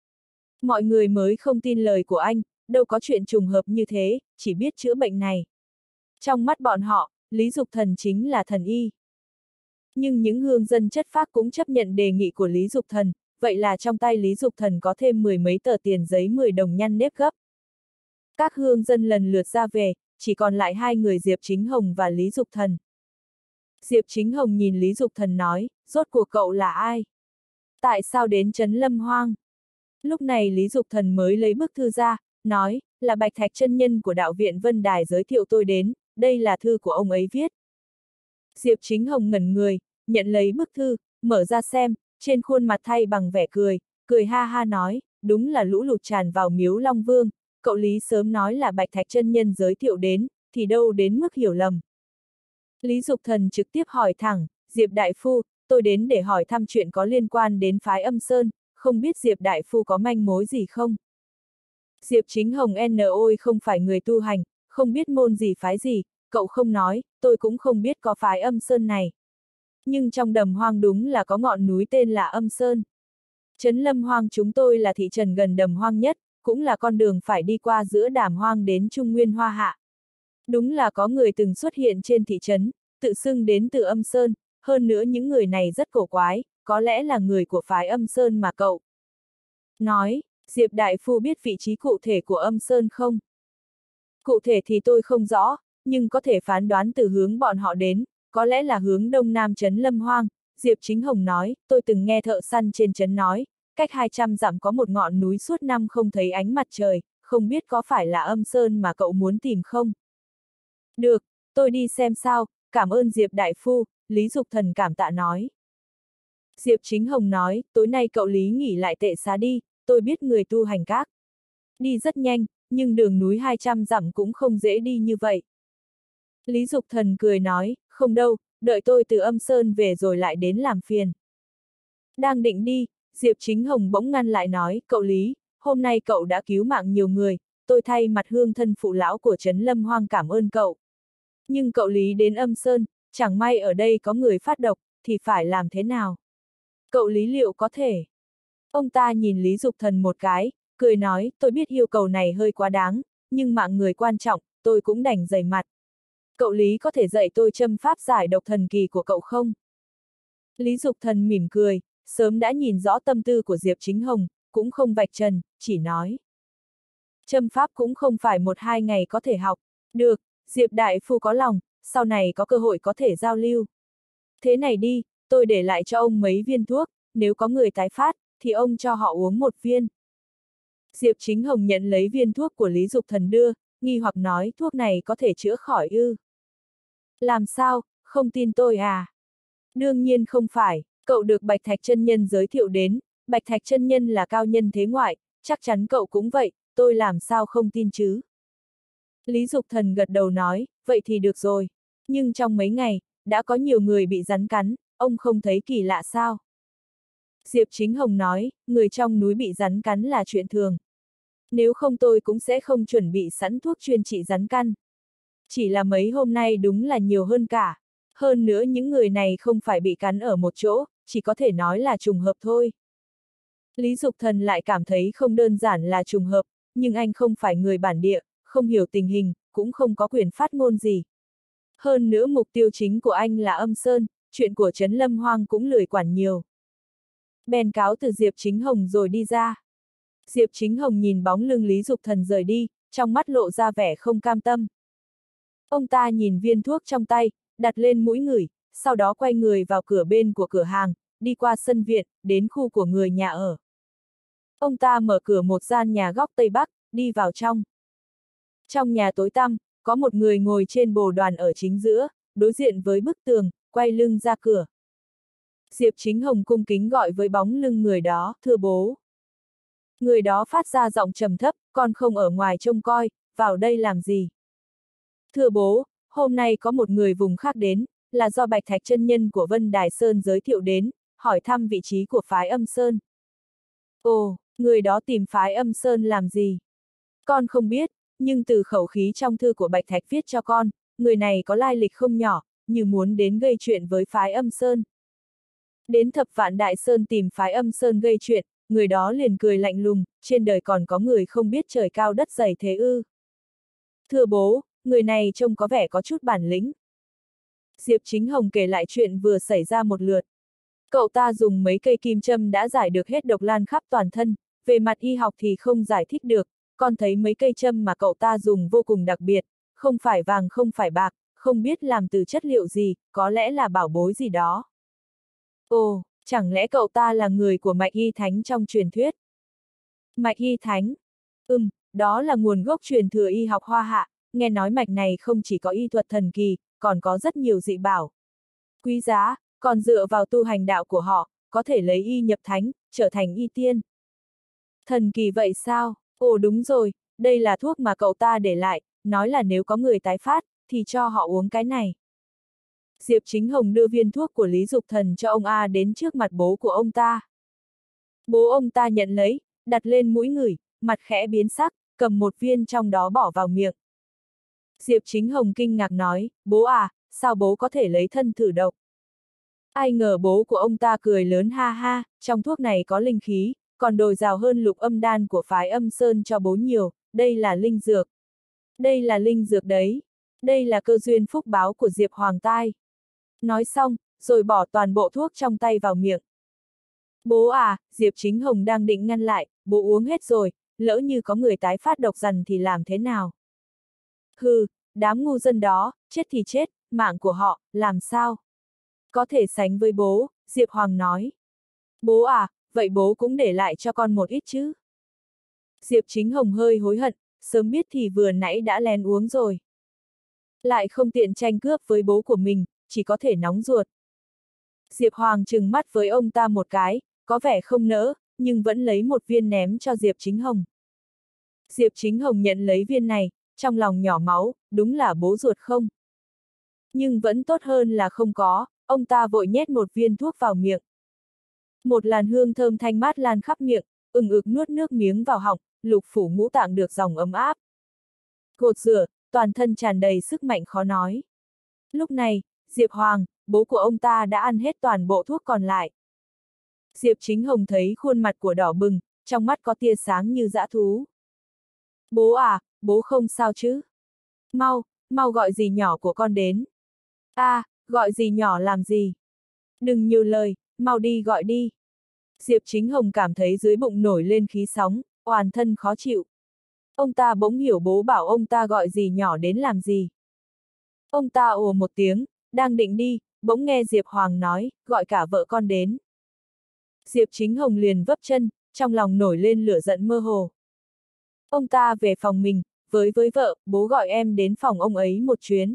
Mọi người mới không tin lời của anh, đâu có chuyện trùng hợp như thế, chỉ biết chữa bệnh này. Trong mắt bọn họ, Lý Dục Thần chính là thần y. Nhưng những hương dân chất phác cũng chấp nhận đề nghị của Lý Dục Thần, vậy là trong tay Lý Dục Thần có thêm 10 mấy tờ tiền giấy 10 đồng nhăn nếp gấp. Các hương dân lần lượt ra về, chỉ còn lại hai người Diệp Chính Hồng và Lý Dục Thần. Diệp Chính Hồng nhìn Lý Dục Thần nói, rốt cuộc cậu là ai? Tại sao đến trấn Lâm Hoang? Lúc này Lý Dục Thần mới lấy bức thư ra, nói, là Bạch Thạch chân nhân của đạo viện Vân Đài giới thiệu tôi đến, đây là thư của ông ấy viết. Diệp Chính Hồng ngẩn người, nhận lấy bức thư, mở ra xem, trên khuôn mặt thay bằng vẻ cười, cười ha ha nói, đúng là lũ lụt tràn vào miếu Long Vương, cậu Lý sớm nói là Bạch Thạch chân nhân giới thiệu đến, thì đâu đến mức hiểu lầm. Lý Dục Thần trực tiếp hỏi thẳng, Diệp Đại Phu, tôi đến để hỏi thăm chuyện có liên quan đến phái Âm Sơn, không biết Diệp Đại Phu có manh mối gì không? Diệp Chính Hồng N.O.I không phải người tu hành, không biết môn gì phái gì, cậu không nói, tôi cũng không biết có phái Âm Sơn này. Nhưng trong Đầm Hoang đúng là có ngọn núi tên là Âm Sơn. Trấn Lâm Hoang chúng tôi là thị trấn gần Đầm Hoang nhất, cũng là con đường phải đi qua giữa Đàm Hoang đến Trung Nguyên Hoa Hạ. Đúng là có người từng xuất hiện trên thị trấn, tự xưng đến từ Âm Sơn, hơn nữa những người này rất cổ quái, có lẽ là người của phái Âm Sơn mà cậu nói. Diệp Đại Phu biết vị trí cụ thể của Âm Sơn không? Cụ thể thì tôi không rõ, nhưng có thể phán đoán từ hướng bọn họ đến, có lẽ là hướng đông nam trấn Lâm Hoang. Diệp Chính Hồng nói, tôi từng nghe thợ săn trên trấn nói, cách 200 dặm có một ngọn núi suốt năm không thấy ánh mặt trời, không biết có phải là Âm Sơn mà cậu muốn tìm không? Được, tôi đi xem sao, cảm ơn Diệp Đại Phu, Lý Dục Thần cảm tạ nói. Diệp Chính Hồng nói, tối nay cậu Lý nghỉ lại tệ xá đi, tôi biết người tu hành các. Đi rất nhanh, nhưng đường núi 200 dặm cũng không dễ đi như vậy. Lý Dục Thần cười nói, không đâu, đợi tôi từ Âm Sơn về rồi lại đến làm phiền. Đang định đi, Diệp Chính Hồng bỗng ngăn lại nói, cậu Lý, hôm nay cậu đã cứu mạng nhiều người, tôi thay mặt hương thân phụ lão của trấn Lâm Hoang cảm ơn cậu. Nhưng cậu Lý đến Âm Sơn, chẳng may ở đây có người phát độc, thì phải làm thế nào? Cậu Lý liệu có thể? Ông ta nhìn Lý Dục Thần một cái, cười nói, tôi biết yêu cầu này hơi quá đáng, nhưng mạng người quan trọng, tôi cũng đành dày mặt. Cậu Lý có thể dạy tôi châm pháp giải độc thần kỳ của cậu không? Lý Dục Thần mỉm cười, sớm đã nhìn rõ tâm tư của Diệp Chính Hồng, cũng không vạch trần, chỉ nói. Châm pháp cũng không phải 1-2 ngày có thể học. Được, Diệp Đại Phu có lòng, sau này có cơ hội có thể giao lưu. Thế này đi, tôi để lại cho ông mấy viên thuốc, nếu có người tái phát, thì ông cho họ uống 1 viên. Diệp Chính Hồng nhận lấy viên thuốc của Lý Dục Thần đưa, nghi hoặc nói thuốc này có thể chữa khỏi ư? Làm sao, không tin tôi à? Đương nhiên không phải, cậu được Bạch Thạch chân nhân giới thiệu đến, Bạch Thạch chân nhân là cao nhân thế ngoại, chắc chắn cậu cũng vậy, tôi làm sao không tin chứ? Lý Dục Thần gật đầu nói, vậy thì được rồi. Nhưng trong mấy ngày, đã có nhiều người bị rắn cắn, ông không thấy kỳ lạ sao? Diệp Chính Hồng nói, người trong núi bị rắn cắn là chuyện thường. Nếu không tôi cũng sẽ không chuẩn bị sẵn thuốc chuyên trị rắn căn. Chỉ là mấy hôm nay đúng là nhiều hơn cả. Hơn nữa những người này không phải bị cắn ở một chỗ, chỉ có thể nói là trùng hợp thôi. Lý Dục Thần lại cảm thấy không đơn giản là trùng hợp, nhưng anh không phải người bản địa, không hiểu tình hình, cũng không có quyền phát ngôn gì. Hơn nữa mục tiêu chính của anh là Âm Sơn, chuyện của trấn Lâm Hoang cũng lười quản nhiều. Bèn cáo từ Diệp Chính Hồng rồi đi ra. Diệp Chính Hồng nhìn bóng lưng Lý Dục Thần rời đi, trong mắt lộ ra vẻ không cam tâm. Ông ta nhìn viên thuốc trong tay, đặt lên mũi ngửi, sau đó quay người vào cửa bên của cửa hàng, đi qua sân viện, đến khu của người nhà ở. Ông ta mở cửa một gian nhà góc Tây Bắc, đi vào trong. Trong nhà tối tăm, có một người ngồi trên bồ đoàn ở chính giữa, đối diện với bức tường, quay lưng ra cửa. Diệp Chính Hồng cung kính gọi với bóng lưng người đó, thưa bố. Người đó phát ra giọng trầm thấp, con không ở ngoài trông coi, vào đây làm gì? Thưa bố, hôm nay có một người vùng khác đến, là do Bạch Thạch chân nhân của Vân Đài Sơn giới thiệu đến, hỏi thăm vị trí của phái Âm Sơn. Ồ, người đó tìm phái Âm Sơn làm gì? Con không biết, nhưng từ khẩu khí trong thư của Bạch Thạch viết cho con, người này có lai lịch không nhỏ, như muốn đến gây chuyện với phái Âm Sơn. Đến Thập Vạn Đại Sơn tìm phái Âm Sơn gây chuyện, người đó liền cười lạnh lùng, trên đời còn có người không biết trời cao đất dày thế ư? Thưa bố, người này trông có vẻ có chút bản lĩnh. Diệp Chính Hồng kể lại chuyện vừa xảy ra một lượt. Cậu ta dùng mấy cây kim châm đã giải được hết độc lan khắp toàn thân, về mặt y học thì không giải thích được, con thấy mấy cây châm mà cậu ta dùng vô cùng đặc biệt, không phải vàng không phải bạc, không biết làm từ chất liệu gì, có lẽ là bảo bối gì đó. Ồ, chẳng lẽ cậu ta là người của Mạch Y Thánh trong truyền thuyết? Mạch Y Thánh? Đó là nguồn gốc truyền thừa y học Hoa Hạ, nghe nói mạch này không chỉ có y thuật thần kỳ, còn có rất nhiều dị bảo quý giá, còn dựa vào tu hành đạo của họ, có thể lấy y nhập thánh, trở thành y tiên. Thần kỳ vậy sao? Ồ đúng rồi, đây là thuốc mà cậu ta để lại, nói là nếu có người tái phát, thì cho họ uống cái này. Diệp Chính Hồng đưa viên thuốc của Lý Dục Thần cho ông A đến trước mặt bố của ông ta. Bố ông ta nhận lấy, đặt lên mũi ngửi, mặt khẽ biến sắc, cầm một viên trong đó bỏ vào miệng. Diệp Chính Hồng kinh ngạc nói, bố à, sao bố có thể lấy thân thử độc? Ai ngờ bố của ông ta cười lớn ha ha, trong thuốc này có linh khí, còn dồi dào hơn lục âm đan của phái Âm Sơn cho bố nhiều, đây là linh dược. Đây là linh dược đấy. Đây là cơ duyên phúc báo của Diệp Hoàng tai. Nói xong, rồi bỏ toàn bộ thuốc trong tay vào miệng. Bố à, Diệp Chính Hồng đang định ngăn lại, bố uống hết rồi, lỡ như có người tái phát độc dần thì làm thế nào? Hừ, đám ngu dân đó, chết thì chết, mạng của họ, làm sao? Có thể sánh với bố, Diệp Hoàng nói. Bố à, vậy bố cũng để lại cho con một ít chứ? Diệp Chính Hồng hơi hối hận, sớm biết thì vừa nãy đã lén uống rồi. Lại không tiện tranh cướp với bố của mình, chỉ có thể nóng ruột. Diệp Hoàng trừng mắt với ông ta một cái, có vẻ không nỡ, nhưng vẫn lấy một viên ném cho Diệp Chính Hồng. Diệp Chính Hồng nhận lấy viên này, trong lòng nhỏ máu, đúng là bố ruột không? Nhưng vẫn tốt hơn là không có, ông ta vội nhét một viên thuốc vào miệng. Một làn hương thơm thanh mát lan khắp miệng, ừng ực nuốt nước miếng vào họng, lục phủ ngũ tạng được dòng ấm áp. Gột rửa, toàn thân tràn đầy sức mạnh khó nói. Lúc này, Diệp Hoàng, bố của ông ta đã ăn hết toàn bộ thuốc còn lại. Diệp Chính Hồng thấy khuôn mặt của đỏ bừng, trong mắt có tia sáng như dã thú. Bố à, bố không sao chứ? Mau gọi dì nhỏ của con đến. Gọi dì nhỏ làm gì? Đừng nhiều lời, mau đi gọi đi. Diệp Chính Hồng cảm thấy dưới bụng nổi lên khí sóng, oàn thân khó chịu. Ông ta bỗng hiểu bố bảo ông ta gọi dì nhỏ đến làm gì. Ông ta ồ một tiếng, đang định đi, bỗng nghe Diệp Hoàng nói, gọi cả vợ con đến. Diệp Chính Hồng liền vấp chân, trong lòng nổi lên lửa giận mơ hồ. Ông ta về phòng mình, với vợ, bố gọi em đến phòng ông ấy một chuyến.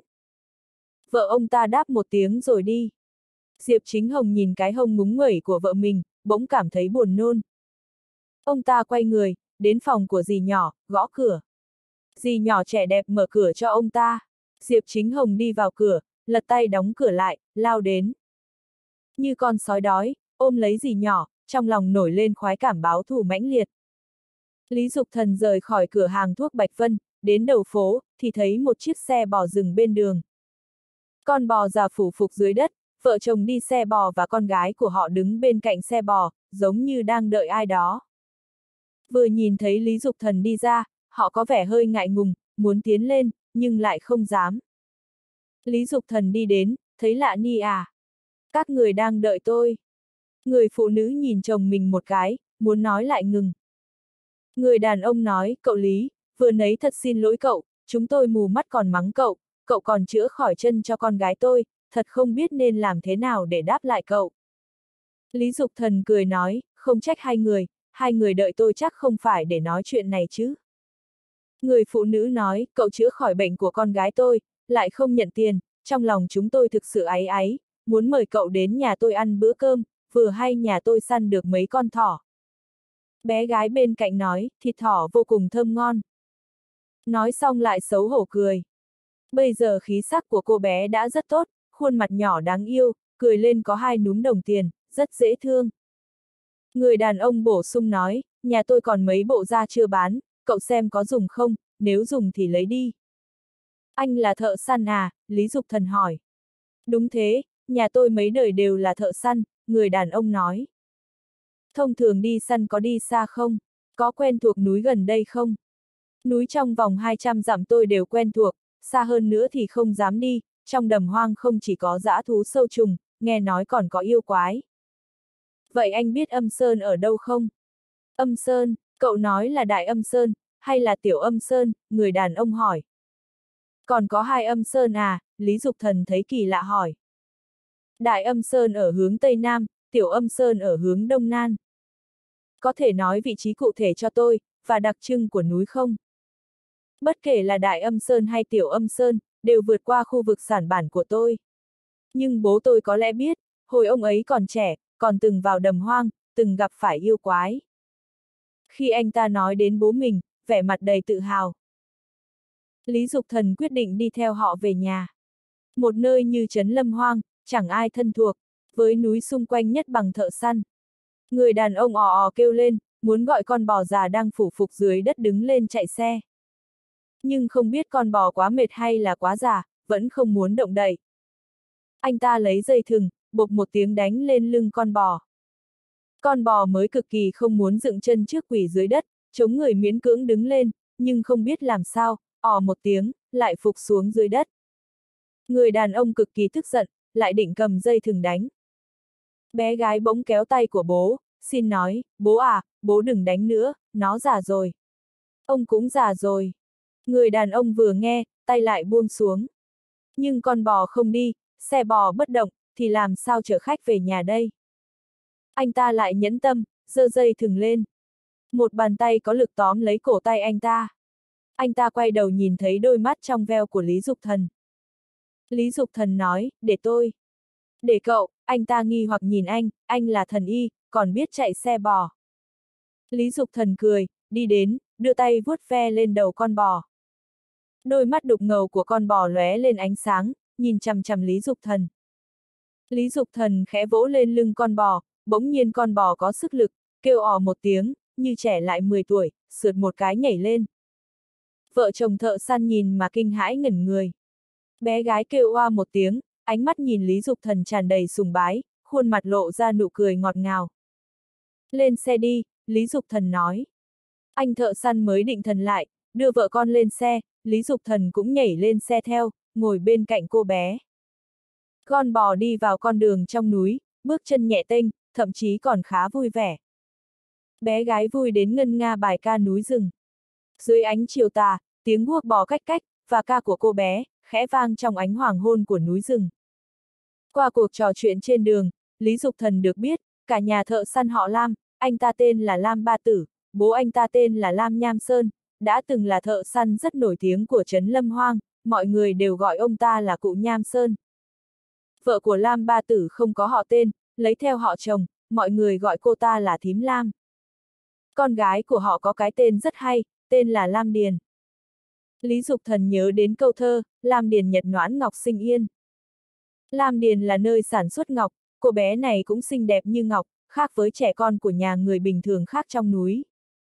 Vợ ông ta đáp một tiếng rồi đi. Diệp Chính Hồng nhìn cái hông ngúng nguẩy của vợ mình, bỗng cảm thấy buồn nôn. Ông ta quay người, đến phòng của dì nhỏ, gõ cửa. Dì nhỏ trẻ đẹp mở cửa cho ông ta. Diệp Chính Hồng đi vào cửa, lật tay đóng cửa lại, lao đến. Như con sói đói, ôm lấy dì nhỏ, trong lòng nổi lên khoái cảm báo thù mãnh liệt. Lý Dục Thần rời khỏi cửa hàng thuốc Bạch Vân, đến đầu phố, thì thấy một chiếc xe bò dừng bên đường. Con bò già phủ phục dưới đất, vợ chồng đi xe bò và con gái của họ đứng bên cạnh xe bò, giống như đang đợi ai đó. Vừa nhìn thấy Lý Dục Thần đi ra, họ có vẻ hơi ngại ngùng, muốn tiến lên, nhưng lại không dám. Lý Dục Thần đi đến, thấy lạ ni à. Các người đang đợi tôi. Người phụ nữ nhìn chồng mình một cái, muốn nói lại ngừng. Người đàn ông nói, cậu Lý, vừa nấy thật xin lỗi cậu, chúng tôi mù mắt còn mắng cậu, cậu còn chữa khỏi chân cho con gái tôi, thật không biết nên làm thế nào để đáp lại cậu. Lý Dục Thần cười nói, không trách hai người đợi tôi chắc không phải để nói chuyện này chứ. Người phụ nữ nói, cậu chữa khỏi bệnh của con gái tôi, lại không nhận tiền, trong lòng chúng tôi thực sự áy áy, muốn mời cậu đến nhà tôi ăn bữa cơm, vừa hay nhà tôi săn được mấy con thỏ. Bé gái bên cạnh nói, thịt thỏ vô cùng thơm ngon. Nói xong lại xấu hổ cười. Bây giờ khí sắc của cô bé đã rất tốt, khuôn mặt nhỏ đáng yêu, cười lên có hai núm đồng tiền, rất dễ thương. Người đàn ông bổ sung nói, nhà tôi còn mấy bộ da chưa bán, cậu xem có dùng không, nếu dùng thì lấy đi. Anh là thợ săn à? Lý Dục Thần hỏi. Đúng thế, nhà tôi mấy đời đều là thợ săn, người đàn ông nói. Thông thường đi săn có đi xa không? Có quen thuộc núi gần đây không? Núi trong vòng 200 dặm tôi đều quen thuộc, xa hơn nữa thì không dám đi, trong đầm hoang không chỉ có dã thú sâu trùng, nghe nói còn có yêu quái. Vậy anh biết Âm Sơn ở đâu không? Âm Sơn, cậu nói là Đại Âm Sơn, hay là Tiểu Âm Sơn, người đàn ông hỏi. Còn có hai Âm Sơn à? Lý Dục Thần thấy kỳ lạ hỏi. Đại Âm Sơn ở hướng Tây Nam, Tiểu Âm Sơn ở hướng Đông Nam. Có thể nói vị trí cụ thể cho tôi, và đặc trưng của núi không? Bất kể là Đại Âm Sơn hay Tiểu Âm Sơn, đều vượt qua khu vực sản bản của tôi. Nhưng bố tôi có lẽ biết, hồi ông ấy còn trẻ, còn từng vào đầm hoang, từng gặp phải yêu quái. Khi anh ta nói đến bố mình, vẻ mặt đầy tự hào. Lý Dục Thần quyết định đi theo họ về nhà. Một nơi như trấn lâm hoang, chẳng ai thân thuộc, với núi xung quanh nhất bằng thợ săn. Người đàn ông ò ò kêu lên, muốn gọi con bò già đang phủ phục dưới đất đứng lên chạy xe. Nhưng không biết con bò quá mệt hay là quá già, vẫn không muốn động đậy. Anh ta lấy dây thừng, bộp một tiếng đánh lên lưng con bò. Con bò mới cực kỳ không muốn dựng chân trước quỳ dưới đất, chống người miễn cưỡng đứng lên, nhưng không biết làm sao, ò một tiếng, lại phục xuống dưới đất. Người đàn ông cực kỳ tức giận, lại định cầm dây thừng đánh. Bé gái bỗng kéo tay của bố, xin nói, bố à, bố đừng đánh nữa, nó già rồi. Ông cũng già rồi. Người đàn ông vừa nghe, tay lại buông xuống. Nhưng con bò không đi, xe bò bất động, thì làm sao chở khách về nhà đây? Anh ta lại nhẫn tâm, giơ dây thừng lên. Một bàn tay có lực tóm lấy cổ tay anh ta. Anh ta quay đầu nhìn thấy đôi mắt trong veo của Lý Dục Thần. Lý Dục Thần nói, để tôi. Để cậu, anh ta nghi hoặc nhìn anh là thần y, còn biết chạy xe bò. Lý Dục Thần cười, đi đến, đưa tay vuốt ve lên đầu con bò. Đôi mắt đục ngầu của con bò lóe lên ánh sáng, nhìn chằm chằm Lý Dục Thần. Lý Dục Thần khẽ vỗ lên lưng con bò, bỗng nhiên con bò có sức lực, kêu ò một tiếng, như trẻ lại 10 tuổi, sượt một cái nhảy lên. Vợ chồng thợ săn nhìn mà kinh hãi ngẩn người. Bé gái kêu oa một tiếng, ánh mắt nhìn Lý Dục Thần tràn đầy sùng bái, khuôn mặt lộ ra nụ cười ngọt ngào. Lên xe đi, Lý Dục Thần nói. Anh thợ săn mới định thần lại, đưa vợ con lên xe, Lý Dục Thần cũng nhảy lên xe theo, ngồi bên cạnh cô bé. Con bò đi vào con đường trong núi, bước chân nhẹ tênh, thậm chí còn khá vui vẻ. Bé gái vui đến ngân nga bài ca núi rừng. Dưới ánh chiều tà, tiếng guốc bò cách cách, và ca của cô bé, khẽ vang trong ánh hoàng hôn của núi rừng. Qua cuộc trò chuyện trên đường, Lý Dục Thần được biết, cả nhà thợ săn họ Lam, anh ta tên là Lam Ba Tử, bố anh ta tên là Lam Nham Sơn, đã từng là thợ săn rất nổi tiếng của trấn Lâm Hoang, mọi người đều gọi ông ta là cụ Nham Sơn. Vợ của Lam Ba Tử không có họ tên, lấy theo họ chồng, mọi người gọi cô ta là Thím Lam. Con gái của họ có cái tên rất hay, tên là Lam Điền. Lý Dục Thần nhớ đến câu thơ, Lam Điền nhật noãn ngọc sinh yên. Lam Điền là nơi sản xuất ngọc, cô bé này cũng xinh đẹp như ngọc, khác với trẻ con của nhà người bình thường khác trong núi.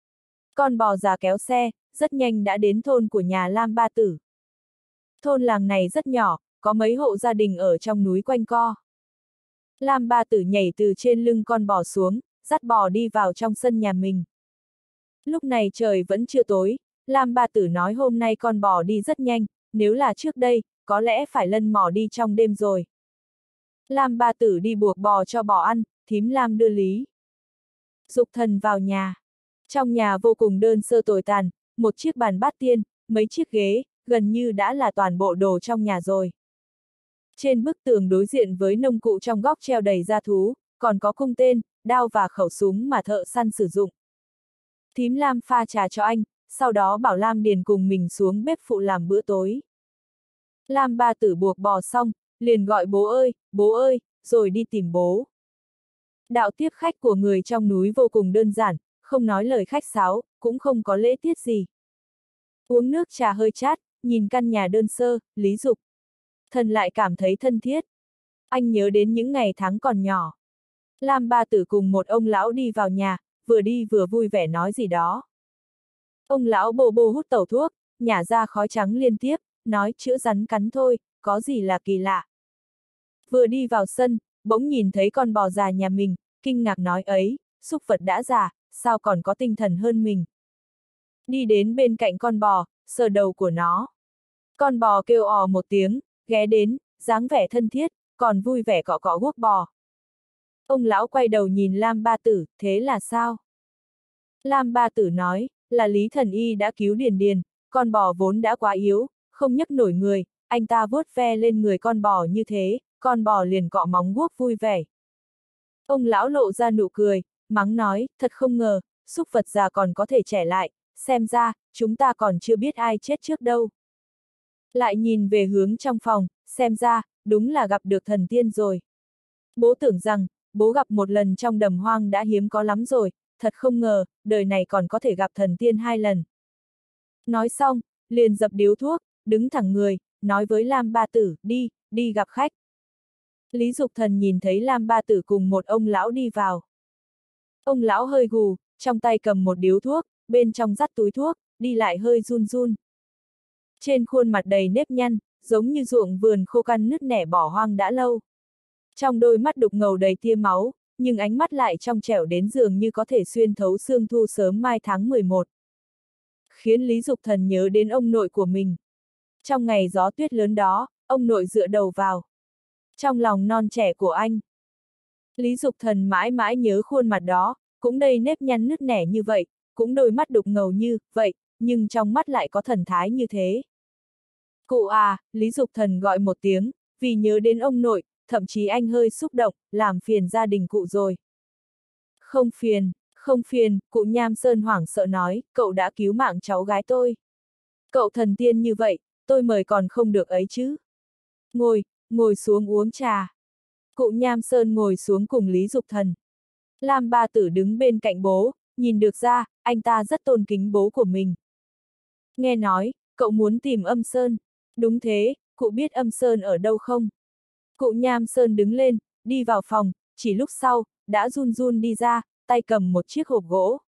Con bò già kéo xe, rất nhanh đã đến thôn của nhà Lam Ba Tử. Thôn làng này rất nhỏ, có mấy hộ gia đình ở trong núi quanh co. Lam Ba Tử nhảy từ trên lưng con bò xuống, dắt bò đi vào trong sân nhà mình. Lúc này trời vẫn chưa tối, Lam Ba Tử nói hôm nay con bò đi rất nhanh, nếu là trước đây, có lẽ phải lân mò đi trong đêm rồi. Lam Ba Tử đi buộc bò cho bò ăn, Thím Lam đưa Lý Dục Thần vào nhà. Trong nhà vô cùng đơn sơ tồi tàn, một chiếc bàn bát tiên, mấy chiếc ghế, gần như đã là toàn bộ đồ trong nhà rồi. Trên bức tường đối diện với nông cụ trong góc treo đầy da thú, còn có cung tên, đao và khẩu súng mà thợ săn sử dụng. Thím Lam pha trà cho anh, sau đó bảo Lam Điền cùng mình xuống bếp phụ làm bữa tối. Lam Ba Tử buộc bò xong, liền gọi bố ơi, rồi đi tìm bố. Đạo tiếp khách của người trong núi vô cùng đơn giản, không nói lời khách sáo, cũng không có lễ tiết gì. Uống nước trà hơi chát, nhìn căn nhà đơn sơ, Lý Dục Thần lại cảm thấy thân thiết. Anh nhớ đến những ngày tháng còn nhỏ. Lam Ba Tử cùng một ông lão đi vào nhà, vừa đi vừa vui vẻ nói gì đó. Ông lão bô bô hút tẩu thuốc, nhả ra khói trắng liên tiếp, nói chữa rắn cắn thôi, có gì là kỳ lạ. Vừa đi vào sân, bỗng nhìn thấy con bò già nhà mình, kinh ngạc nói ấy, súc vật đã già, sao còn có tinh thần hơn mình. Đi đến bên cạnh con bò, sờ đầu của nó. Con bò kêu ò một tiếng, ghé đến, dáng vẻ thân thiết, còn vui vẻ cọ cọ guốc bò. Ông lão quay đầu nhìn Lam Ba Tử, thế là sao? Lam Ba Tử nói, là Lý Thần Y đã cứu Điền, con bò vốn đã quá yếu, không nhấc nổi người, anh ta vuốt ve lên người con bò như thế, con bò liền cọ móng guốc vui vẻ. Ông lão lộ ra nụ cười, mắng nói, thật không ngờ, súc vật già còn có thể trẻ lại, xem ra, chúng ta còn chưa biết ai chết trước đâu. Lại nhìn về hướng trong phòng, xem ra, đúng là gặp được thần tiên rồi. Bố tưởng rằng, bố gặp một lần trong đầm hoang đã hiếm có lắm rồi, thật không ngờ, đời này còn có thể gặp thần tiên 2 lần. Nói xong, liền dập điếu thuốc, đứng thẳng người, nói với Lam Ba Tử, đi gặp khách. Lý Dục Thần nhìn thấy Lam Ba Tử cùng một ông lão đi vào. Ông lão hơi gù, trong tay cầm một điếu thuốc, bên trong dắt túi thuốc, đi lại hơi run run. Trên khuôn mặt đầy nếp nhăn, giống như ruộng vườn khô căn nứt nẻ bỏ hoang đã lâu. Trong đôi mắt đục ngầu đầy tia máu, nhưng ánh mắt lại trong trẻo đến dường như có thể xuyên thấu sương thu sớm mai tháng 11. Khiến Lý Dục Thần nhớ đến ông nội của mình. Trong ngày gió tuyết lớn đó, ông nội dựa đầu vào trong lòng non trẻ của anh. Lý Dục Thần mãi mãi nhớ khuôn mặt đó, cũng đầy nếp nhăn nứt nẻ như vậy, cũng đôi mắt đục ngầu như vậy, nhưng trong mắt lại có thần thái như thế. Cụ à, Lý Dục Thần gọi một tiếng, vì nhớ đến ông nội, thậm chí anh hơi xúc động, làm phiền gia đình cụ rồi. Không phiền, cụ Nham Sơn hoảng sợ nói, cậu đã cứu mạng cháu gái tôi. Cậu thần tiên như vậy, tôi mời còn không được ấy chứ. Ngồi xuống uống trà. Cụ Nham Sơn ngồi xuống cùng Lý Dục Thần. Lam Ba Tử đứng bên cạnh bố, nhìn được ra, anh ta rất tôn kính bố của mình. Nghe nói, cậu muốn tìm Âm Sơn. Đúng thế, cụ biết Âm Sơn ở đâu không? Cụ Nham Sơn đứng lên, đi vào phòng, chỉ lúc sau, đã run run đi ra, tay cầm một chiếc hộp gỗ.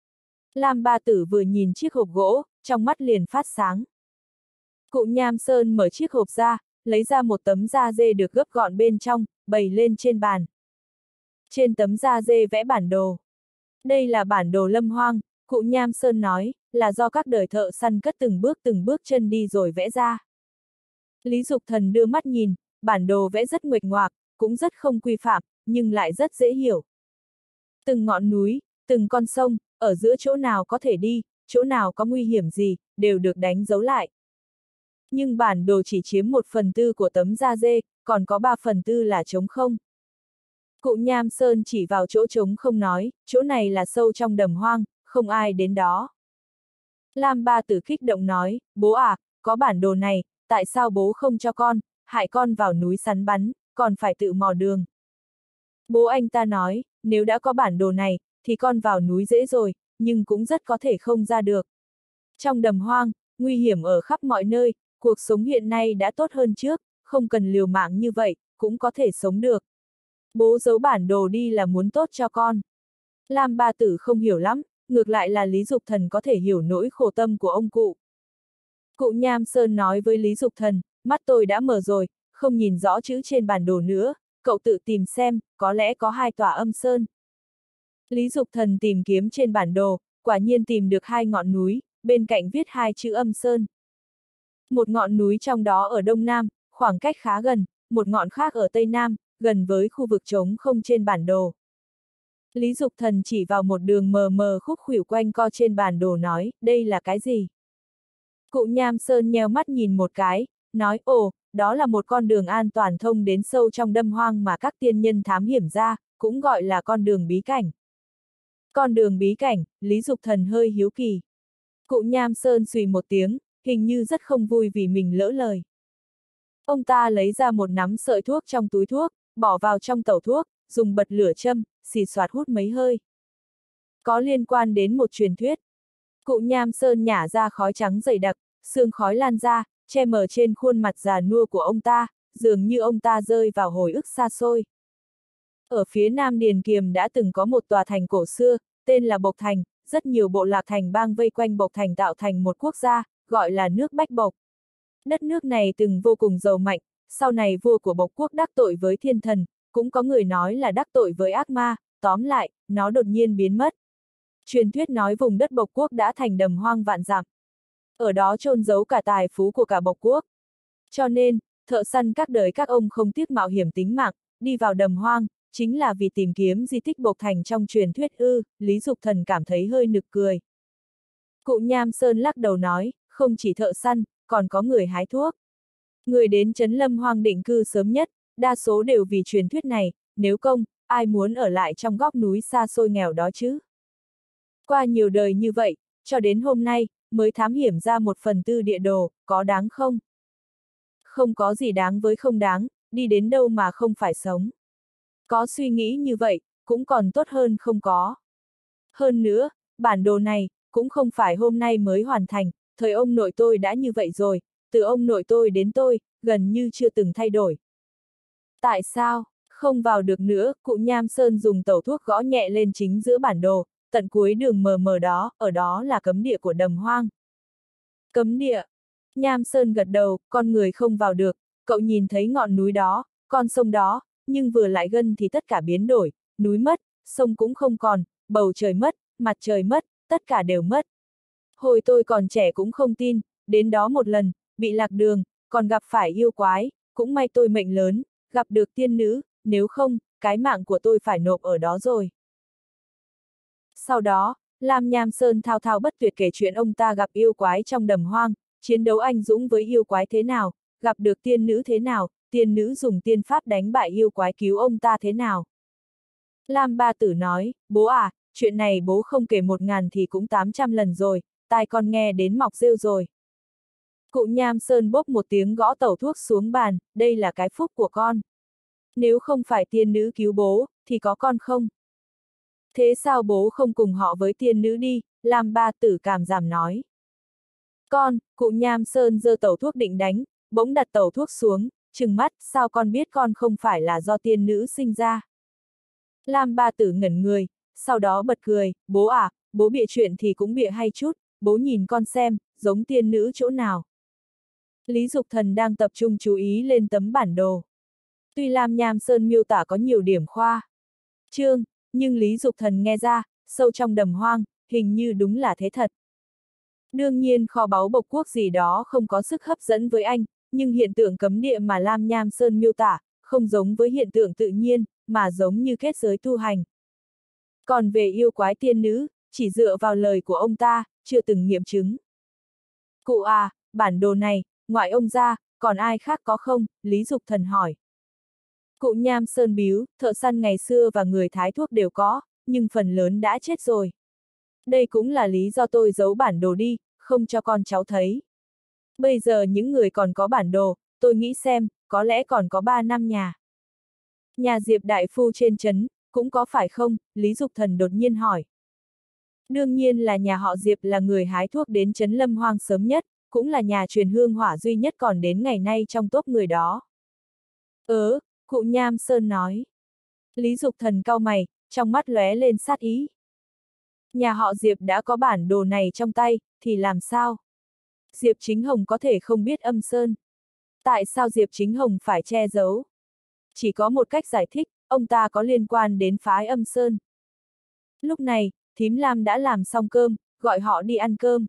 Lam Ba Tử vừa nhìn chiếc hộp gỗ, trong mắt liền phát sáng. Cụ Nham Sơn mở chiếc hộp ra, lấy ra một tấm da dê được gấp gọn bên trong, bày lên trên bàn. Trên tấm da dê vẽ bản đồ. Đây là bản đồ lâm hoang, cụ Nham Sơn nói, là do các đời thợ săn cất từng bước chân đi rồi vẽ ra. Lý Dục Thần đưa mắt nhìn, bản đồ vẽ rất nguệch ngoạc, cũng rất không quy phạm, nhưng lại rất dễ hiểu. Từng ngọn núi, từng con sông, ở giữa chỗ nào có thể đi, chỗ nào có nguy hiểm gì, đều được đánh dấu lại. Nhưng bản đồ chỉ chiếm 1/4 của tấm da dê, còn có 3/4 là trống không. Cụ Nham Sơn chỉ vào chỗ trống không nói, chỗ này là sâu trong đầm hoang, không ai đến đó. Lam Ba Tử kích động nói, bố à, có bản đồ này, tại sao bố không cho con, hại con vào núi săn bắn, còn phải tự mò đường. Bố anh ta nói, nếu đã có bản đồ này, thì con vào núi dễ rồi, nhưng cũng rất có thể không ra được. Trong đầm hoang, nguy hiểm ở khắp mọi nơi, cuộc sống hiện nay đã tốt hơn trước, không cần liều mạng như vậy, cũng có thể sống được. Bố giấu bản đồ đi là muốn tốt cho con. Lam Ba Tử không hiểu lắm, ngược lại là Lý Dục Thần có thể hiểu nỗi khổ tâm của ông cụ. Cụ Nham Sơn nói với Lý Dục Thần, mắt tôi đã mở rồi, không nhìn rõ chữ trên bản đồ nữa, cậu tự tìm xem, có lẽ có 2 tòa âm sơn. Lý Dục Thần tìm kiếm trên bản đồ, quả nhiên tìm được 2 ngọn núi, bên cạnh viết 2 chữ Âm Sơn. Một ngọn núi trong đó ở Đông Nam, khoảng cách khá gần, một ngọn khác ở Tây Nam, gần với khu vực trống không trên bản đồ. Lý Dục Thần chỉ vào một đường mờ mờ khúc khuỷu quanh co trên bản đồ nói, đây là cái gì? Cụ Nham Sơn nheo mắt nhìn một cái, nói, ồ, đó là một con đường an toàn thông đến sâu trong đâm hoang mà các tiên nhân thám hiểm ra, cũng gọi là con đường bí cảnh. Con đường bí cảnh, Lý Dục Thần hơi hiếu kỳ. Cụ Nham Sơn xùy một tiếng, hình như rất không vui vì mình lỡ lời. Ông ta lấy ra một nắm sợi thuốc trong túi thuốc, bỏ vào trong tẩu thuốc, dùng bật lửa châm, xì xoạt hút mấy hơi. Có liên quan đến một truyền thuyết. Cụ Nham Sơn nhả ra khói trắng dày đặc, sương khói lan ra, che mờ trên khuôn mặt già nua của ông ta, dường như ông ta rơi vào hồi ức xa xôi. Ở phía Nam Điền Kiềm đã từng có một tòa thành cổ xưa, tên là Bộc Thành, rất nhiều bộ lạc thành bang vây quanh Bộc Thành tạo thành một quốc gia, gọi là nước Bách Bộc. Đất nước này từng vô cùng giàu mạnh, sau này vua của Bộc quốc đắc tội với thiên thần, cũng có người nói là đắc tội với ác ma, tóm lại, nó đột nhiên biến mất. Truyền thuyết nói vùng đất Bộc quốc đã thành đầm hoang vạn dặm. Ở đó chôn giấu cả tài phú của cả Bộc quốc. Cho nên, thợ săn các đời các ông không tiếc mạo hiểm tính mạng, đi vào đầm hoang, chính là vì tìm kiếm di tích Bộc Thành trong truyền thuyết ư, Lý Dục Thần cảm thấy hơi nực cười. Cụ Nham Sơn lắc đầu nói, không chỉ thợ săn, còn có người hái thuốc. Người đến trấn lâm hoang định cư sớm nhất, đa số đều vì truyền thuyết này, nếu không, ai muốn ở lại trong góc núi xa xôi nghèo đó chứ. Qua nhiều đời như vậy, cho đến hôm nay, mới thám hiểm ra 1/4 địa đồ, có đáng không? Không có gì đáng với không đáng, đi đến đâu mà không phải sống. Có suy nghĩ như vậy, cũng còn tốt hơn không có. Hơn nữa, bản đồ này, cũng không phải hôm nay mới hoàn thành, thời ông nội tôi đã như vậy rồi, từ ông nội tôi đến tôi, gần như chưa từng thay đổi. Tại sao, không vào được nữa, cụ Nham Sơn dùng tẩu thuốc gõ nhẹ lên chính giữa bản đồ, tận cuối đường mờ mờ đó, ở đó là cấm địa của Đầm Hoang. Cấm địa. Nham Sơn gật đầu, con người không vào được, cậu nhìn thấy ngọn núi đó, con sông đó, nhưng vừa lại gần thì tất cả biến đổi, núi mất, sông cũng không còn, bầu trời mất, mặt trời mất, tất cả đều mất. Hồi tôi còn trẻ cũng không tin, đến đó một lần, bị lạc đường, còn gặp phải yêu quái, cũng may tôi mệnh lớn, gặp được tiên nữ, nếu không, cái mạng của tôi phải nộp ở đó rồi. Sau đó, Lam Nham Sơn thao thao bất tuyệt kể chuyện ông ta gặp yêu quái trong Đầm Hoang, chiến đấu anh dũng với yêu quái thế nào, gặp được tiên nữ thế nào, tiên nữ dùng tiên pháp đánh bại yêu quái cứu ông ta thế nào. Lam Ba Tử nói, bố à, chuyện này bố không kể 1000 thì cũng 800 lần rồi, tai con nghe đến mọc rêu rồi. Cụ Nham Sơn bốp một tiếng gõ tẩu thuốc xuống bàn, đây là cái phúc của con. Nếu không phải tiên nữ cứu bố, thì có con không? Thế sao bố không cùng họ với tiên nữ đi, Lam Ba Tử cảm giảm nói. Con, cụ Nham Sơn giơ tẩu thuốc định đánh, bỗng đặt tẩu thuốc xuống, trừng mắt, sao con biết con không phải là do tiên nữ sinh ra? Lam Ba Tử ngẩn người, sau đó bật cười, bố à, bố bịa chuyện thì cũng bịa hay chút, bố nhìn con xem, giống tiên nữ chỗ nào. Lý Dục Thần đang tập trung chú ý lên tấm bản đồ. Tuy Lam Nham Sơn miêu tả có nhiều điểm khoa trương, nhưng Lý Dục Thần nghe ra, sâu trong Đầm Hoang, hình như đúng là thế thật. Đương nhiên kho báu bộc quốc gì đó không có sức hấp dẫn với anh, nhưng hiện tượng cấm địa mà Lam Nham Sơn miêu tả, không giống với hiện tượng tự nhiên, mà giống như kết giới tu hành. Còn về yêu quái tiên nữ, chỉ dựa vào lời của ông ta, chưa từng nghiệm chứng. Cụ à, bản đồ này, ngoại ông ra, còn ai khác có không? Lý Dục Thần hỏi. Cụ Nham Sơn biếu, thợ săn ngày xưa và người thái thuốc đều có, nhưng phần lớn đã chết rồi. Đây cũng là lý do tôi giấu bản đồ đi, không cho con cháu thấy. Bây giờ những người còn có bản đồ, tôi nghĩ xem, có lẽ còn có 3 năm nhà. Nhà Diệp đại phu trên trấn, cũng có phải không? Lý Dục Thần đột nhiên hỏi. Đương nhiên là nhà họ Diệp là người hái thuốc đến trấn Lâm Hoang sớm nhất, cũng là nhà truyền hương hỏa duy nhất còn đến ngày nay trong top người đó. Cụ Nham Sơn nói. Lý Dục Thần cau mày, trong mắt lóe lên sát ý. Nhà họ Diệp đã có bản đồ này trong tay, thì làm sao? Diệp Chính Hồng có thể không biết âm sơn. Tại sao Diệp Chính Hồng phải che giấu? Chỉ có một cách giải thích, ông ta có liên quan đến phái âm sơn. Lúc này, thím Lam đã làm xong cơm, gọi họ đi ăn cơm.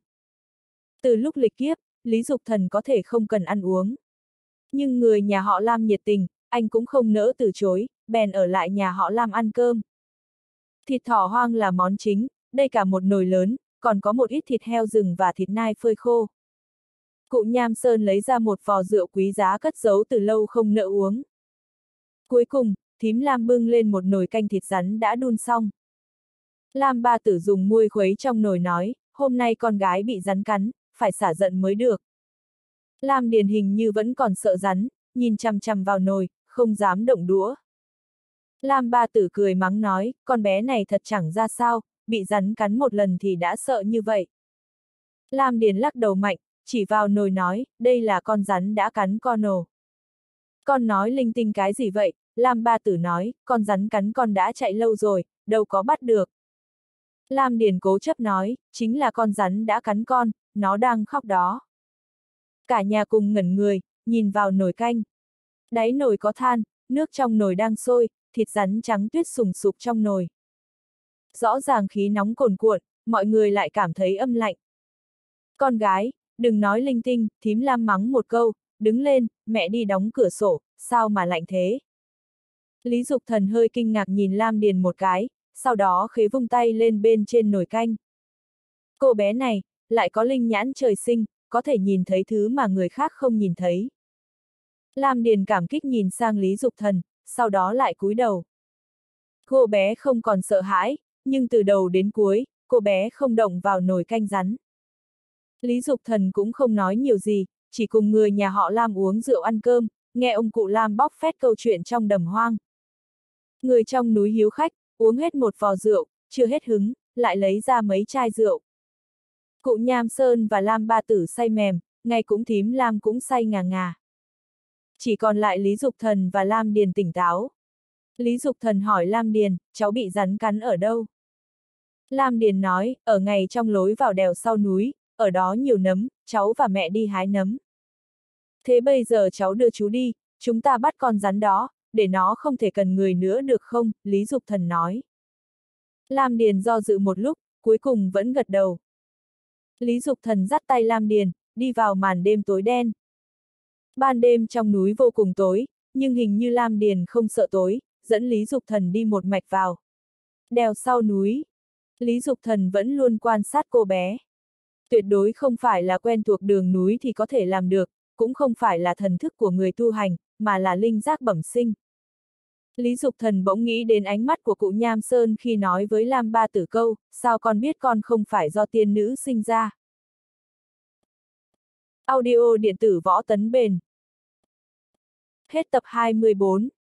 Từ lúc lịch kiếp, Lý Dục Thần có thể không cần ăn uống. Nhưng người nhà họ Lam nhiệt tình, anh cũng không nỡ từ chối, bèn ở lại nhà họ Lam ăn cơm. Thịt thỏ hoang là món chính, đây cả một nồi lớn, còn có một ít thịt heo rừng và thịt nai phơi khô. Cụ Nham Sơn lấy ra một vò rượu quý giá cất giấu từ lâu không nỡ uống. Cuối cùng, thím Lam bưng lên một nồi canh thịt rắn đã đun xong. Lam Ba Tử dùng muôi khuấy trong nồi nói, hôm nay con gái bị rắn cắn, phải xả giận mới được. Lam Điền hình như vẫn còn sợ rắn, nhìn chằm chằm vào nồi, không dám động đũa. Lam Ba Tử cười mắng nói, con bé này thật chẳng ra sao, bị rắn cắn một lần thì đã sợ như vậy. Lam Điền lắc đầu mạnh, chỉ vào nồi nói, đây là con rắn đã cắn con nồ. Con nói linh tinh cái gì vậy? Lam Ba Tử nói, con rắn cắn con đã chạy lâu rồi, đâu có bắt được. Lam Điền cố chấp nói, chính là con rắn đã cắn con, nó đang khóc đó. Cả nhà cùng ngẩn người, nhìn vào nồi canh. Đáy nồi có than, nước trong nồi đang sôi, thịt rắn trắng tuyết sùng sục trong nồi. Rõ ràng khí nóng cồn cuộn, mọi người lại cảm thấy âm lạnh. Con gái, đừng nói linh tinh, thím Lam mắng một câu, đứng lên, mẹ đi đóng cửa sổ, sao mà lạnh thế? Lý Dục Thần hơi kinh ngạc nhìn Lam Điền một cái, sau đó khế vung tay lên bên trên nồi canh. Cô bé này, lại có linh nhãn trời sinh, có thể nhìn thấy thứ mà người khác không nhìn thấy. Lam Điền cảm kích nhìn sang Lý Dục Thần, sau đó lại cúi đầu. Cô bé không còn sợ hãi, nhưng từ đầu đến cuối, cô bé không động vào nồi canh rắn. Lý Dục Thần cũng không nói nhiều gì, chỉ cùng người nhà họ Lam uống rượu ăn cơm, nghe ông cụ Lam bóc phét câu chuyện trong Đầm Hoang. Người trong núi hiếu khách, uống hết một vò rượu, chưa hết hứng, lại lấy ra mấy chai rượu. Cụ Nham Sơn và Lam Ba Tử say mềm, ngay cũng thím Lam cũng say ngà ngà. Chỉ còn lại Lý Dục Thần và Lam Điền tỉnh táo. Lý Dục Thần hỏi Lam Điền, cháu bị rắn cắn ở đâu? Lam Điền nói, ở ngay trong lối vào đèo sau núi, ở đó nhiều nấm, cháu và mẹ đi hái nấm. Thế bây giờ cháu đưa chú đi, chúng ta bắt con rắn đó, để nó không thể cần người nữa được không? Lý Dục Thần nói. Lam Điền do dự một lúc, cuối cùng vẫn gật đầu. Lý Dục Thần dắt tay Lam Điền, đi vào màn đêm tối đen. Ban đêm trong núi vô cùng tối, nhưng hình như Lam Điền không sợ tối, dẫn Lý Dục Thần đi một mạch vào. Đèo sau núi. Lý Dục Thần vẫn luôn quan sát cô bé. Tuyệt đối không phải là quen thuộc đường núi thì có thể làm được, cũng không phải là thần thức của người tu hành, mà là linh giác bẩm sinh. Lý Dục Thần bỗng nghĩ đến ánh mắt của cụ Nham Sơn khi nói với Lam Ba Tử câu, sao con biết con không phải do tiên nữ sinh ra. Audio điện tử Võ Tấn Bền. Hết tập 24.